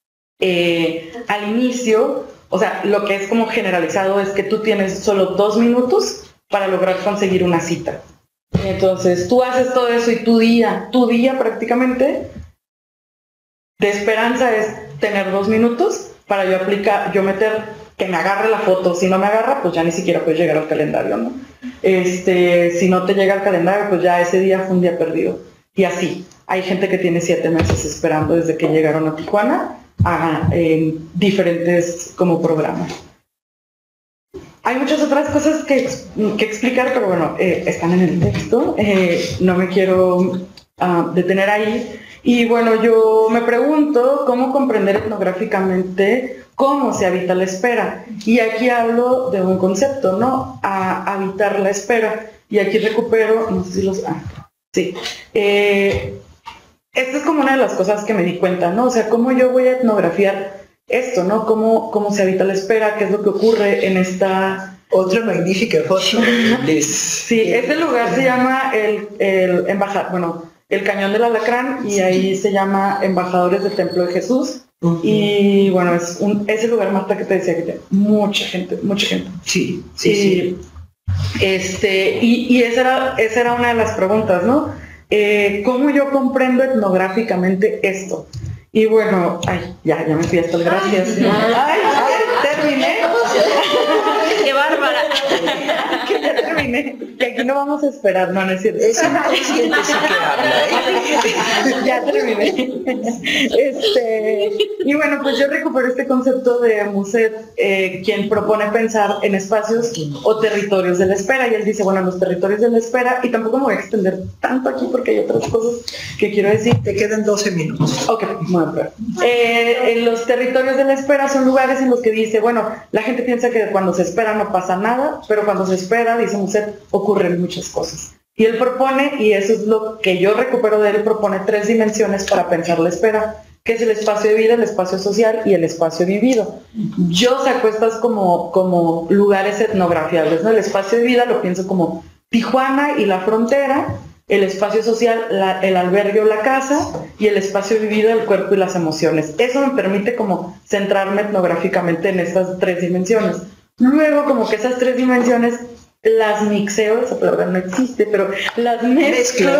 al inicio, o sea, lo que es como generalizado es que tú tienes solo 2 minutos para lograr conseguir una cita. Entonces tú haces todo eso y tu día prácticamente de esperanza es tener 2 minutos para yo meter que me agarre la foto. Si no me agarra, pues ya ni siquiera puedes llegar al calendario, ¿no? Si no te llega al calendario, pues ya ese día fue un día perdido. Y así, hay gente que tiene 7 meses esperando desde que llegaron a Tijuana en diferentes como programas. Hay muchas otras cosas que explicar, pero bueno, están en el texto, no me quiero detener ahí. Y bueno, yo me pregunto cómo comprender etnográficamente cómo se habita la espera. Y aquí hablo de un concepto, ¿no? Habitar la espera. Y aquí recupero, no sé si sí. Esta es como una de las cosas que me di cuenta, ¿no? O sea, cómo yo voy a etnografiar esto, ¿no? Cómo se habita la espera, qué es lo que ocurre en esta... Otra magnífica foto. Sí, este lugar se llama el Cañón del Alacrán y ahí se llama Embajadores del Templo de Jesús. Y bueno, es ese lugar, Marta, que te decía que tiene mucha gente. Sí. Y esa era una de las preguntas, ¿no? ¿Cómo yo comprendo etnográficamente esto? Y bueno, ya me fui hasta el gracias. Terminé. ¡Qué bárbara! Que ya terminé. Que aquí no vamos a esperar, no es cierto. Es inconsciente sí que habla, Ya terminé. Y bueno, pues yo recupero este concepto de Musset, quien propone pensar en espacios o territorios de la espera. Y él dice, bueno, los territorios de la espera, y tampoco me voy a extender tanto aquí porque hay otras cosas que quiero decir. Te quedan 12 minutos. Ok, bueno, en los territorios de la espera son lugares en los que dice, bueno, la gente piensa que cuando se espera no pasa nada, pero cuando se espera, dice Musset, ocurren muchas cosas. Y él propone, y eso es lo que yo recupero de él, propone 3 dimensiones para pensar la espera, que es el espacio de vida, el espacio social y el espacio vivido. Yo saco estas como lugares etnografiables, ¿no? El espacio de vida lo pienso como Tijuana y la frontera, el espacio social, el albergue o la casa, y el espacio vivido, el cuerpo y las emociones. Eso me permite como centrarme etnográficamente en estas 3 dimensiones. Luego, como que esas 3 dimensiones las mixeo, esa palabra no existe, pero las mezclo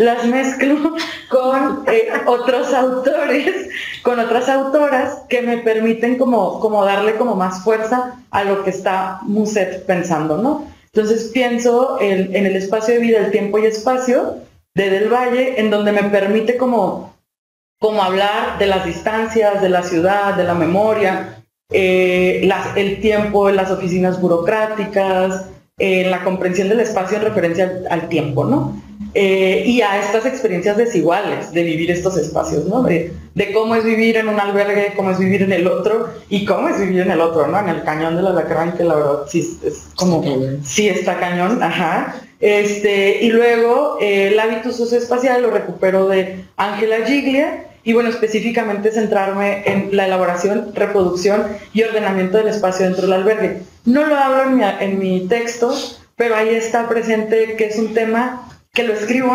con otros autores, con otras autoras que me permiten como darle como más fuerza a lo que está Musset pensando, ¿no? Entonces pienso en el espacio de vida, el tiempo y espacio de Del Valle, en donde me permite como hablar de las distancias, de la ciudad, de la memoria, el tiempo, las oficinas burocráticas, la comprensión del espacio en referencia al tiempo, ¿no? Y a estas experiencias desiguales de vivir estos espacios, ¿no? De cómo es vivir en un albergue, cómo es vivir en el otro y cómo es vivir en el otro, ¿no? En el Cañón del Alacrán, que la verdad sí es como, sí está cañón, ajá. Y luego el hábito socioespacial lo recupero de Ángela Giglia, y bueno, específicamente centrarme en la elaboración, reproducción y ordenamiento del espacio dentro del albergue. No lo hablo en mi texto, pero ahí está presente, que es un tema que lo escribo,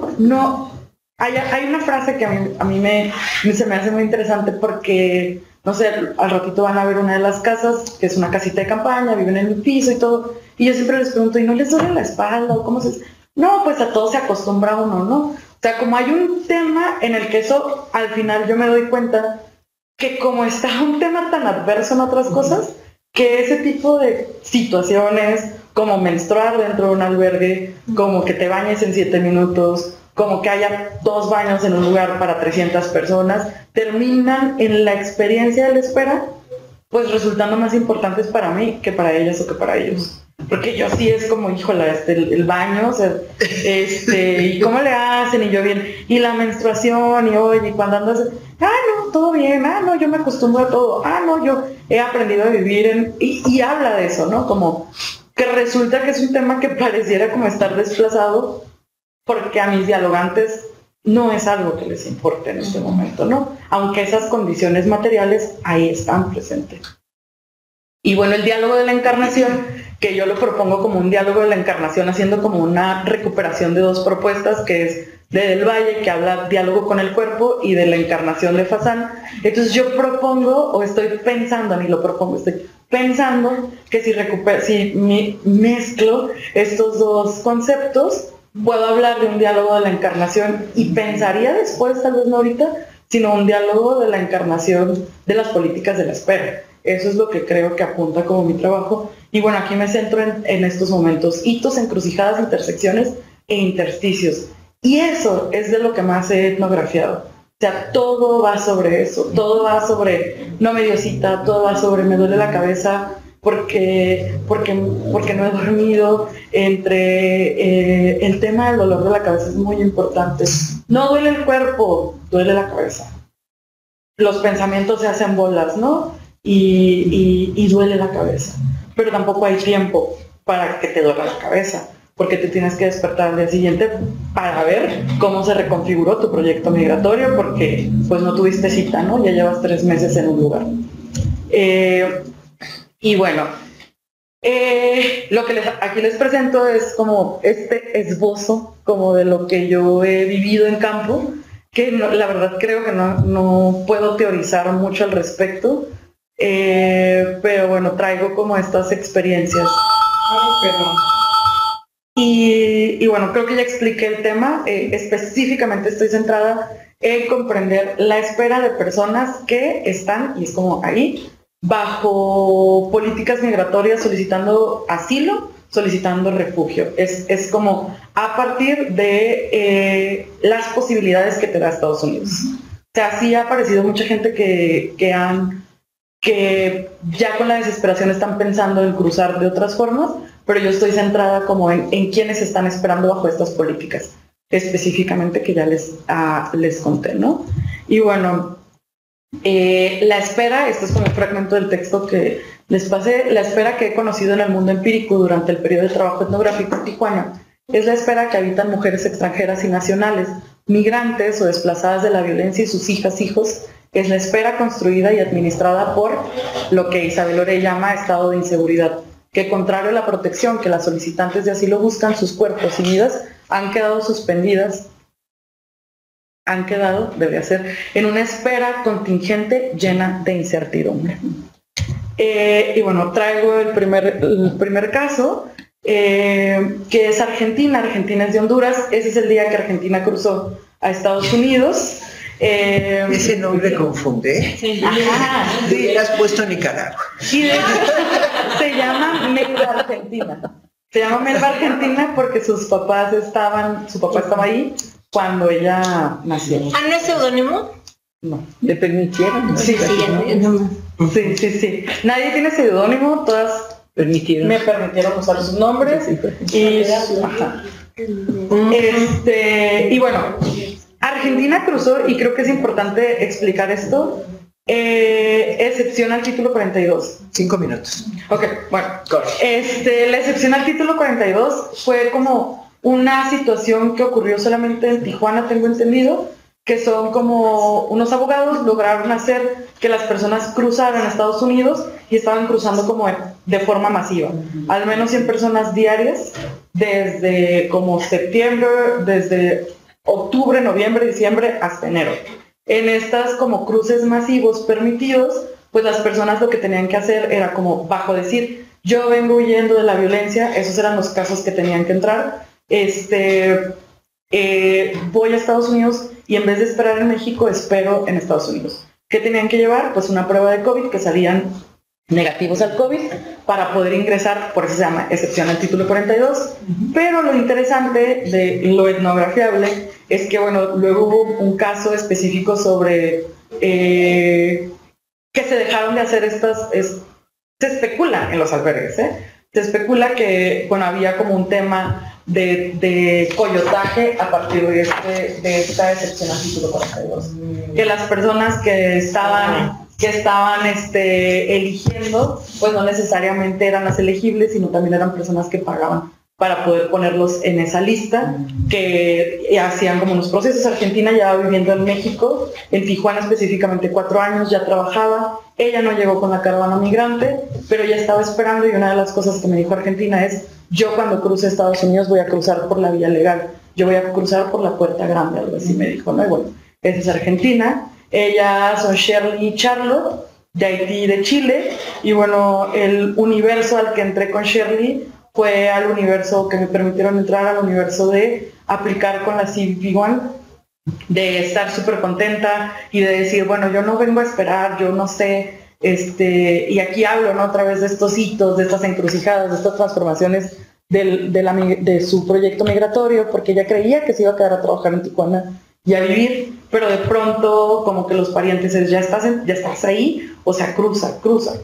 hay una frase que a mí se me hace muy interesante, porque, no sé, al ratito van a ver una de las casas, que es una casita de campaña, viven en el piso y todo, y yo siempre les pregunto, ¿y no les duele la espalda? ¿O cómo se...? No, pues a todo se acostumbra uno, ¿no? O sea, como hay un tema en el que eso, al final yo me doy cuenta que como está un tema tan adverso en otras cosas, que ese tipo de situaciones, como menstruar dentro de un albergue, como que te bañes en 7 minutos, como que haya 2 baños en un lugar para 300 personas, terminan en la experiencia de la espera, pues resultando más importantes para mí que para ellas o que para ellos. Porque yo sí es como, híjola, el baño, o sea, y cómo le hacen, y yo bien, y la menstruación, y oye, y cuando andas, no, todo bien, no, yo me acostumbro a todo, no, yo he aprendido a vivir y habla de eso, ¿no? Como que resulta que es un tema que pareciera como estar desplazado, porque a mis dialogantes no es algo que les importe en este momento, ¿no? Aunque esas condiciones materiales ahí están presentes. Y bueno, el diálogo de la encarnación, que yo lo propongo como un diálogo de la encarnación, haciendo como una recuperación de 2 propuestas, que es de Del Valle, que habla diálogo con el cuerpo, y de la encarnación de Fasan. Entonces yo propongo, o estoy pensando, ni lo propongo, estoy pensando que si mezclo estos 2 conceptos, puedo hablar de un diálogo de la encarnación, y pensaría después, tal vez no ahorita, sino un diálogo de la encarnación de las políticas de la espera. Eso es lo que creo que apunta como mi trabajo. Y bueno, aquí me centro en estos momentos: hitos, encrucijadas, intersecciones e intersticios. Y eso es de lo que más he etnografiado. O sea, todo va sobre eso. Todo va sobre no me dio cita, todo va sobre me duele la cabeza porque no he dormido. El tema del dolor de la cabeza es muy importante. No duele el cuerpo, duele la cabeza. Los pensamientos se hacen bolas, ¿no? Y duele la cabeza. Pero tampoco hay tiempo para que te duela la cabeza, porque te tienes que despertar al día siguiente para ver cómo se reconfiguró tu proyecto migratorio, porque pues no tuviste cita, ¿no? Ya llevas 3 meses en un lugar. Y bueno, lo que aquí les presento es como este esbozo como de lo que yo he vivido en campo, que la verdad creo que no puedo teorizar mucho al respecto. Pero bueno, traigo como estas experiencias. Y bueno, creo que ya expliqué el tema. Específicamente estoy centrada en comprender la espera de personas que están, y es como ahí, bajo políticas migratorias, solicitando asilo, solicitando refugio. Es como a partir de las posibilidades que te da Estados Unidos. O sea, sí ha aparecido mucha gente que ya con la desesperación están pensando en cruzar de otras formas, pero yo estoy centrada como en quienes están esperando bajo estas políticas, específicamente, que ya les conté, ¿no? Y bueno, la espera, esto es como un fragmento del texto que les pasé. La espera que he conocido en el mundo empírico durante el periodo de trabajo etnográfico en Tijuana es la espera que habitan mujeres extranjeras y nacionales, migrantes o desplazadas de la violencia, y sus hijas, hijos. Es la espera construida y administrada por lo que Isabel Orey llama estado de inseguridad, que contrario a la protección que las solicitantes de asilo buscan, sus cuerpos y vidas han quedado suspendidas, en una espera contingente llena de incertidumbre. Y bueno, traigo el primer caso, que es Argentina. Argentina es de Honduras. Ese es el día que Argentina cruzó a Estados Unidos. Ese nombre confunde. Sí. Ajá, sí. Hubieras puesto Nicaragua. Y de hecho se llama Melba Argentina. Se llama Melba Argentina porque su papá estaba ahí cuando ella nació. ¿No es seudónimo? No. ¿Le permitieron? Sí. No. Sí. Nadie tiene seudónimo, todas me permitieron usar sus nombres. Y bueno, Argentina cruzó, y creo que es importante explicar esto, Excepción al título 42. 5 minutos. Ok, bueno. La excepción al título 42 fue como una situación que ocurrió solamente en Tijuana, tengo entendido, que son como unos abogados lograron hacer que las personas cruzaran a Estados Unidos y estaban cruzando como de forma masiva. Al menos 100 personas diarias, desde como septiembre, desde octubre, noviembre, diciembre hasta enero. En estas como cruces masivos permitidos, pues las personas lo que tenían que hacer era como bajo decir, yo vengo huyendo de la violencia, esos eran los casos que tenían que entrar, voy a Estados Unidos y en vez de esperar en México, espero en Estados Unidos. ¿Qué tenían que llevar? Pues una prueba de COVID, que salían negativos al COVID, para poder ingresar, por eso se llama excepción al título 42. Pero lo interesante de lo etnografiable es que, bueno, luego hubo un caso específico sobre que se dejaron de hacer se especula en los albergues, se especula que, bueno, había como un tema de coyotaje a partir de esta excepción al título 42. Que las personas que estaban eligiendo, pues no necesariamente eran las elegibles, sino también eran personas que pagaban para poder ponerlos en esa lista, que hacían como unos procesos. Argentina ya viviendo en México, en Tijuana específicamente 4 años, ya trabajaba. Ella no llegó con la caravana migrante, pero ya estaba esperando, y una de las cosas que me dijo Argentina es, yo cuando cruce Estados Unidos voy a cruzar por la vía legal, yo voy a cruzar por la puerta grande, algo así me dijo, ¿no? Y bueno, esa es Argentina. Ellas son Shirley y Charlotte, de Haití y de Chile, y bueno, el universo al que entré con Shirley fue al universo que me permitieron entrar, al universo de aplicar con la CBP-1, de estar súper contenta y de decir, bueno, yo no vengo a esperar, yo no sé, y aquí hablo, ¿no?, a través de estos hitos, de estas encrucijadas, de estas transformaciones de su proyecto migratorio, porque ella creía que se iba a quedar a trabajar en Tijuana y a vivir, pero de pronto como que los parientes es, ya estás ahí, o sea, cruza.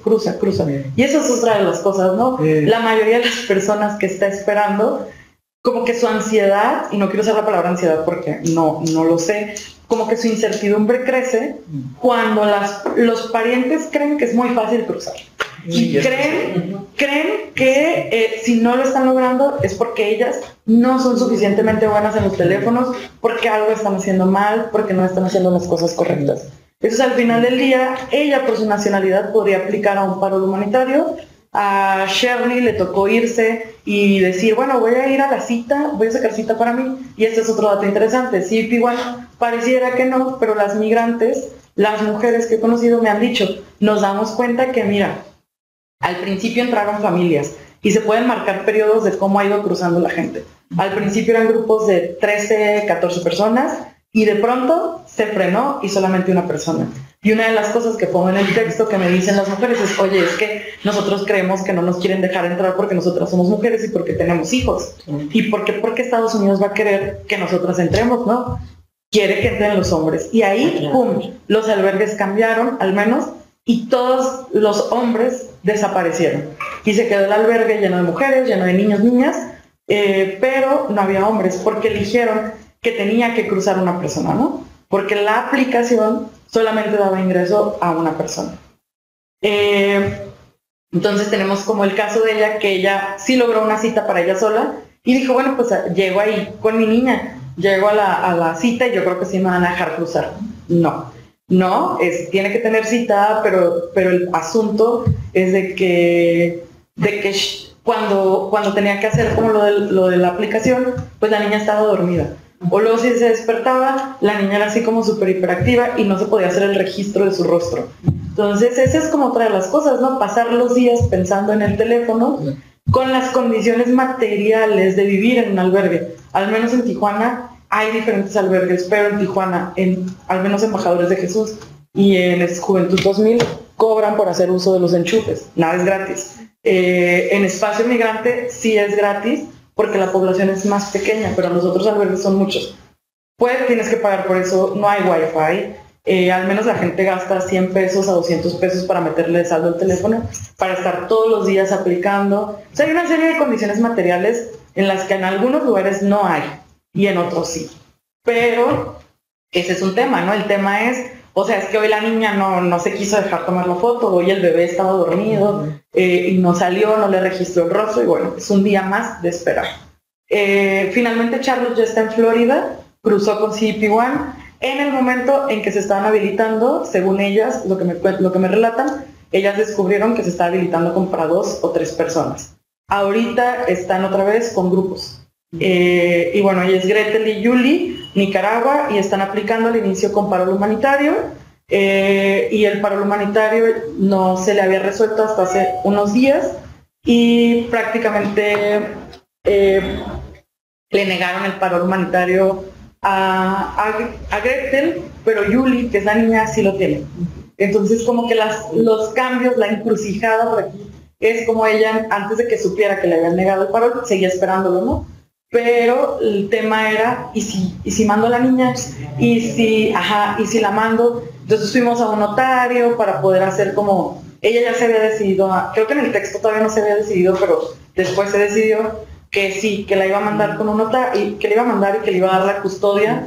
Y eso es otra de las cosas, ¿no? La mayoría de las personas que está esperando, como que su ansiedad, y no quiero usar la palabra ansiedad porque no lo sé, como que su incertidumbre crece cuando los parientes creen que es muy fácil cruzar. Y creen que si no lo están logrando es porque ellas no son suficientemente buenas en los teléfonos, porque algo están haciendo mal, porque no están haciendo las cosas correctas. Entonces al final del día, ella por su nacionalidad podría aplicar a un paro humanitario. A Shirley le tocó irse y decir, bueno, voy a ir a la cita, voy a sacar cita para mí. Y este es otro dato interesante. Sí, igual pareciera que no, pero las migrantes, las mujeres que he conocido me han dicho, nos damos cuenta que, mira, al principio entraron familias y se pueden marcar periodos de cómo ha ido cruzando la gente. Al principio eran grupos de 13, 14 personas y de pronto se frenó y solamente una persona. Y una de las cosas que pongo en el texto que me dicen las mujeres es, oye, es que nosotros creemos que no nos quieren dejar entrar porque nosotras somos mujeres y porque tenemos hijos. ¿Y por qué Estados Unidos va a querer que nosotras entremos, no? Quiere que entren los hombres. Y ahí, ¡pum!, los albergues cambiaron, al menos, y todos los hombres desaparecieron. Y se quedó el albergue lleno de mujeres, lleno de niños, niñas, pero no había hombres, porque eligieron que tenía que cruzar una persona, ¿no? Porque la aplicación solamente daba ingreso a una persona. Entonces tenemos como el caso de ella, que ella sí logró una cita para ella sola, y dijo, bueno, pues llego ahí con mi niña, llego a la cita y yo creo que sí me van a dejar cruzar. No, tiene que tener cita, pero el asunto es de que cuando tenía que hacer como lo de la aplicación, pues la niña estaba dormida. O luego si se despertaba, la niña era así como súper hiperactiva y no se podía hacer el registro de su rostro. Entonces esa es como otra de las cosas, ¿no? Pasar los días pensando en el teléfono con las condiciones materiales de vivir en un albergue. Al menos en Tijuana hay diferentes albergues, pero en Tijuana, al menos Embajadores de Jesús y en Juventud 2000, cobran por hacer uso de los enchufes. Nada es gratis. En Espacio Migrante sí es gratis, porque la población es más pequeña, pero los otros albergues son muchos. Pues tienes que pagar por eso, no hay wifi, al menos la gente gasta 100 pesos a 200 pesos para meterle de saldo al teléfono, para estar todos los días aplicando. O sea, hay una serie de condiciones materiales en las que en algunos lugares no hay, y en otros sí. Pero ese es un tema, ¿no? El tema es, o sea, es que hoy la niña no se quiso dejar tomar la foto, hoy el bebé estaba dormido y no salió, no le registró el rostro y bueno, es un día más de esperar. Finalmente Charlotte ya está en Florida, cruzó con CBP-1 en el momento en que se estaban habilitando, según ellas, lo que me relatan, ellas descubrieron que se está habilitando como para 2 o 3 personas. Ahorita están otra vez con grupos. Y bueno, ella es Gretel y Julie, Nicaragua, y están aplicando al inicio con parol humanitario. Y el parol humanitario no se le había resuelto hasta hace unos días y prácticamente le negaron el parol humanitario a Gretel, pero Julie, que es la niña, sí lo tiene. Entonces como que los cambios, la encrucijada por aquí, es como ella, antes de que supiera que le habían negado el parol, seguía esperándolo, ¿no? Pero el tema era, ¿y si mando a la niña? ¿Y si la mando? Entonces fuimos a un notario para poder hacer como, ella ya se había decidido, creo que en el texto todavía no se había decidido, pero después se decidió que sí, que la iba a mandar con un notario, y que le iba a mandar y que le iba a dar la custodia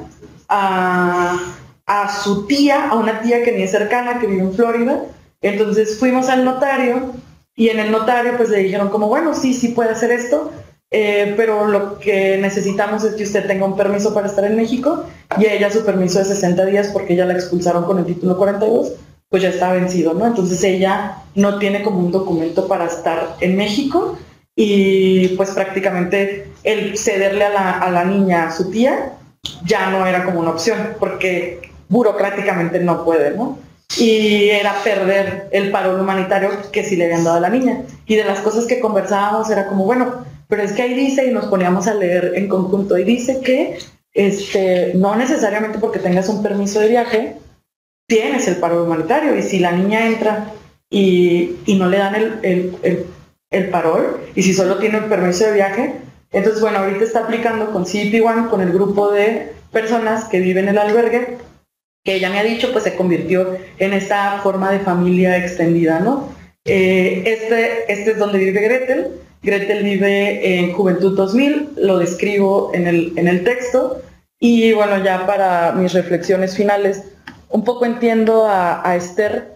a su tía, a una tía que ni es cercana, que vive en Florida. Entonces fuimos al notario y en el notario pues le dijeron como, bueno, sí puede hacer esto, pero lo que necesitamos es que usted tenga un permiso para estar en México, y a ella su permiso de 60 días porque ella la expulsaron con el título 42, pues ya está vencido, ¿no? Entonces ella no tiene como un documento para estar en México y pues prácticamente el cederle a la niña a su tía ya no era como una opción porque burocráticamente no puede, ¿no? Y era perder el parol humanitario que sí le habían dado a la niña. Y de las cosas que conversábamos era como, bueno, pero es que ahí dice, y nos poníamos a leer en conjunto, y dice que no necesariamente porque tengas un permiso de viaje tienes el parol humanitario, y si la niña entra y no le dan el parol, y si solo tiene el permiso de viaje, entonces bueno, ahorita está aplicando con CBP-1, con el grupo de personas que viven en el albergue, que ella me ha dicho, pues se convirtió en esta forma de familia extendida, ¿no? Este es donde vive Gretel. Gretel vive en Juventud 2000, lo describo en el texto, y bueno, ya para mis reflexiones finales, un poco entiendo a Esther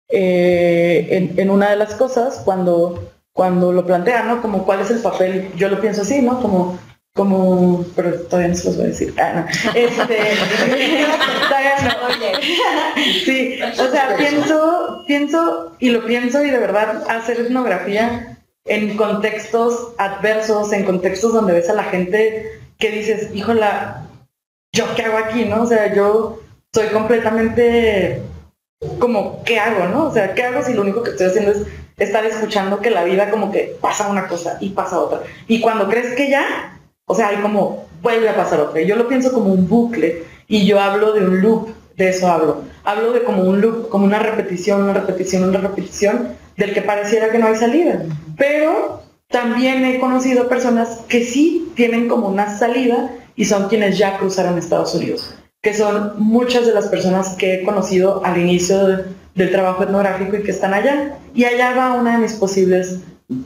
en una de las cosas, cuando lo plantea, ¿no? Como cuál es el papel, yo lo pienso así, ¿no? Como, pero todavía no se los voy a decir. No. Todavía no. Sí, o sea, pienso y lo pienso, y de verdad hacer etnografía en contextos adversos, en contextos donde ves a la gente que dices, híjola, ¿yo qué hago aquí, no? O sea, yo soy completamente como, ¿qué hago, no? O sea, ¿qué hago si lo único que estoy haciendo es estar escuchando que la vida como que pasa una cosa y pasa otra? Y cuando crees que ya, o sea, hay como, vuelve a pasar otra. Yo lo pienso como un bucle, y yo hablo de un loop, de eso hablo. Hablo de como un loop, como una repetición, del que pareciera que no hay salida. Pero también he conocido personas que sí tienen como una salida, y son quienes ya cruzaron Estados Unidos, que son muchas de las personas que he conocido al inicio del trabajo etnográfico y que están allá. Y allá va una de mis posibles,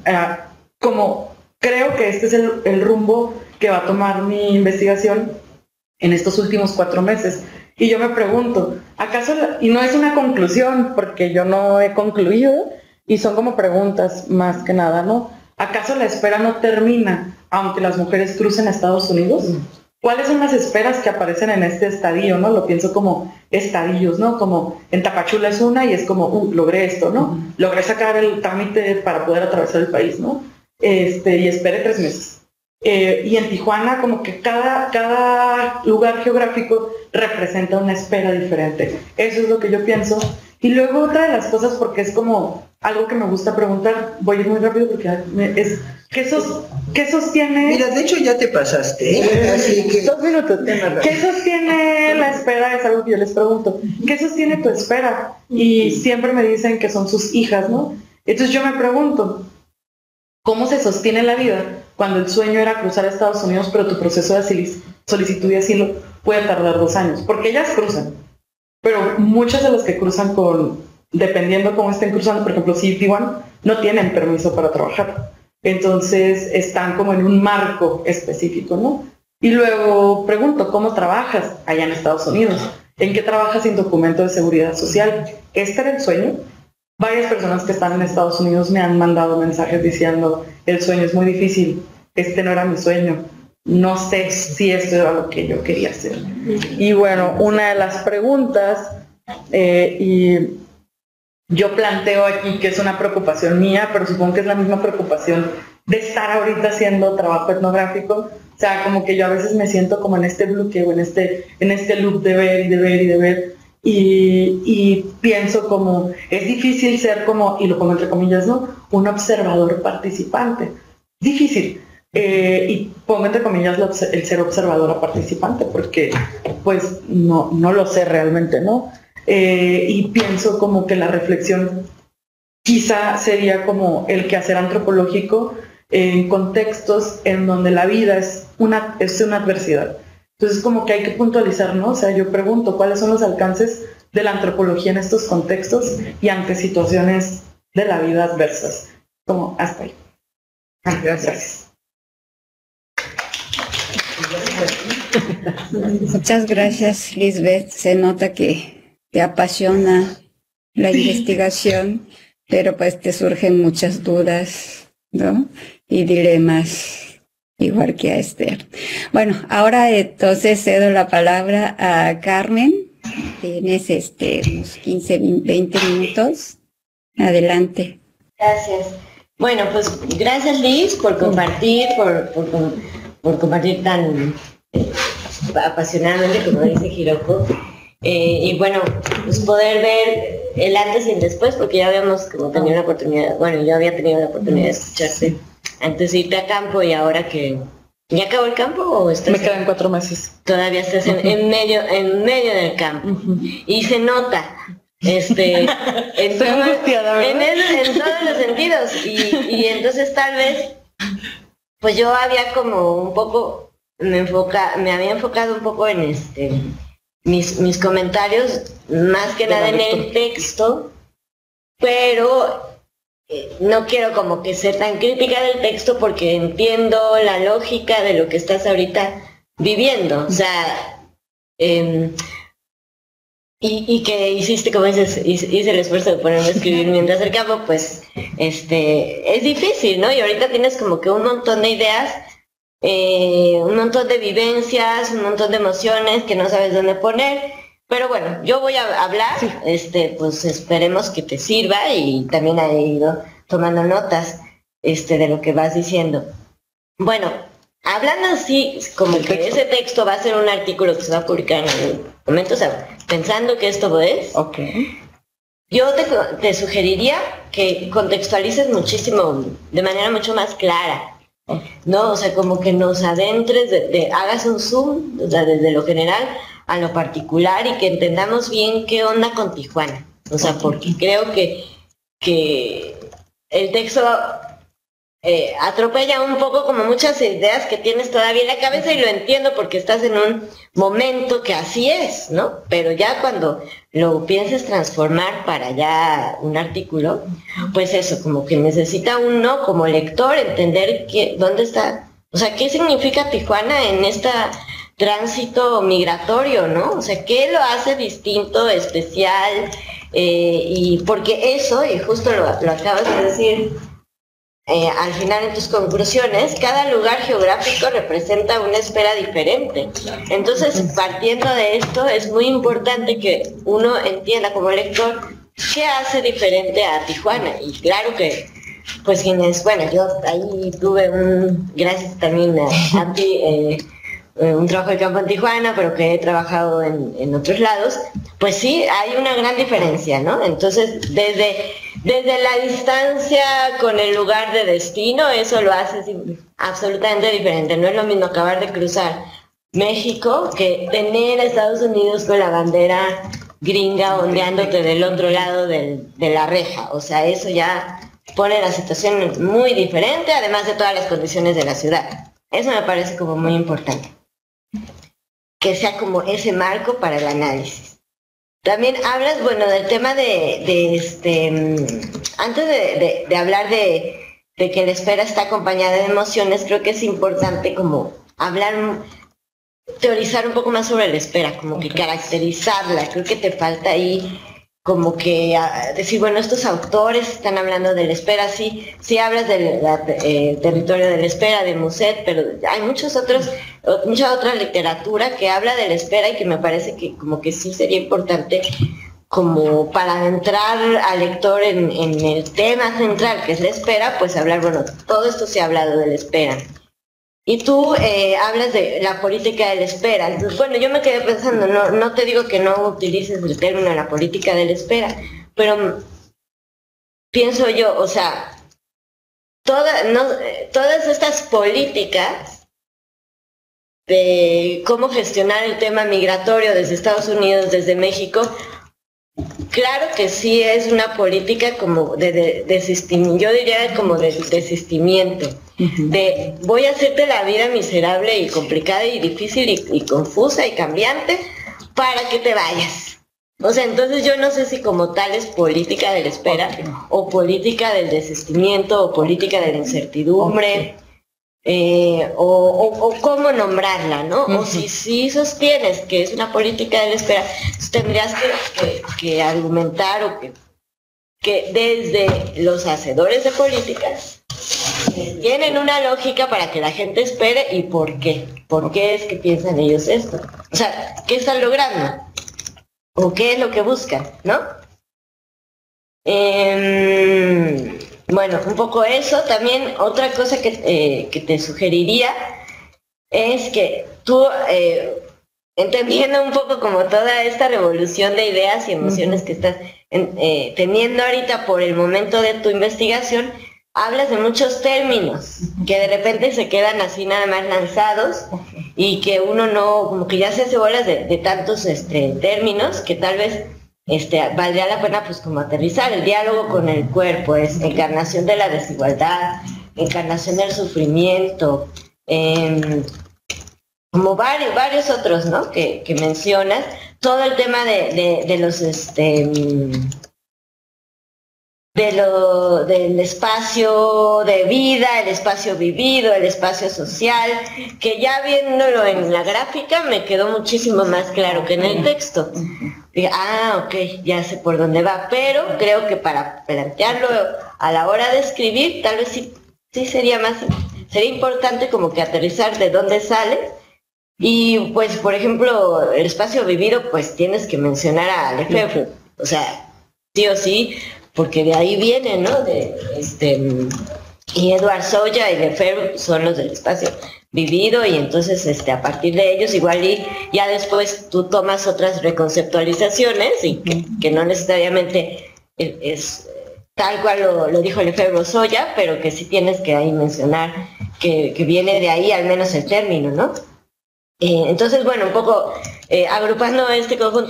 como creo que este es el rumbo que va a tomar mi investigación en estos últimos 4 meses. Y yo me pregunto, ¿acaso, y no es una conclusión porque yo no he concluido, y son como preguntas más que nada, ¿no? ¿Acaso la espera no termina aunque las mujeres crucen a Estados Unidos? ¿Cuáles son las esperas que aparecen en este estadio, no? Lo pienso como estadios, ¿no? Como en Tapachula es una, y es como, logré esto, ¿no? Logré sacar el trámite para poder atravesar el país, ¿no? Y esperé 3 meses. Y en Tijuana como que cada lugar geográfico representa una espera diferente. Eso es lo que yo pienso. Y luego otra de las cosas, porque es como algo que me gusta preguntar, voy a ir muy rápido porque es ¿qué sostiene? Mira, de hecho ya te pasaste, ¿eh? Así que 2 minutos. ¿Qué sostiene la espera? Es algo que yo les pregunto. ¿Qué sostiene tu espera? Y siempre me dicen que son sus hijas, ¿no? Entonces yo me pregunto, ¿cómo se sostiene la vida cuando el sueño era cruzar a Estados Unidos, pero tu proceso de solicitud de asilo puede tardar 2 años? Porque ellas cruzan, pero muchas de las que cruzan dependiendo cómo estén cruzando, por ejemplo, CBP-1, no tienen permiso para trabajar. Entonces están como en un marco específico, ¿no? Y luego pregunto, ¿cómo trabajas allá en Estados Unidos? ¿en qué trabajas sin documento de seguridad social? Este era el sueño. Varias personas que están en Estados Unidos me han mandado mensajes diciendo, el sueño es muy difícil, este no era mi sueño, no sé si esto era lo que yo quería hacer. Y bueno, una de las preguntas, y yo planteo aquí que es una preocupación mía, pero supongo que es la misma preocupación de estar ahorita haciendo trabajo etnográfico. O sea, como que yo a veces me siento como en este bloqueo, en este loop de ver y de ver y de ver. Y pienso como, es difícil ser como, y lo pongo entre comillas, ¿no? Un observador participante. Difícil. Y pongo entre comillas el ser observadora participante, porque pues no lo sé realmente, ¿no? Y pienso como que la reflexión quizá sería como el quehacer antropológico en contextos en donde la vida es una adversidad. Entonces como que hay que puntualizar, ¿no? O sea, yo pregunto cuáles son los alcances de la antropología en estos contextos y ante situaciones de la vida adversas. Como hasta ahí. Gracias. Muchas gracias, Lisbeth. Se nota que te apasiona la investigación, pero pues te surgen muchas dudas, ¿no? Y dilemas, igual que a Esther. Bueno, ahora entonces cedo la palabra a Carmen. Tienes unos 15, 20 minutos. Adelante. Gracias. Bueno, pues gracias, Liz, por compartir, por compartir tan apasionadamente, como dice Hiroko. Y bueno, pues poder ver el antes y el después, porque ya habíamos como tenido la oportunidad, bueno, yo había tenido la oportunidad de escucharte antes de irte a campo, y ahora que ¿ya acabó el campo o estás? Me quedan 4 meses. Todavía estás en medio del campo. Y se nota, en todos los sentidos. Y entonces tal vez, pues yo había como un poco, me había enfocado un poco en mis comentarios, más que nada en el texto, pero no quiero como que ser tan crítica del texto, porque entiendo la lógica de lo que estás ahorita viviendo, o sea, y que hiciste, como dices, hice el esfuerzo de ponerme a escribir mientras el campo, pues es difícil, ¿no? Y ahorita tienes como que un montón de ideas, un montón de vivencias, un montón de emociones que no sabes dónde poner. Pero bueno, yo voy a hablar, pues esperemos que te sirva, y también he ido tomando notas de lo que vas diciendo. Bueno, hablando así, como que ese texto va a ser un artículo que se va a publicar en algún momento, o sea, pensando que esto es, yo te sugeriría que contextualices muchísimo, de manera mucho más clara, ¿no? O sea, como que nos adentres, hagas un zoom, o sea, desde lo general a lo particular, y que entendamos bien qué onda con Tijuana. O sea, porque creo que el texto atropella un poco como muchas ideas que tienes todavía en la cabeza, y lo entiendo porque estás en un momento que así es, ¿no? Pero ya cuando lo pienses transformar para ya un artículo, pues eso, como que necesita uno como lector entender dónde está, o sea, qué significa Tijuana en esta tránsito migratorio, ¿no? O sea, ¿qué lo hace distinto, especial? Y porque eso, y justo lo acabas de decir al final en tus conclusiones, cada lugar geográfico representa una esfera diferente. Entonces, partiendo de esto, es muy importante que uno entienda como lector qué hace diferente a Tijuana. Y claro que, pues quienes, bueno, yo ahí tuve gracias también a ti, un trabajo de campo en Tijuana, pero que he trabajado en otros lados, pues sí, hay una gran diferencia, ¿no? Entonces, desde la distancia con el lugar de destino, eso lo hace absolutamente diferente. No es lo mismo acabar de cruzar México que tener a Estados Unidos con la bandera gringa ondeándote del otro lado de la reja. O sea, eso ya pone la situación muy diferente, además de todas las condiciones de la ciudad. Eso me parece como muy importante, que sea como ese marco para el análisis. También hablas, bueno, del tema antes de hablar de que la espera está acompañada de emociones, creo que es importante como hablar teorizar un poco más sobre la espera, como que caracterizarla. Creo que te falta ahí como que decir, bueno, estos autores están hablando de la espera, sí hablas del territorio de la espera, de Musset, pero hay mucha otra literatura que habla de la espera y que me parece que como que sí sería importante como para entrar al lector en el tema central, que es la espera, pues hablar, bueno, todo esto se ha hablado de la espera. Y tú hablas de la política de la espera. Entonces, bueno, yo me quedé pensando, no te digo que no utilices el término la política de la espera, pero pienso yo, o sea, todas estas políticas de cómo gestionar el tema migratorio desde Estados Unidos, desde México, claro que sí es una política como de desistimiento, yo diría como de desistimiento, de voy a hacerte la vida miserable y complicada y difícil y confusa y cambiante para que te vayas. O sea, entonces yo no sé si como tal es política de la espera o política del desistimiento o política de la incertidumbre. O cómo nombrarla, ¿no? O si sostienes que es una política de la espera, tendrías que argumentar o que desde los hacedores de políticas tienen una lógica para que la gente espere y por qué. ¿Por qué es que piensan ellos esto? O sea, ¿qué están logrando? ¿O qué es lo que buscan, no? Bueno, un poco eso. También otra cosa que te sugeriría es que tú, entendiendo un poco como toda esta revolución de ideas y emociones que estás teniendo ahorita por el momento de tu investigación, hablas de muchos términos que de repente se quedan así nada más lanzados y que uno no, como que ya se hace bolas de tantos términos que tal vez valdría la pena pues como aterrizar. El diálogo con el cuerpo es encarnación de la desigualdad, encarnación del sufrimiento, como varios otros, ¿no? que mencionas, todo el tema de los del espacio de vida, el espacio vivido, el espacio social, que ya viéndolo en la gráfica me quedó muchísimo más claro que en el texto. Ok, ya sé por dónde va, pero creo que para plantearlo a la hora de escribir, tal vez sí sería importante como que aterrizar de dónde sale. Y pues, por ejemplo, el espacio vivido, pues tienes que mencionar a Lefebvre, o sea, sí o sí, porque de ahí viene, ¿no? Y Edward Soya y Lefebvre son los del espacio vivido, y entonces a partir de ellos igual y ya después tú tomas otras reconceptualizaciones y que no necesariamente es tal cual lo dijo Lefebvre o Soya, pero que sí tienes que ahí mencionar que viene de ahí al menos el término, ¿no? Entonces, bueno, un poco agrupando este conjunto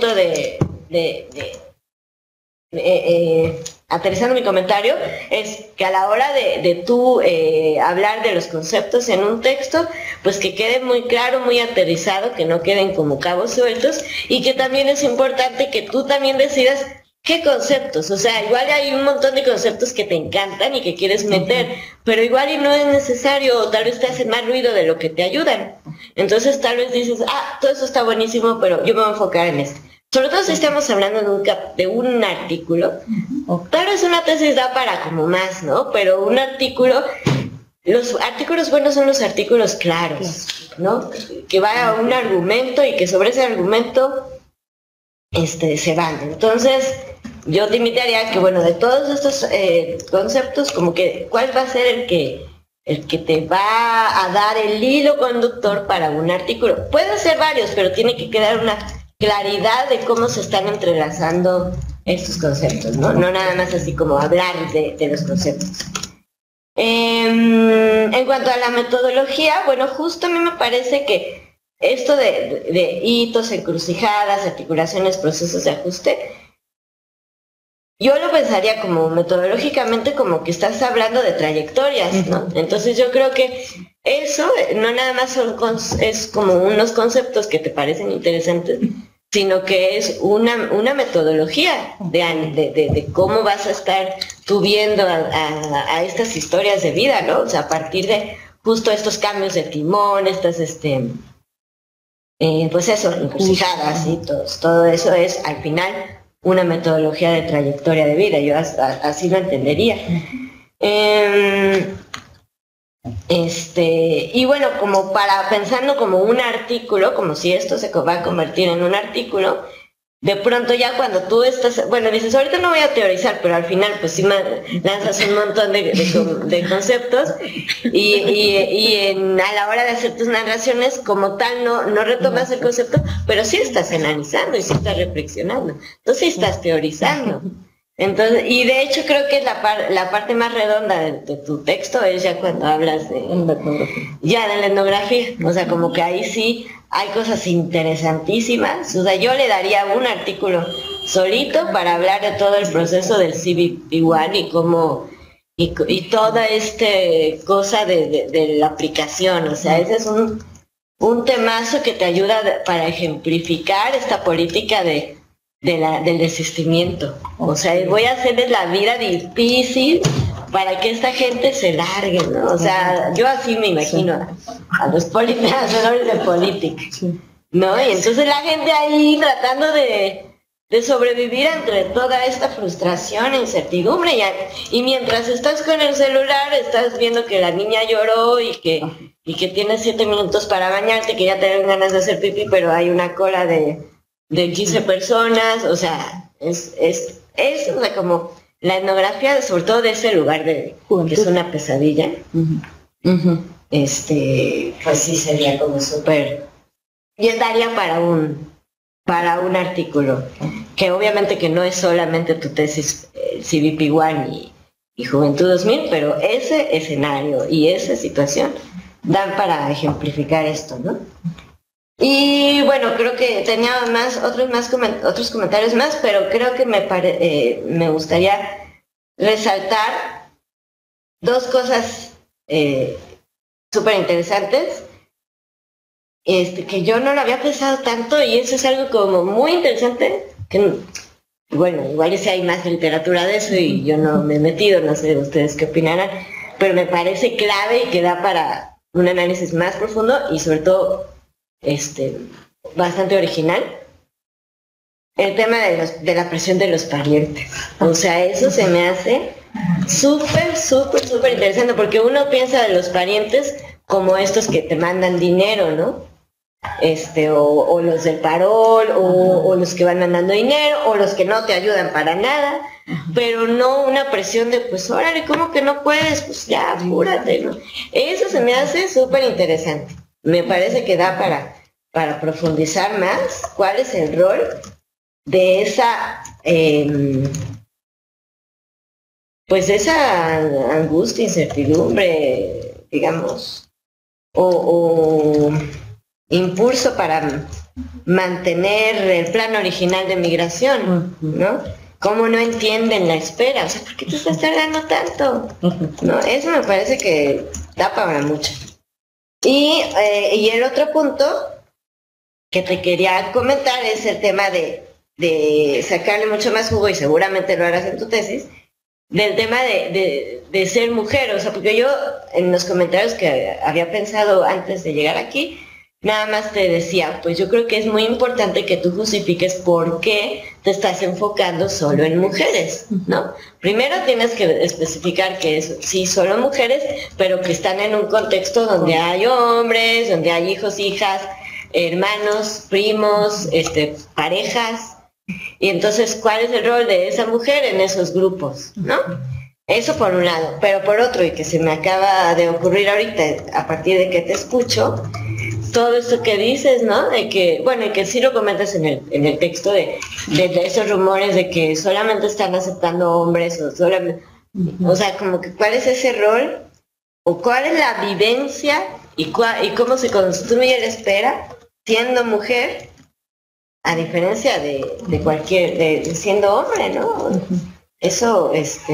aterrizando mi comentario, es que a la hora de tú hablar de los conceptos en un texto, pues que quede muy claro, muy aterrizado, que no queden como cabos sueltos, y que también es importante que tú también decidas qué conceptos. O sea, igual hay un montón de conceptos que te encantan y que quieres meter, pero igual y no es necesario, o tal vez te hacen más ruido de lo que te ayudan. Entonces tal vez dices, todo eso está buenísimo, pero yo me voy a enfocar en esto. Sobre todo si estamos hablando de un artículo, tal vez una tesis da para como más, ¿no? Pero un artículo, los artículos buenos son los artículos claros, ¿no? Que va a un argumento y que sobre ese argumento se van. Entonces, yo te invitaría a que, bueno, de todos estos conceptos, como que, ¿cuál va a ser el que te va a dar el hilo conductor para un artículo? Pueden ser varios, pero tiene que quedar una claridad de cómo se están entrelazando estos conceptos, ¿no? No nada más así como hablar de los conceptos. En cuanto a la metodología, bueno, justo a mí me parece que esto de hitos, encrucijadas, articulaciones, procesos de ajuste, yo lo pensaría como metodológicamente como que estás hablando de trayectorias, ¿no? Entonces yo creo que eso no nada más es como unos conceptos que te parecen interesantes, sino que es una metodología de cómo vas a estar tú viendo a estas historias de vida, ¿no? O sea, a partir de justo estos cambios de timón, estas pues eso, encrucijadas y todo eso es al final una metodología de trayectoria de vida, yo así lo entendería. Y bueno, como pensando como un artículo, como si esto se va a convertir en un artículo, de pronto ya cuando tú estás, bueno, dices, ahorita no voy a teorizar, pero al final pues sí lanzas un montón de conceptos y a la hora de hacer tus narraciones como tal no retomas el concepto, pero sí estás analizando y sí estás reflexionando, entonces sí estás teorizando. Entonces, y de hecho creo que la parte más redonda de tu texto es ya cuando hablas de la etnografía, o sea, como que ahí sí hay cosas interesantísimas, o sea, yo le daría un artículo solito para hablar de todo el proceso del CVP1 y cómo, y toda cosa de la aplicación, o sea, ese es un temazo que te ayuda para ejemplificar esta política del desistimiento. O sea, voy a hacerles la vida difícil para que esta gente se largue, ¿no? O sea, yo así me imagino a los hacedores de política, ¿no? Y entonces la gente ahí tratando de sobrevivir entre toda esta frustración e incertidumbre y mientras estás con el celular estás viendo que la niña lloró y que tienes 7 minutos para bañarte, que ya te dan ganas de hacer pipí, pero hay una cola de 15 personas, o sea, es o sea, como la etnografía, sobre todo de ese lugar que es una pesadilla, pues sí sería como súper, y daría para un artículo, que obviamente que no es solamente tu tesis CVP1 y Juventud 2000, pero ese escenario y esa situación dan para ejemplificar esto, ¿no? Y bueno, creo que tenía otros comentarios más, pero creo que me gustaría resaltar 2 cosas súper interesantes, que yo no lo había pensado tanto, y eso es algo como muy interesante, que bueno, igual si hay más literatura de eso y yo no me he metido, no sé ustedes qué opinarán, pero me parece clave y que da para un análisis más profundo y sobre todo bastante original, el tema de la presión de los parientes. O sea, eso se me hace súper interesante, porque uno piensa de los parientes como estos que te mandan dinero, ¿no? O los del parol, o los que van mandando dinero, o los que no te ayudan para nada, pero no una presión de, pues, órale, ¿cómo que no puedes? Pues ya, apúrate, ¿no? Eso se me hace súper interesante. Me parece que da para profundizar más cuál es el rol de esa, pues esa angustia, incertidumbre, digamos, o impulso para mantener el plan original de migración, ¿no? ¿Cómo no entienden la espera? O sea, ¿por qué te estás tardando tanto? ¿No? Eso me parece que da para mucho. Y el otro punto que te quería comentar es el tema de sacarle mucho más jugo, y seguramente lo harás en tu tesis, del tema de ser mujer. O sea, porque yo en los comentarios que había pensado antes de llegar aquí, nada más te decía, pues yo creo que es muy importante que tú justifiques por qué te estás enfocando solo en mujeres, ¿no? Primero tienes que especificar que es, sí, solo mujeres, pero que están en un contexto donde hay hombres, donde hay hijos, hijas, hermanos, primos, parejas, y entonces, ¿cuál es el rol de esa mujer en esos grupos, ¿no? Eso por un lado, pero por otro, y que se me acaba de ocurrir ahorita a partir de que te escucho, todo esto que dices, ¿no? De que, bueno, y que sí lo comentas en el texto de esos rumores de que solamente están aceptando hombres, o solamente, o sea, como que cuál es ese rol, o cuál es la vivencia, y cómo se construye la espera siendo mujer, a diferencia de cualquier, siendo hombre, ¿no? Eso,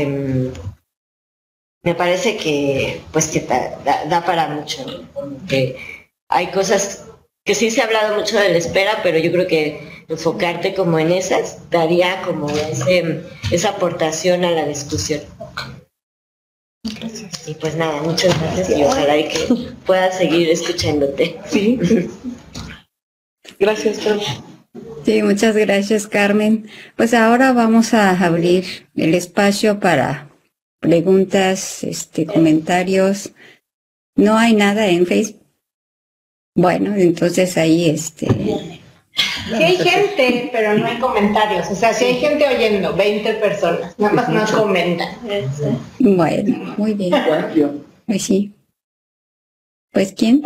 me parece que, pues, que da para mucho, ¿no? Que hay cosas que sí se ha hablado mucho de la espera, pero yo creo que enfocarte como en esas daría como esa aportación a la discusión. Gracias. Y pues nada, muchas gracias y ojalá que pueda seguir escuchándote. Sí. Gracias, Carmen. Sí, muchas gracias, Carmen. Pues ahora vamos a abrir el espacio para preguntas, comentarios. No hay nada en Facebook. Bueno, entonces ahí Sí hay gente, pero no hay comentarios. O sea, sí hay gente oyendo, 20 personas, nada más no comentan. Bueno, muy bien. Pues sí. Pues ¿quién?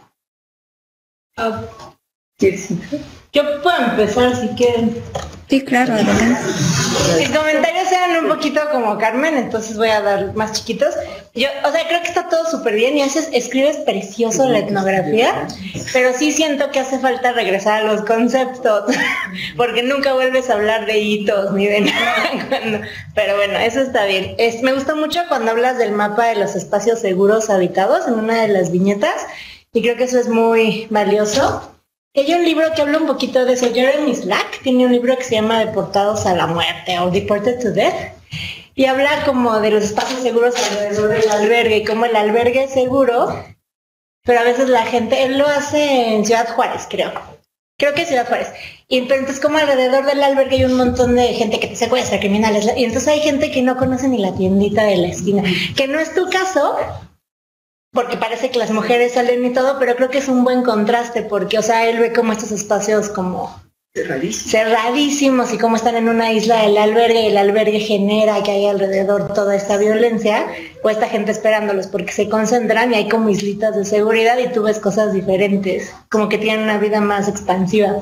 Yo puedo empezar si quieren. Sí, claro, adelante. Mis comentarios eran un poquito como Carmen, entonces voy a dar más chiquitos. Yo, o sea, creo que está todo súper bien y escribes precioso la etnografía, pero sí siento que hace falta regresar a los conceptos, porque nunca vuelves a hablar de hitos ni de nada. Pero bueno, eso está bien. Me gustó mucho cuando hablas del mapa de los espacios seguros habitados en una de las viñetas, y creo que eso es muy valioso. Hay un libro que habla un poquito de eso. Jeremy Slack tiene un libro que se llama Deportados a la Muerte o Deported to Death, y habla como de los espacios seguros alrededor del albergue y cómo el albergue es seguro, pero a veces la gente, él lo hace en Ciudad Juárez, creo que es Ciudad Juárez, y entonces como alrededor del albergue hay un montón de gente que te secuestra, criminales, y entonces hay gente que no conoce ni la tiendita de la esquina, que no es tu caso, porque parece que las mujeres salen y todo, pero creo que es un buen contraste, porque, o sea, él ve como estos espacios como cerradísimos y como están en una isla del albergue, y el albergue genera que hay alrededor toda esta violencia, o esta gente esperándolos porque se concentran y hay como islitas de seguridad y tú ves cosas diferentes, como que tienen una vida más expansiva.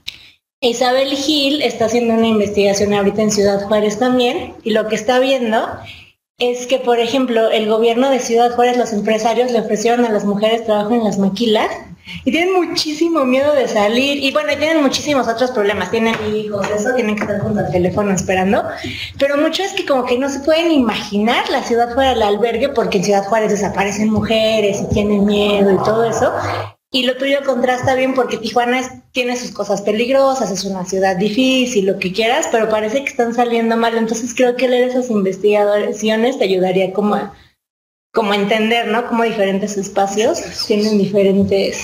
Isabel Gil está haciendo una investigación ahorita en Ciudad Juárez también, y lo que está viendo es que, por ejemplo, el gobierno de Ciudad Juárez, los empresarios le ofrecieron a las mujeres trabajo en las maquilas y tienen muchísimo miedo de salir, y bueno, tienen muchísimos otros problemas, tienen hijos, eso, tienen que estar junto al teléfono esperando, pero mucho es que como que no se pueden imaginar la ciudad fuera del albergue, porque en Ciudad Juárez desaparecen mujeres y tienen miedo y todo eso. Y lo tuyo contrasta bien porque Tijuana tiene sus cosas peligrosas, es una ciudad difícil, lo que quieras, pero parece que están saliendo mal. Entonces creo que leer esas investigaciones te ayudaría como a entender, ¿no? Cómo diferentes espacios tienen diferentes...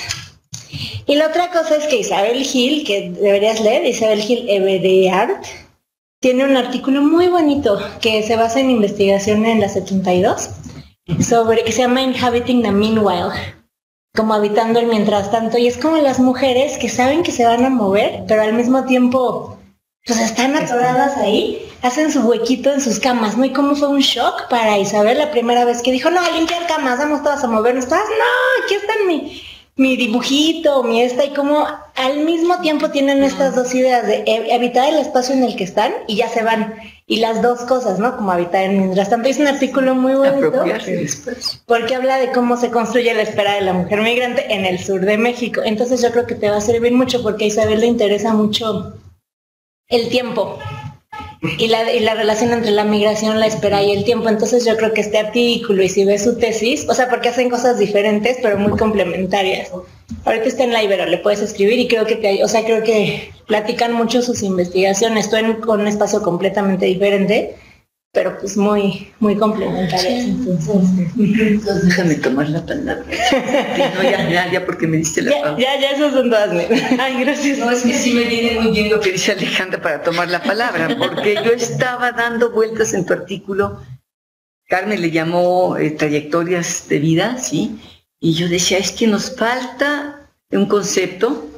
Y la otra cosa es que Isabel Gil, que deberías leer, Isabel Gil Everard, tiene un artículo muy bonito que se basa en investigación en la 72, que se llama Inhabiting the Meanwhile, como habitando el mientras tanto, y es como las mujeres que saben que se van a mover, pero al mismo tiempo pues están atoradas ahí, hacen su huequito en sus camas, ¿no? Y cómo fue un shock para Isabel la primera vez que dijo, no, a limpiar camas, vamos todas a movernos, todas, no, aquí está mi dibujito, y como al mismo tiempo tienen estas dos ideas de habitar el espacio en el que están y ya se van, y las dos cosas, ¿no? Como habitar en mientras tanto. Es un artículo muy bonito porque habla de cómo se construye la espera de la mujer migrante en el sur de México. Entonces yo creo que te va a servir mucho porque a Isabel le interesa mucho el tiempo y la relación entre la migración, la espera y el tiempo. Entonces yo creo que este artículo, y si ves su tesis, o sea, porque hacen cosas diferentes pero muy complementarias. Ahorita está en la Ibero, le puedes escribir y creo que platican mucho sus investigaciones, con un espacio completamente diferente, pero pues muy, muy complementarias. Entonces déjame tomar la palabra. No, ya porque me diste la palabra. Ya, esos son todas. Ay, gracias. No, es que sí me viene muy bien lo que dice Alejandra para tomar la palabra, porque yo estaba dando vueltas en tu artículo. Carmen le llamó trayectorias de vida, ¿sí? Y yo decía, es que nos falta un concepto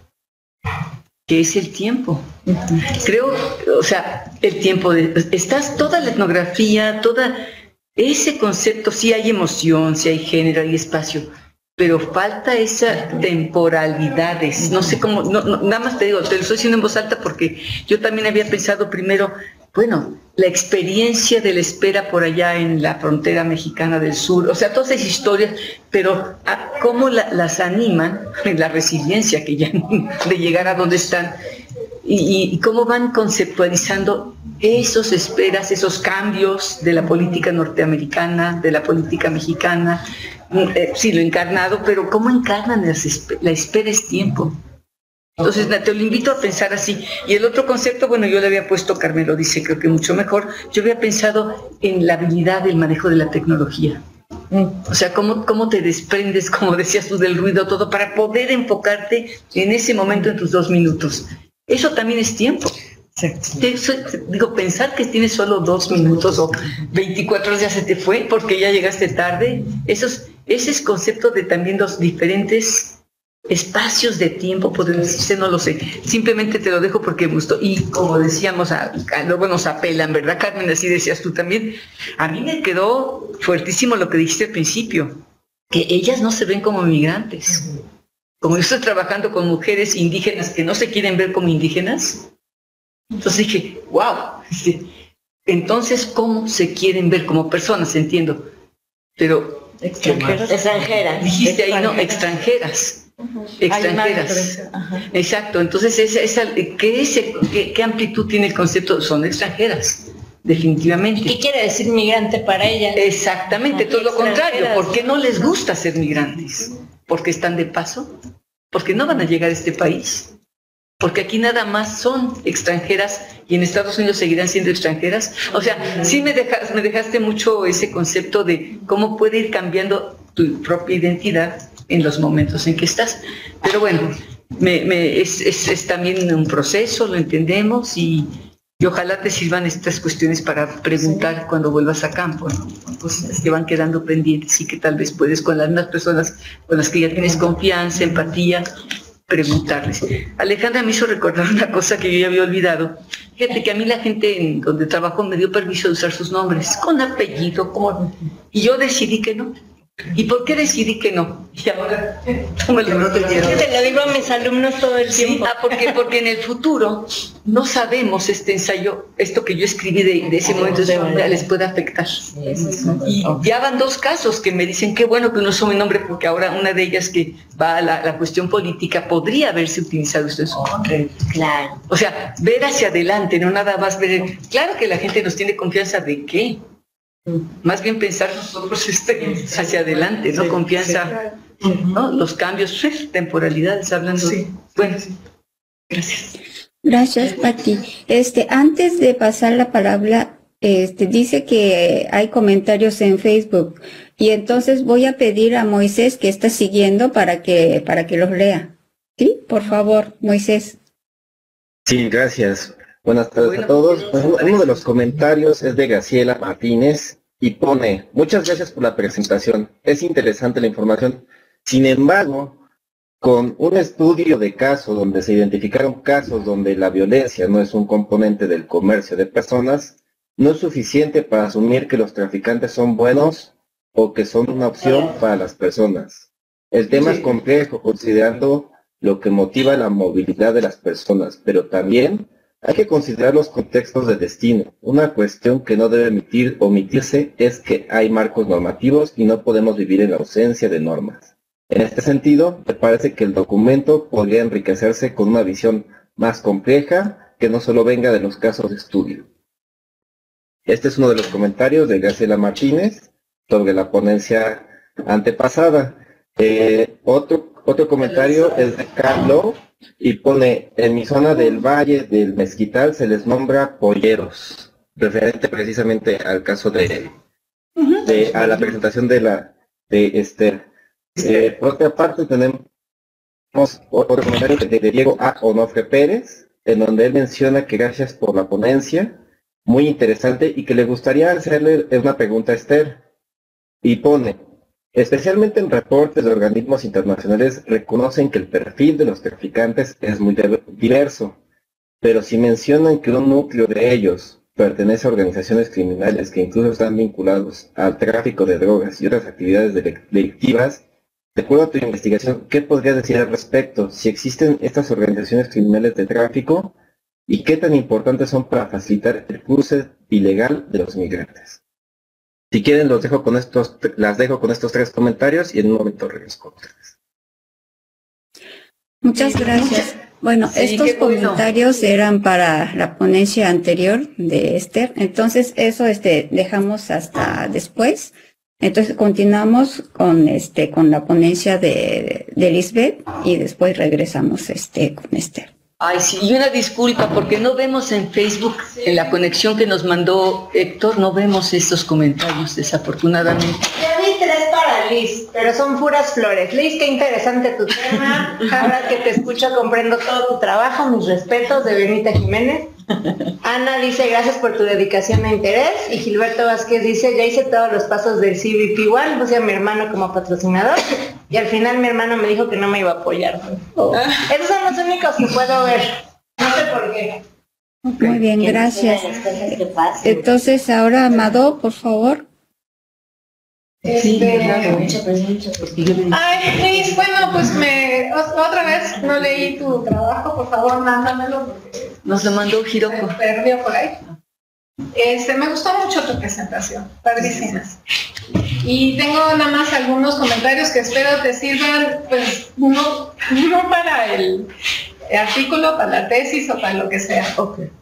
que es el tiempo. Creo, o sea, el tiempo estás toda la etnografía, toda ese concepto, sí hay emoción, sí hay género, hay espacio, pero falta esa temporalidades. No sé cómo, nada más te digo, te lo estoy diciendo en voz alta porque yo también había pensado primero, bueno, la experiencia de la espera por allá en la frontera mexicana del sur, o sea, todas esas historias, pero cómo las animan, la resiliencia que ya de llegar a donde están, y cómo van conceptualizando esos esperas, esos cambios de la política norteamericana, de la política mexicana, sí, lo encarnado, pero cómo encarnan la espera es tiempo. Entonces te lo invito a pensar así. Y el otro concepto, bueno, yo le había puesto, Carmen lo dice creo que mucho mejor, yo había pensado en la habilidad del manejo de la tecnología. O sea, cómo te desprendes, como decías tú, del ruido, todo, para poder enfocarte en ese momento, en tus 2 minutos. Eso también es tiempo. Digo, pensar que tienes solo 2 minutos o 24 horas ya se te fue porque ya llegaste tarde, ese es concepto de también los diferentes espacios de tiempo, podemos decirse, no lo sé. Simplemente te lo dejo porque me gustó. Y como decíamos, luego nos apelan, ¿verdad, Carmen? Así decías tú también. A mí me quedó fuertísimo lo que dijiste al principio, que ellas no se ven como migrantes. Como yo estoy trabajando con mujeres indígenas que no se quieren ver como indígenas, entonces dije, wow, entonces, ¿cómo se quieren ver como personas? Entiendo. Pero extranjeras. Dijiste ahí, no, extranjeras. Extranjeras. Exacto. Entonces, ¿qué amplitud tiene el concepto? Son extranjeras, definitivamente. ¿Qué quiere decir migrante para ellas? Exactamente, todo lo contrario. ¿Por qué no les gusta ser migrantes? ¿Porque están de paso? ¿Porque no van a llegar a este país? Porque aquí nada más son extranjeras y en Estados Unidos seguirán siendo extranjeras. O sea, sí me dejaste mucho ese concepto de cómo puede ir cambiando tu propia identidad en los momentos en que estás. Pero bueno, es también un proceso, lo entendemos y ojalá te sirvan estas cuestiones para preguntar cuando vuelvas a campo, ¿no? Cosas que van quedando pendientes y que tal vez puedes con las mismas personas con las que ya tienes confianza, empatía, preguntarles. Alejandra me hizo recordar una cosa que yo ya había olvidado. Fíjate que a mí la gente en donde trabajo me dio permiso de usar sus nombres, con apellido, y yo decidí que no. ¿Y por qué decidí que no? Y ahora tú me lo entendieron. Te lo digo a mis alumnos todo el tiempo. Porque en el futuro no sabemos este ensayo, esto que yo escribí de ese momento les puede afectar. Y ya van 2 casos que me dicen qué bueno que no usó mi nombre, porque ahora una de ellas que va a la cuestión política podría haberse utilizado esto en su nombre. Claro. O sea, ver hacia adelante, no nada más ver. Claro que la gente nos tiene confianza de qué. Más bien pensar nosotros hacia adelante, ¿no? Confianza, ¿no? Los cambios, temporalidades, hablando. Bueno, gracias. Gracias, Pati. Antes de pasar la palabra, dice que hay comentarios en Facebook y entonces voy a pedir a Moisés que está siguiendo para que los lea. ¿Sí? Por favor, Moisés. Sí, gracias. Buenas tardes a todos. Pues, uno de los comentarios es de Graciela Martínez y pone: muchas gracias por la presentación. Es interesante la información. Sin embargo, con un estudio de casos donde se identificaron casos donde la violencia no es un componente del comercio de personas, no es suficiente para asumir que los traficantes son buenos o que son una opción para las personas. El tema es complejo considerando lo que motiva la movilidad de las personas, pero también hay que considerar los contextos de destino. Una cuestión que no debe omitirse es que hay marcos normativos y no podemos vivir en la ausencia de normas. En este sentido, me parece que el documento podría enriquecerse con una visión más compleja que no solo venga de los casos de estudio. Este es uno de los comentarios de Graciela Martínez sobre la ponencia antepasada. Otro comentario es de Carlos y pone: en mi zona del Valle del Mezquital se les nombra polleros, referente precisamente al caso a la presentación de Esther. Por otra parte tenemos otro comentario de Diego A. Onofre Pérez, en donde él menciona que gracias por la ponencia, muy interesante, y que le gustaría hacerle una pregunta a Esther, y pone: especialmente en reportes de organismos internacionales reconocen que el perfil de los traficantes es muy diverso, pero si mencionan que un núcleo de ellos pertenece a organizaciones criminales que incluso están vinculados al tráfico de drogas y otras actividades delictivas, de acuerdo a tu investigación, ¿qué podrías decir al respecto? Si existen estas organizaciones criminales de tráfico y qué tan importantes son para facilitar el cruce ilegal de los migrantes. Si quieren, las dejo con estos 3 comentarios y en un momento regreso con ustedes. Muchas gracias. Bueno, estos comentarios eran para la ponencia anterior de Esther, entonces eso dejamos hasta después. Entonces continuamos con la ponencia de Lisbeth y después regresamos con Esther. Ay, sí, y una disculpa, porque no vemos en Facebook, en la conexión que nos mandó Héctor, no vemos estos comentarios, desafortunadamente. Ya vi 3 Liz, pero son puras flores. Liz, qué interesante tu tema. Ahora que te escucho comprendo todo tu trabajo, mis respetos, de Benita Jiménez. Ana dice, gracias por tu dedicación e interés. Y Gilberto Vázquez dice, ya hice todos los pasos del CBP1, puse a mi hermano como patrocinador y al final mi hermano me dijo que no me iba a apoyar. Esos son los únicos que puedo ver. No sé por qué. Muy bien, gracias. Entonces, ahora Amado, por favor. Ay, Liz, bueno, pues otra vez no leí tu trabajo, por favor, mándamelo. Porque nos lo mandó Hiroko. Me perdió por ahí. Me gustó mucho tu presentación, padrísimas. Y tengo nada más algunos comentarios que espero te sirvan, pues, no para el artículo, para la tesis o para lo que sea. Okay.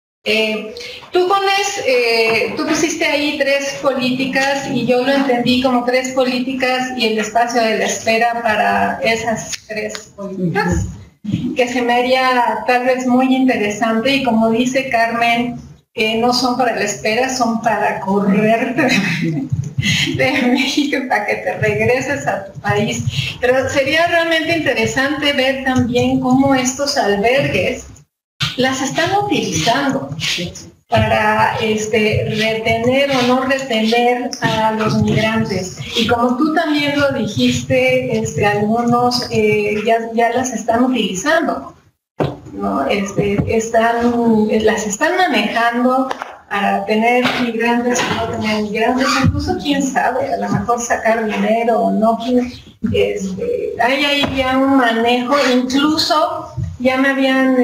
Tú pusiste ahí 3 políticas y yo lo entendí como 3 políticas y el espacio de la espera para esas 3 políticas, que se me haría tal vez muy interesante y como dice Carmen, no son para la espera, son para correrte de México para que te regreses a tu país. Pero sería realmente interesante ver también cómo estos albergues las están utilizando para retener o no retener a los migrantes. Y como tú también lo dijiste, algunos ya las están utilizando, ¿no? Las están manejando para tener migrantes o no tener migrantes, incluso quién sabe, a lo mejor sacar dinero o no. Hay ahí ya un manejo, incluso ya me habían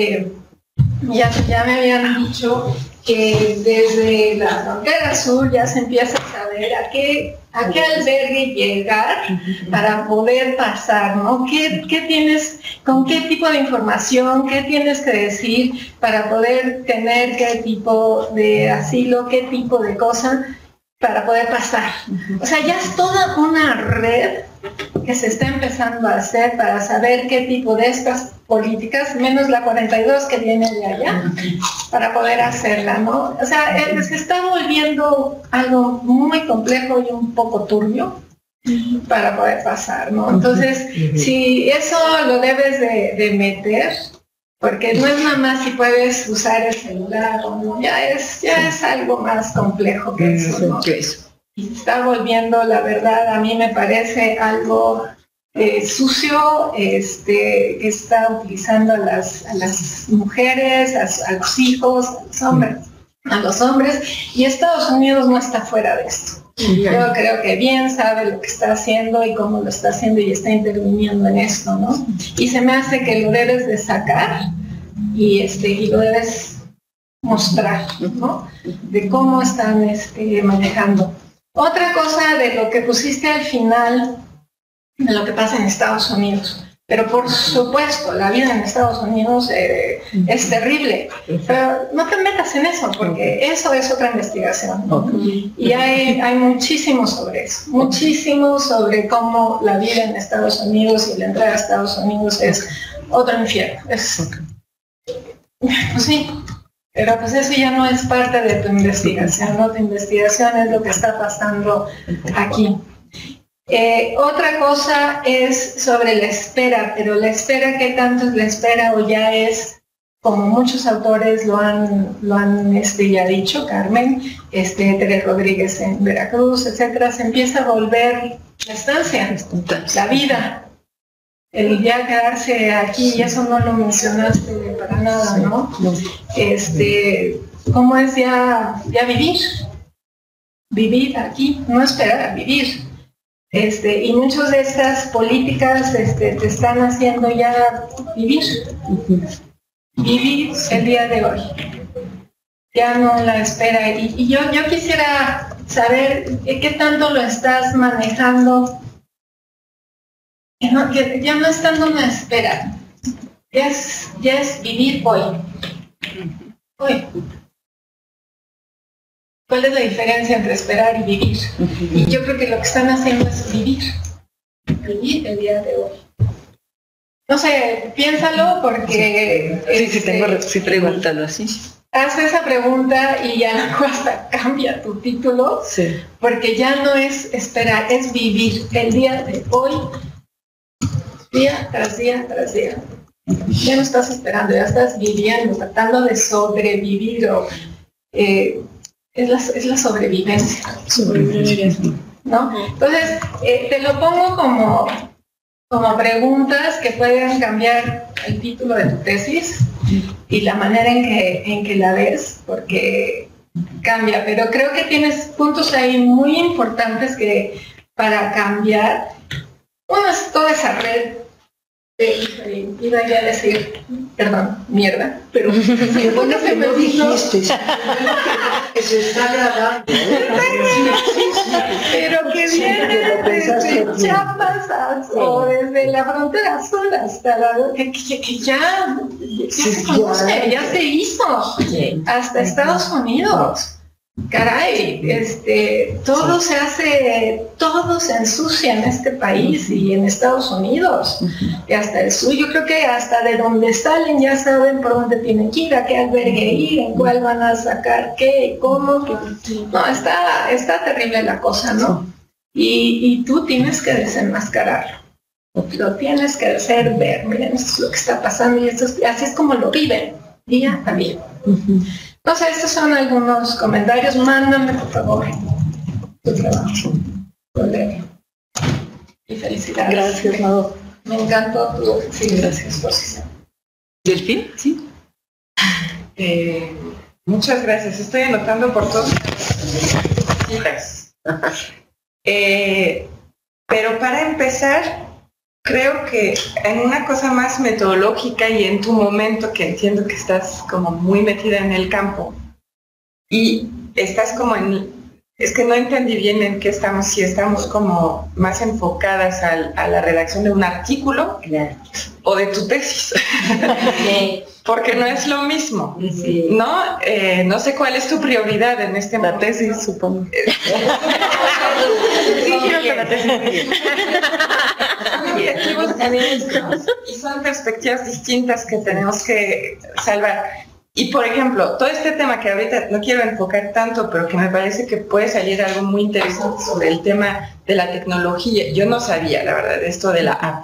dicho que desde la frontera sur ya se empieza a saber a qué albergue llegar para poder pasar, ¿no? ¿Qué tienes, con qué tipo de información, qué tienes que decir para poder tener qué tipo de asilo, qué tipo de cosa para poder pasar? O sea, ya es toda una red que se está empezando a hacer para saber qué tipo de estas políticas, menos la 42 que viene de allá, para poder hacerla, ¿no? O sea, se está volviendo algo muy complejo y un poco turbio para poder pasar, ¿no? Entonces, si eso lo debes de meter, porque no es nada más si puedes usar el celular o no, ya es algo más complejo que eso, ¿no? Y se está volviendo, la verdad, a mí me parece algo sucio, que está utilizando a las mujeres, a los hijos, a los hombres, y Estados Unidos no está fuera de esto. Yo creo que bien sabe lo que está haciendo y cómo lo está haciendo y está interviniendo en esto, ¿no? Y se me hace que lo debes de sacar y lo debes mostrar, ¿no? De cómo están manejando. Otra cosa de lo que pusiste al final, de lo que pasa en Estados Unidos. Pero por supuesto, la vida en Estados Unidos es terrible. Pero no te metas en eso, porque eso es otra investigación, ¿no? Y hay muchísimo sobre eso. Muchísimo sobre cómo la vida en Estados Unidos y la entrada a Estados Unidos es otro infierno. Pues sí. Pero pues eso ya no es parte de tu investigación, ¿no? Tu investigación es lo que está pasando aquí. Otra cosa es sobre la espera, pero la espera, ¿qué tanto es la espera? O ya es, como muchos autores lo han ya dicho, Carmen, Tere Rodríguez en Veracruz, etcétera, se empieza a volver la estancia, la vida. El ya quedarse aquí, y eso no lo mencionaste para nada, ¿no? ¿Cómo es ya vivir? Vivir aquí, no esperar, vivir. Y muchas de estas políticas te están haciendo ya vivir. Vivir el día de hoy. Ya no la espera. Y yo quisiera saber qué tanto lo estás manejando. Que ya no es tanto una espera, ya es vivir hoy. Hoy. ¿Cuál es la diferencia entre esperar y vivir? Y yo creo que lo que están haciendo es vivir el día de hoy. No sé, piénsalo porque... Sí, pregúntalo así. haz esa pregunta y ya hasta cambia tu título, porque ya no es esperar, es vivir el día de hoy, día tras día tras día. Ya no estás esperando, ya estás viviendo, tratando de sobrevivir, es la sobrevivencia. ¿No? Entonces, te lo pongo como preguntas que pueden cambiar el título de tu tesis y la manera en que la ves, porque cambia, pero creo que tienes puntos ahí muy importantes que para cambiar. Uno es toda esa red iba ya a decir, perdón, mierda, pero bueno que no dijiste, que se está grabando. Pero que viene desde Chiapas o desde la frontera sur hasta que ya se conoce, ya se hizo, hasta Estados Unidos. Caray, todo se hace, todo se ensucia en este país y en Estados Unidos, y hasta el sur. Yo creo que hasta de donde salen ya saben por dónde tienen que ir, a qué albergue ir, en cuál van a sacar qué y cómo. No, está terrible la cosa, ¿no? Y tú tienes que desenmascararlo. Lo tienes que hacer ver, miren, esto es lo que está pasando y así es como lo viven día a día. No sé, estos son algunos comentarios. Mándame, por favor, tu trabajo. Y felicidades. Gracias, Mado. Me encantó tu exposición. ¿Delfín? Sí. Muchas gracias. Estoy anotando por todos. Pero para empezar, creo que en una cosa más metodológica y en tu momento, que entiendo que estás como muy metida en el campo y estás como es que no entendí bien en qué estamos, si estamos como más enfocadas a la redacción de un artículo o de tu tesis, porque no es lo mismo, ¿no? No sé cuál es tu prioridad en este momento. La tesis, supongo. Y son perspectivas distintas que tenemos que salvar. Y por ejemplo, todo este tema que ahorita no quiero enfocar tanto, pero que me parece que puede salir algo muy interesante sobre el tema de la tecnología. Yo no sabía, la verdad, esto de la app,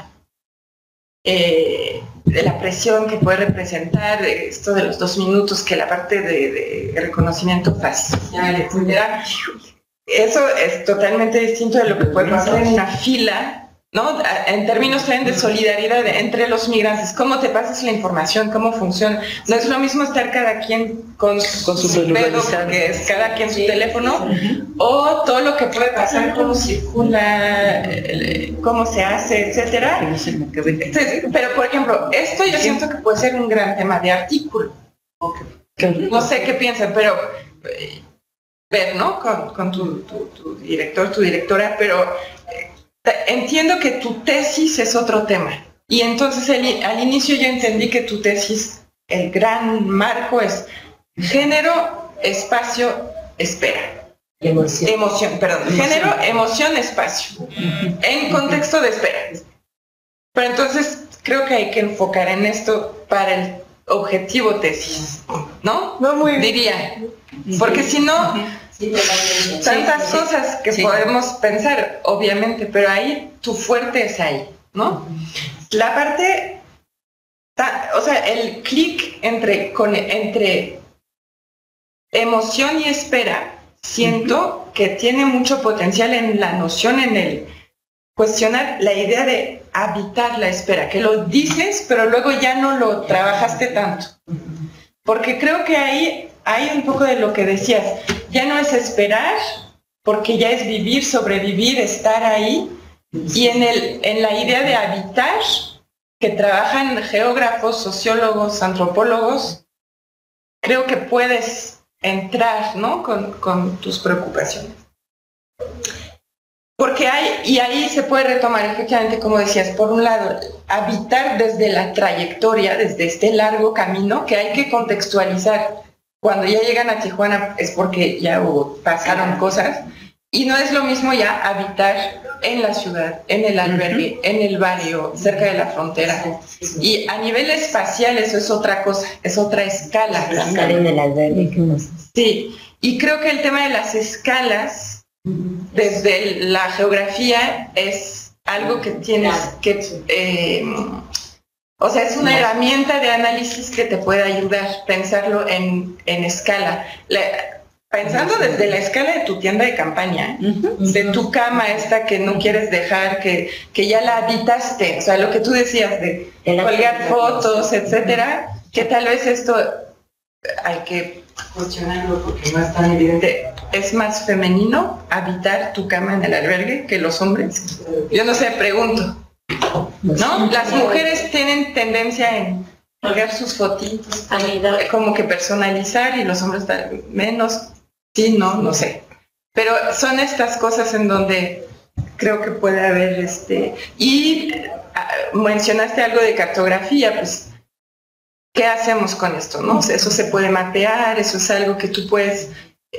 de la presión que puede representar, de esto de los 2 minutos, que la parte de reconocimiento facial, etcétera. Eso es totalmente distinto de lo que puede pasar en una fila, ¿no? En términos también de solidaridad entre los migrantes, cómo te pasas la información, cómo funciona. No es lo mismo estar cada quien con su dedo, que es cada quien su teléfono, o todo lo que puede pasar, cómo circula, cómo se hace, etcétera. Entonces, pero por ejemplo, esto yo siento que puede ser un gran tema de artículo. No sé qué piensan, pero ver, ¿no? Con tu director, tu directora, pero entiendo que tu tesis es otro tema. Y entonces al inicio yo entendí que tu tesis, el gran marco es género, espacio, espera. Emoción, perdón. Género, emoción, espacio. En contexto de espera. Pero entonces creo que hay que enfocar en esto para el objetivo tesis, ¿no? No, muy bien. Diría. Porque si no, tantas cosas que podemos pensar, obviamente, pero ahí tu fuerte es ahí, ¿no? La parte, o sea, el clic entre emoción y espera, siento que tiene mucho potencial en la noción, en el cuestionar la idea de habitar la espera, que lo dices, pero luego ya no lo trabajaste tanto. Porque creo que ahí hay un poco de lo que decías, ya no es esperar, porque ya es vivir, sobrevivir, estar ahí, y en la idea de habitar, que trabajan geógrafos, sociólogos, antropólogos, creo que puedes entrar, ¿no? con tus preocupaciones. Porque y ahí se puede retomar efectivamente, como decías, por un lado, habitar desde la trayectoria, desde este largo camino, que hay que contextualizar. Cuando ya llegan a Tijuana es porque ya pasaron cosas, Y no es lo mismo ya habitar en la ciudad, en el albergue, en el barrio, cerca de la frontera. Y a nivel espacial eso es otra cosa, es otra escala. Estar en el albergue. Sí, y creo que el tema de las escalas, desde la geografía, es algo que tienes que... o sea, es una herramienta de análisis que te puede ayudar a pensarlo en escala. Pensando desde la escala de tu tienda de campaña, de tu cama esta que no quieres dejar, que ya la habitaste, o sea, lo que tú decías de colgar fotos, etcétera, que tal vez esto hay que cuestionarlo porque no es tan evidente. ¿Es más femenino habitar tu cama en el albergue que los hombres? Yo no sé, pregunto. ¿No? Las mujeres tienen tendencia en colgar sus fotitos, como que personalizar, y los hombres menos. Sí, no sé. Pero son estas cosas en donde creo que puede haber y mencionaste algo de cartografía, pues ¿qué hacemos con esto, no? Eso se puede mapear, eso es algo que tú puedes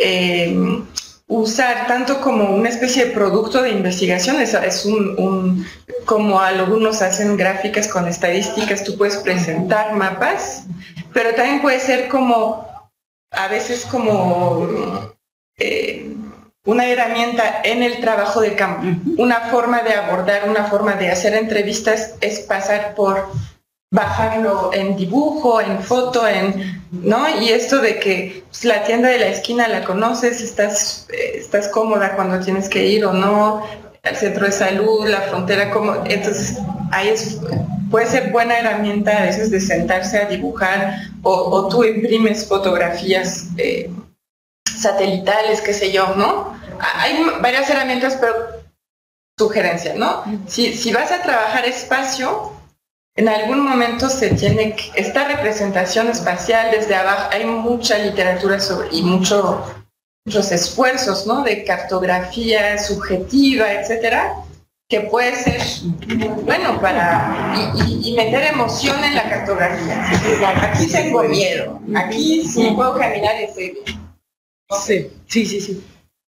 usar tanto como una especie de producto de investigación. Es como algunos hacen gráficas con estadísticas, tú puedes presentar mapas, pero también puede ser como a veces como una herramienta en el trabajo de campo. Una forma de abordar, una forma de hacer entrevistas es pasar por bajarlo en dibujo, en foto, ¿no? Y esto de que pues, la tienda de la esquina la conoces, estás cómoda cuando tienes que ir o no, al centro de salud, la frontera, entonces ahí puede ser buena herramienta a veces de sentarse a dibujar, o tú imprimes fotografías satelitales, qué sé yo, ¿no? Hay varias herramientas, pero sugerencia, ¿no? Si vas a trabajar espacio, en algún momento se tiene esta representación espacial desde abajo. Hay mucha literatura y muchos esfuerzos, ¿no? De cartografía subjetiva, etcétera, que puede ser bueno para y meter emoción en la cartografía. Aquí tengo miedo, aquí sí puedo caminar y estoy bien. Okay. Sí.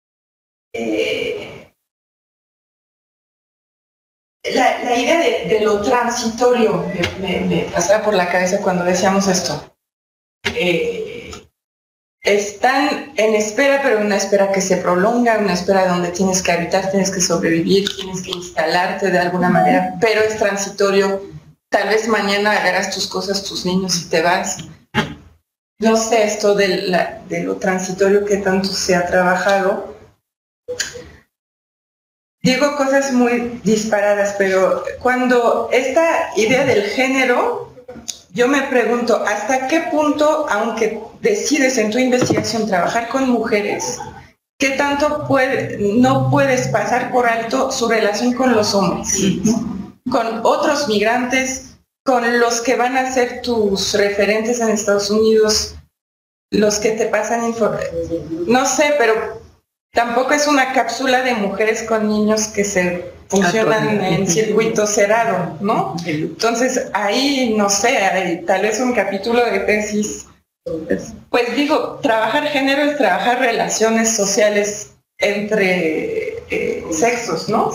La idea de lo transitorio me pasaba por la cabeza cuando decíamos esto. Están en espera, pero una espera que se prolonga, una espera donde tienes que habitar, tienes que sobrevivir, tienes que instalarte de alguna manera, pero es transitorio. Tal vez mañana agarras tus cosas, tus niños y te vas. No sé, esto de lo transitorio que tanto se ha trabajado. Digo cosas muy disparadas, pero cuando esta idea del género, yo me pregunto, ¿hasta qué punto, aunque decides en tu investigación trabajar con mujeres, qué tanto no puedes pasar por alto su relación con los hombres, con otros migrantes, con los que van a ser tus referentes en Estados Unidos, los que te pasan no sé, pero tampoco es una cápsula de mujeres con niños que se funcionan en circuito cerrado, ¿no? Entonces ahí, no sé, tal vez un capítulo de tesis. Pues digo, trabajar género es trabajar relaciones sociales entre sexos, ¿no?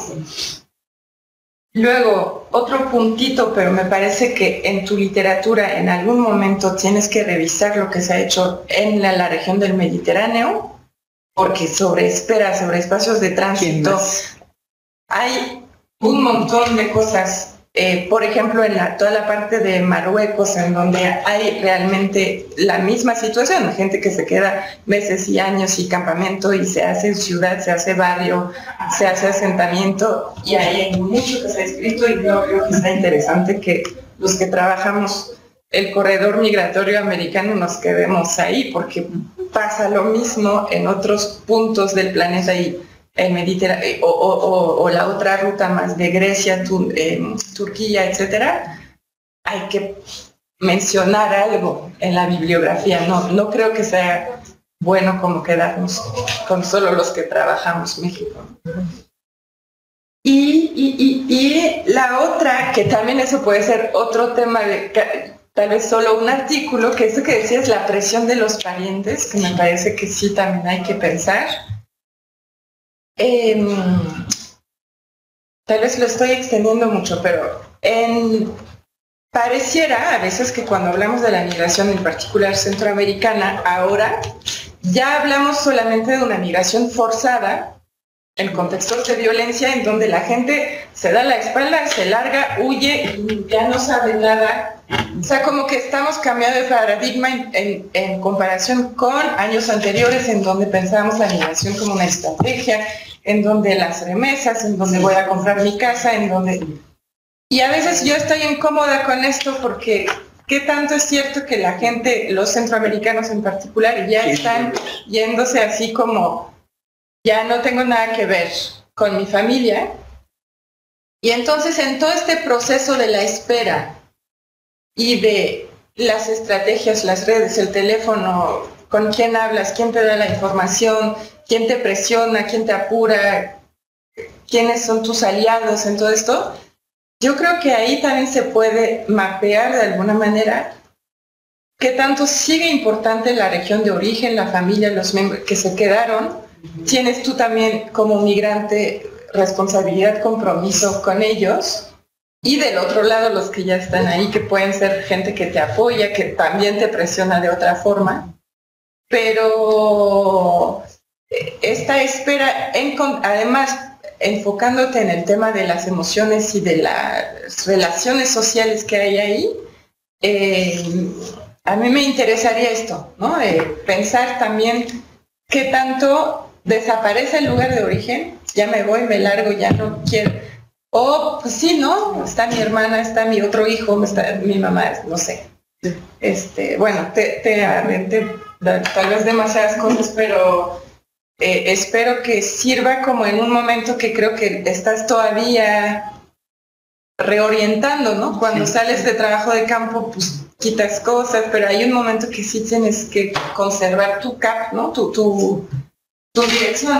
Luego, otro puntito, pero me parece que en tu literatura en algún momento tienes que revisar lo que se ha hecho en la región del Mediterráneo, porque sobre espacios de tránsito hay un montón de cosas. Por ejemplo, en toda la parte de Marruecos, en donde hay realmente la misma situación, gente que se queda meses y años y campamento y se hace ciudad, se hace barrio, se hace asentamiento, y hay mucho que se ha escrito, y yo creo que está interesante que los que trabajamos el corredor migratorio americano nos quedemos ahí, porque pasa lo mismo en otros puntos del planeta y el Mediterráneo, o la otra ruta más de Grecia, Turquía, etcétera. Hay que mencionar algo en la bibliografía. No creo que sea bueno como quedarnos con solo los que trabajamos México. Y la otra, que también eso puede ser otro tema tal vez solo un artículo, que eso que decías, la presión de los parientes, que me parece que sí también hay que pensar. tal vez lo estoy extendiendo mucho, pero pareciera a veces que cuando hablamos de la migración, en particular centroamericana, ahora ya hablamos solamente de una migración forzada en contextos de violencia en donde la gente se da la espalda, se larga, huye y ya no sabe nada. O sea, como que estamos cambiando de paradigma en comparación con años anteriores en donde pensábamos la migración como una estrategia, en donde las remesas, en donde voy a comprar mi casa, en donde... Y a veces yo estoy incómoda con esto porque ¿qué tanto es cierto que la gente, los centroamericanos en particular, ya están yéndose así como, ya no tengo nada que ver con mi familia? Y entonces en todo este proceso de la espera y de las estrategias, las redes, el teléfono, con quién hablas, quién te da la información, quién te presiona, quién te apura, quiénes son tus aliados en todo esto, yo creo que ahí también se puede mapear de alguna manera qué tanto sigue importante la región de origen, la familia, los miembros que se quedaron. Tienes tú también como migrante responsabilidad, compromiso con ellos. Y del otro lado los que ya están ahí, que pueden ser gente que te apoya, que también te presiona de otra forma. Pero esta espera, además, enfocándote en el tema de las emociones y de las relaciones sociales que hay ahí, a mí me interesaría esto, ¿no? Pensar también qué tanto desaparece el lugar de origen, ya me voy, me largo, ya no quiero. O, pues sí, ¿no? Está mi hermana, está mi otro hijo, está mi mamá, no sé. Bueno, te aventé tal vez demasiadas cosas, pero espero que sirva como en un momento que creo que estás todavía reorientando, ¿no? Cuando sales de trabajo de campo, pues quitas cosas, pero hay un momento que sí tienes que conservar tu cap, ¿no? Tu dirección.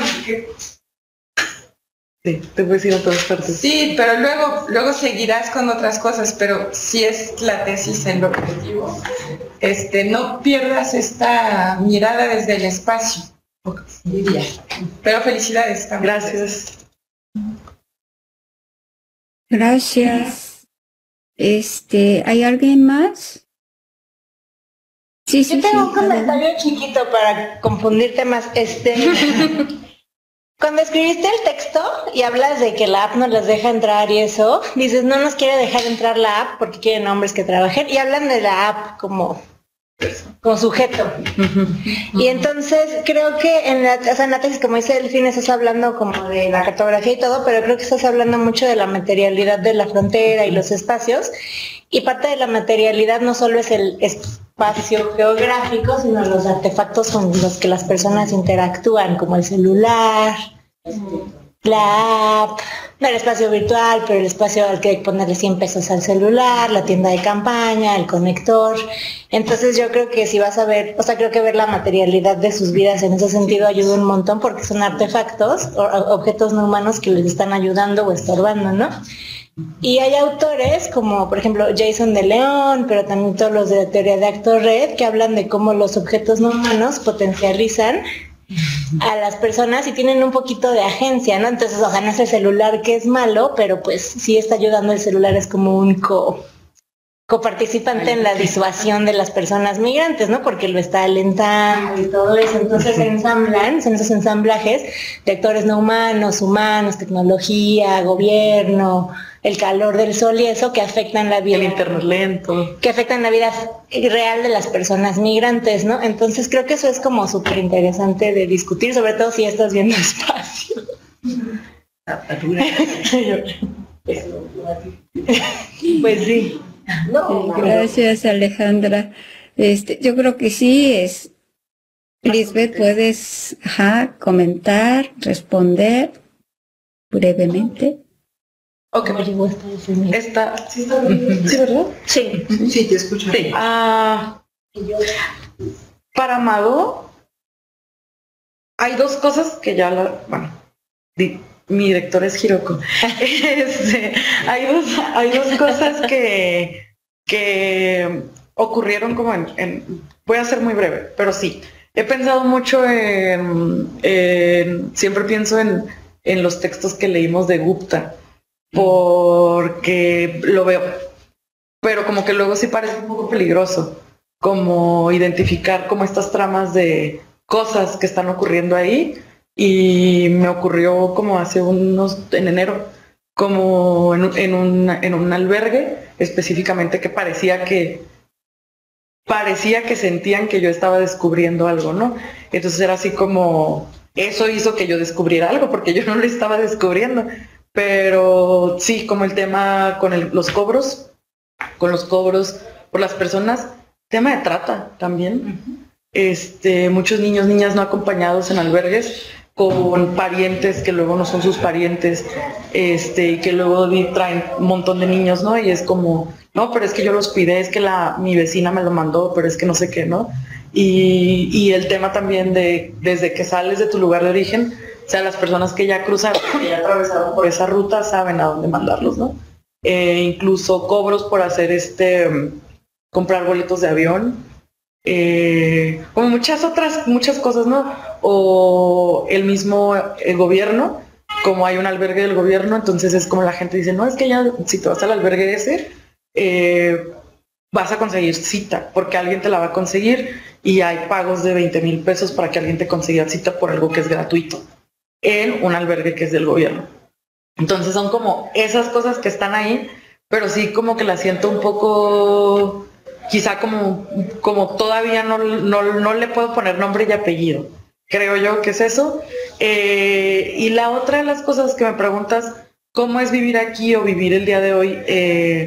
Sí, te puedes ir a todas partes. Sí, pero luego seguirás con otras cosas, pero si es la tesis el objetivo, no pierdas esta mirada desde el espacio, diría. Pero felicidades también. Gracias. Gracias. ¿Hay alguien más? Sí, Yo tengo un comentario chiquito para confundirte más. Cuando escribiste el texto y hablas de que la app no les deja entrar y eso, dices, no nos quiere dejar entrar la app porque quieren hombres que trabajen, y hablan de la app como sujeto. Y entonces creo que en la tesis, como dice Delfín, estás hablando como de la cartografía y todo, pero creo que estás hablando mucho de la materialidad de la frontera y los espacios, y parte de la materialidad no solo es el espacio geográfico, sino los artefactos con los que las personas interactúan, como el celular, la app, no el espacio virtual, pero el espacio al que hay que ponerle 100 pesos al celular, la tienda de campaña, el conector. Entonces yo creo que si vas a ver, creo que ver la materialidad de sus vidas en ese sentido ayuda un montón, porque son artefactos, objetos no humanos que les están ayudando o estorbando, ¿no? Y hay autores como, por ejemplo, Jason de León, pero también todos los de la teoría de actor red, que hablan de cómo los objetos no humanos potencializan a las personas y tienen un poquito de agencia, ¿no? Entonces, no es el celular que es malo, pero pues sí está ayudando, el celular es como un coparticipante en la disuasión de las personas migrantes, ¿no? Porque lo está alentando y todo eso. Entonces se ensamblan, son esos ensamblajes de actores no humanos, tecnología, gobierno, el calor del sol y eso, que afectan la vida. El internet lento. Que afectan la vida real de las personas migrantes, ¿no? Entonces creo que eso es como súper interesante de discutir, sobre todo si estás viendo espacio. Pues sí. Gracias, Alejandra. Yo creo que sí, Lisbeth, puedes comentar, responder brevemente. Ok. ¿Sí, verdad? Sí. Sí, te escucho. Sí. Para Amado, hay dos cosas que ya mi director es Hiroko. Hay dos cosas que ocurrieron como voy a ser muy breve, pero sí. He pensado mucho siempre pienso en en los textos que leímos de Gupta, porque lo veo, pero como que luego sí parece un poco peligroso, como identificar como estas tramas de cosas que están ocurriendo ahí. Y me ocurrió como en enero, como en un albergue específicamente, que parecía que sentían que yo estaba descubriendo algo, ¿no? Entonces era así como, eso hizo que yo descubriera algo, porque yo no lo estaba descubriendo. Pero sí, como el tema con los cobros por las personas, tema de trata también. Muchos niños, niñas no acompañados en albergues, con parientes que luego no son sus parientes, y que luego traen un montón de niños, ¿no? Y es como, no, pero es que yo los cuidé, es que mi vecina me lo mandó, pero es que no sé qué, ¿no? Y el tema también de, desde que sales de tu lugar de origen, o sea, las personas que ya cruzaron, que ya atravesaron por esa ruta, saben a dónde mandarlos, ¿no? Incluso cobros por hacer comprar boletos de avión, como muchas cosas, ¿no? O el mismo gobierno, como hay un albergue del gobierno, entonces es como la gente dice, no, es que ya si te vas al albergue ese, vas a conseguir cita, porque alguien te la va a conseguir, y hay pagos de 20,000 pesos para que alguien te consiga cita por algo que es gratuito en un albergue que es del gobierno. Entonces son como esas cosas que están ahí, pero sí como que la siento un poco, quizá como todavía no le puedo poner nombre y apellido. Creo yo que es eso. Y la otra de las cosas que me preguntas, ¿cómo es vivir aquí o vivir el día de hoy?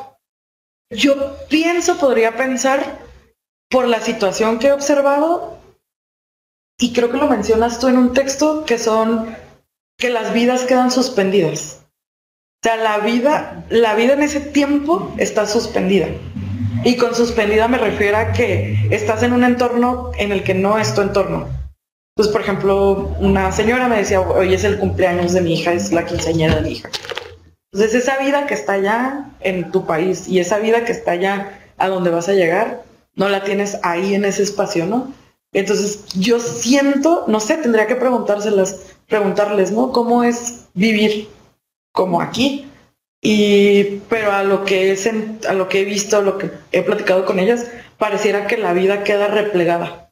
Yo podría pensar, por la situación que he observado, y creo que lo mencionas tú en un texto, que las vidas quedan suspendidas. O sea, la vida en ese tiempo está suspendida. Y con suspendida me refiero a que estás en un entorno en el que no es tu entorno. Entonces, por ejemplo, una señora me decía, hoy es el cumpleaños de mi hija, es la quinceañera de mi hija. Entonces, esa vida que está allá en tu país y esa vida que está allá a donde vas a llegar, no la tienes ahí en ese espacio, ¿no? Entonces, yo siento, no sé, tendría que preguntarles, ¿no? ¿Cómo es vivir como aquí? Pero a lo que he visto, a lo que he platicado con ellas, pareciera que la vida queda replegada.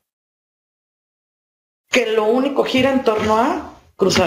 Que lo único gira en torno a cruzar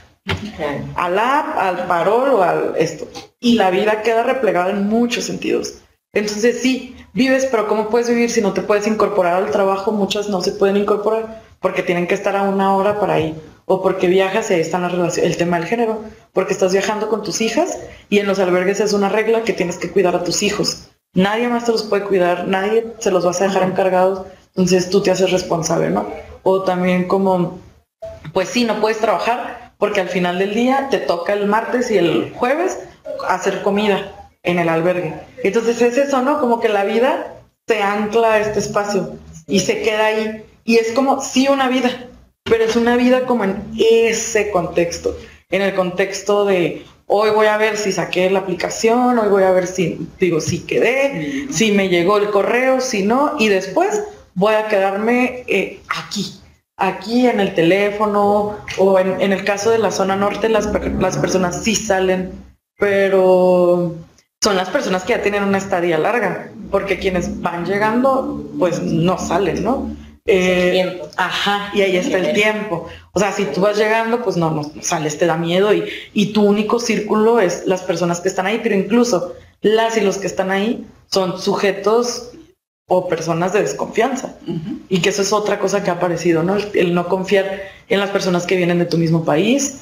al parol o al esto. Y la vida queda replegada en muchos sentidos. Entonces sí, vives, pero ¿cómo puedes vivir si no te puedes incorporar al trabajo? Muchas no se pueden incorporar porque tienen que estar a 1 hora para ir. O porque viajas y ahí está el tema del género. Porque estás viajando con tus hijas y en los albergues es una regla que tienes que cuidar a tus hijos. Nadie más te los puede cuidar, nadie se los vas a dejar encargados, entonces tú te haces responsable, ¿no? O también como, pues sí, no puedes trabajar porque al final del día te toca el martes y el jueves hacer comida en el albergue. Entonces es eso, ¿no? Como que la vida se ancla a este espacio y se queda ahí. Y es como, sí, una vida, pero es una vida como en ese contexto, en el contexto de hoy voy a ver si saqué la aplicación, hoy voy a ver si quedé, si me llegó el correo, si no, y después voy a quedarme aquí en el teléfono, o en el caso de la zona norte las personas sí salen, pero son las personas que ya tienen una estadía larga, porque quienes van llegando pues no salen, ¿no? Tiempo. Ajá, y ahí está el tiempo. O sea, si tú vas llegando, pues no sales, te da miedo y tu único círculo es las personas que están ahí, pero incluso las y los que están ahí son sujetos o personas de desconfianza. Y que eso es otra cosa que ha aparecido, ¿no? El no confiar en las personas que vienen de tu mismo país,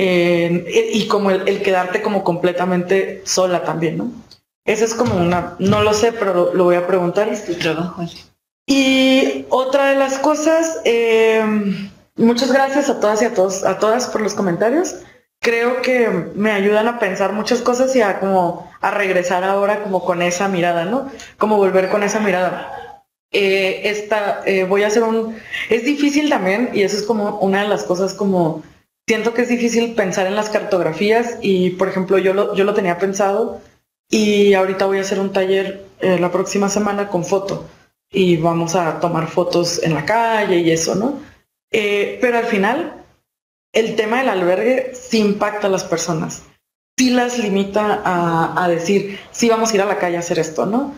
y como el quedarte como completamente sola también, ¿no? Eso es como no lo sé, pero lo voy a preguntar. Es tu trabajo, así. Y otra de las cosas, muchas gracias a todas y a todas por los comentarios. Creo que me ayudan a pensar muchas cosas y a regresar ahora como con esa mirada, ¿no? Como volver con esa mirada. Voy a hacer es difícil también, y eso es como una de las cosas como, siento que es difícil pensar en las cartografías y, por ejemplo, yo lo tenía pensado y ahorita voy a hacer un taller la próxima semana con foto. Y vamos a tomar fotos en la calle y eso, ¿no? Pero al final el tema del albergue sí impacta a las personas, sí las limita a decir, sí vamos a ir a la calle a hacer esto, ¿no?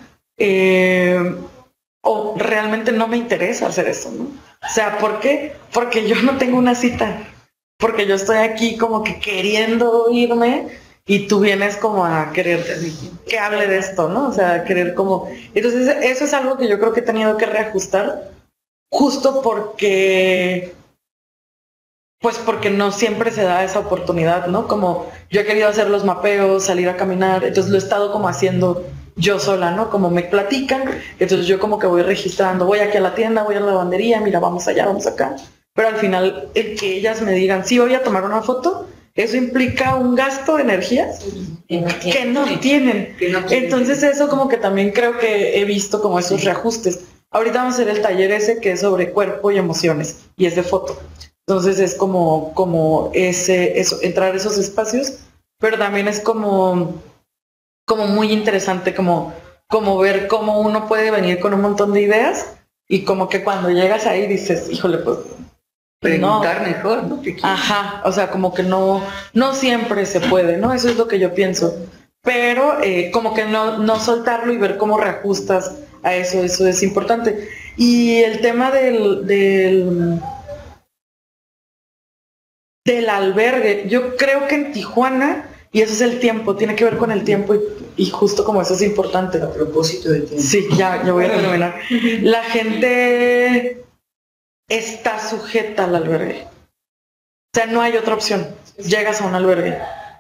O realmente no me interesa hacer eso, ¿no? O sea, ¿por qué? Porque yo no tengo una cita, porque yo estoy aquí como que queriendo irme y tú vienes como a querer que hable de esto, ¿no? O sea, querer como... Entonces, eso es algo que yo creo que he tenido que reajustar, justo porque... Pues porque no siempre se da esa oportunidad, ¿no? Como yo he querido hacer los mapeos, salir a caminar, entonces lo he estado como haciendo yo sola, ¿no? Como me platican, entonces yo como que voy registrando, voy aquí a la tienda, voy a la lavandería, mira, vamos allá, vamos acá. Pero al final, el que ellas me digan, sí, voy a tomar una foto, eso implica un gasto de energía que no tienen. Entonces eso como que también creo que he visto como esos reajustes. Ahorita vamos a hacer el taller ese que es sobre cuerpo y emociones, y es de foto. Entonces es como eso, entrar a esos espacios, pero también es como muy interesante como ver cómo uno puede venir con un montón de ideas y como que cuando llegas ahí dices, híjole, pues preguntar no, mejor, ¿no? Ajá, o sea, como que no siempre se puede, ¿no? Eso es lo que yo pienso. Pero como que no soltarlo y ver cómo reajustas a eso es importante. Y el tema del albergue, yo creo que en Tijuana, y eso es el tiempo, tiene que ver con el tiempo y justo como eso es importante. A propósito de tiempo. Sí, ya voy a terminar. La gente está sujeta al albergue. O sea, no hay otra opción. Llegas a un albergue.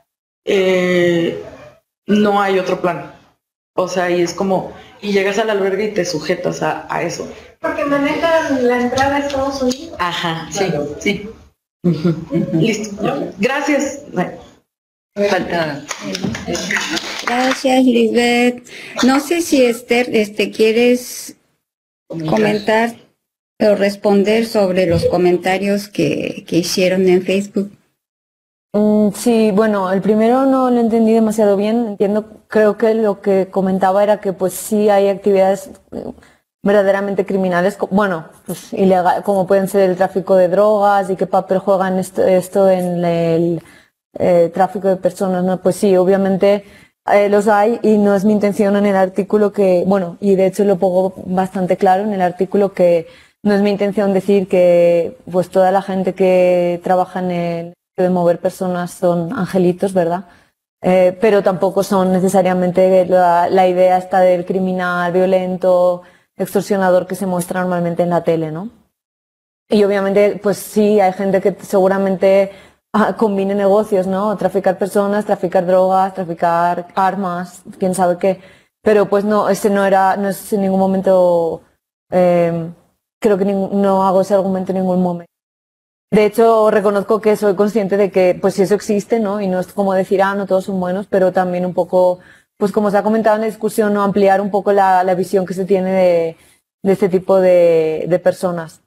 No hay otro plan. O sea, y es como, y llegas al albergue y te sujetas a eso. Porque manejan la entrada a Estados Unidos. Ajá, Claro. sí. Listo. Gracias. Falta. Gracias, Lisbeth. No sé si Esther, quieres comentar o responder sobre los comentarios que hicieron en Facebook. Sí, bueno, el primero no lo entendí demasiado bien. Creo que lo que comentaba era que pues sí hay actividades verdaderamente criminales, bueno, pues ilegal, como pueden ser el tráfico de drogas y qué papel juegan esto en el tráfico de personas, ¿no? Pues sí, obviamente los hay y no es mi intención en el artículo y de hecho lo pongo bastante claro en el artículo que no es mi intención decir que pues toda la gente que trabaja en el de mover personas son angelitos, ¿verdad? Pero tampoco son necesariamente la idea esta del criminal violento, extorsionador que se muestra normalmente en la tele, ¿no? Y obviamente, pues sí, hay gente que seguramente combine negocios, ¿no? Traficar personas, traficar drogas, traficar armas, quién sabe qué. Pero pues no, no es en ningún momento, creo que no hago ese argumento en ningún momento. De hecho, reconozco que soy consciente de que pues eso existe, ¿no? Y no es como decir, no todos son buenos, pero también un poco, pues como se ha comentado en la discusión, ¿no? Ampliar un poco la visión que se tiene de este tipo de personas.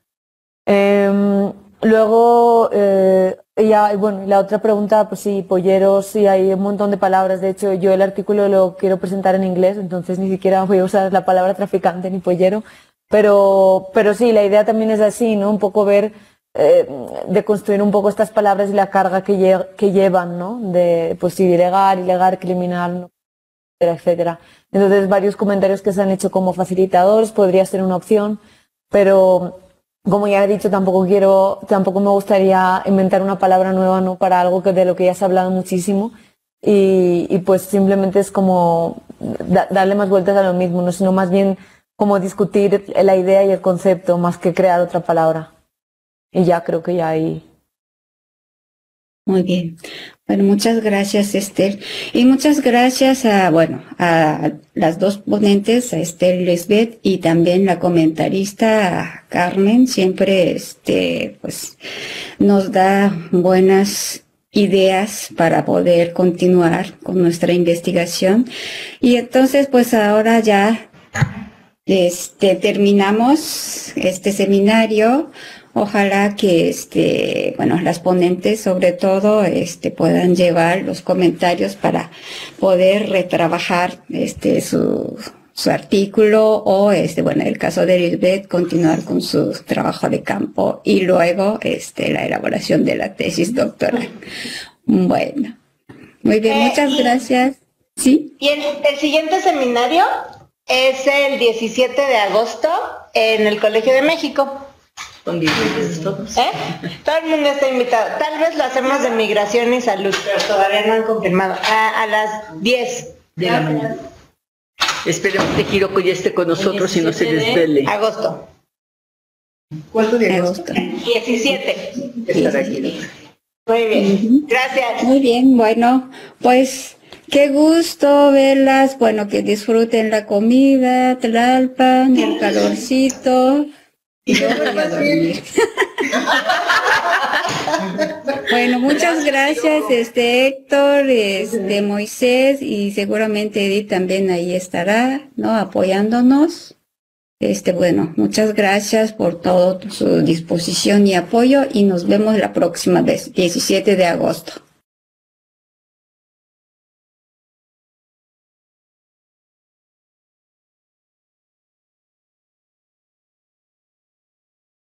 Luego, la otra pregunta, pues sí, polleros, sí, hay un montón de palabras. De hecho, yo el artículo lo quiero presentar en inglés, entonces ni siquiera voy a usar la palabra traficante ni pollero. Pero sí, la idea también es así, ¿no? Un poco ver, de construir un poco estas palabras y la carga que llevan, ¿no? De, pues sí, ilegal, criminal, ¿no? Etcétera. Entonces, varios comentarios que se han hecho como facilitadores podría ser una opción, pero como ya he dicho, tampoco me gustaría inventar una palabra nueva, ¿no? Para algo de lo que ya se ha hablado muchísimo y pues simplemente es como darle más vueltas a lo mismo, ¿no? Sino más bien como discutir la idea y el concepto más que crear otra palabra. Y ya creo que ya hay. Muy bien. Bueno, muchas gracias, Esther. Y muchas gracias a las dos ponentes, a Esther y Lisbeth, y también la comentarista Carmen. Siempre, pues, nos da buenas ideas para poder continuar con nuestra investigación. Y entonces, pues ahora ya, terminamos este seminario. Ojalá que las ponentes sobre todo puedan llevar los comentarios para poder retrabajar su artículo o, bueno, en el caso de Lisbeth, continuar con su trabajo de campo y luego, la elaboración de la tesis doctoral. Bueno, muy bien, muchas gracias. ¿Sí? Y el siguiente seminario es el 17 de agosto en el Colegio de México. Son 10 todos. Todo el mundo está invitado. Tal vez lo hacemos de migración y salud, pero todavía no han confirmado. A las 10 de la mañana. Esperemos que Hiroko ya esté con nosotros y no se desvele. Agosto. ¿Cuánto de agosto? 17. Estará aquí. Muy bien. Gracias. Muy bien, bueno, pues qué gusto verlas. Bueno, que disfruten la comida, Tlalpan, el calorcito. Y luego a dormir. Bueno, muchas gracias, Héctor, Moisés, y seguramente Edith también ahí estará, ¿no? Apoyándonos. Bueno, muchas gracias por toda su disposición y apoyo, y nos vemos la próxima vez, 17 de agosto.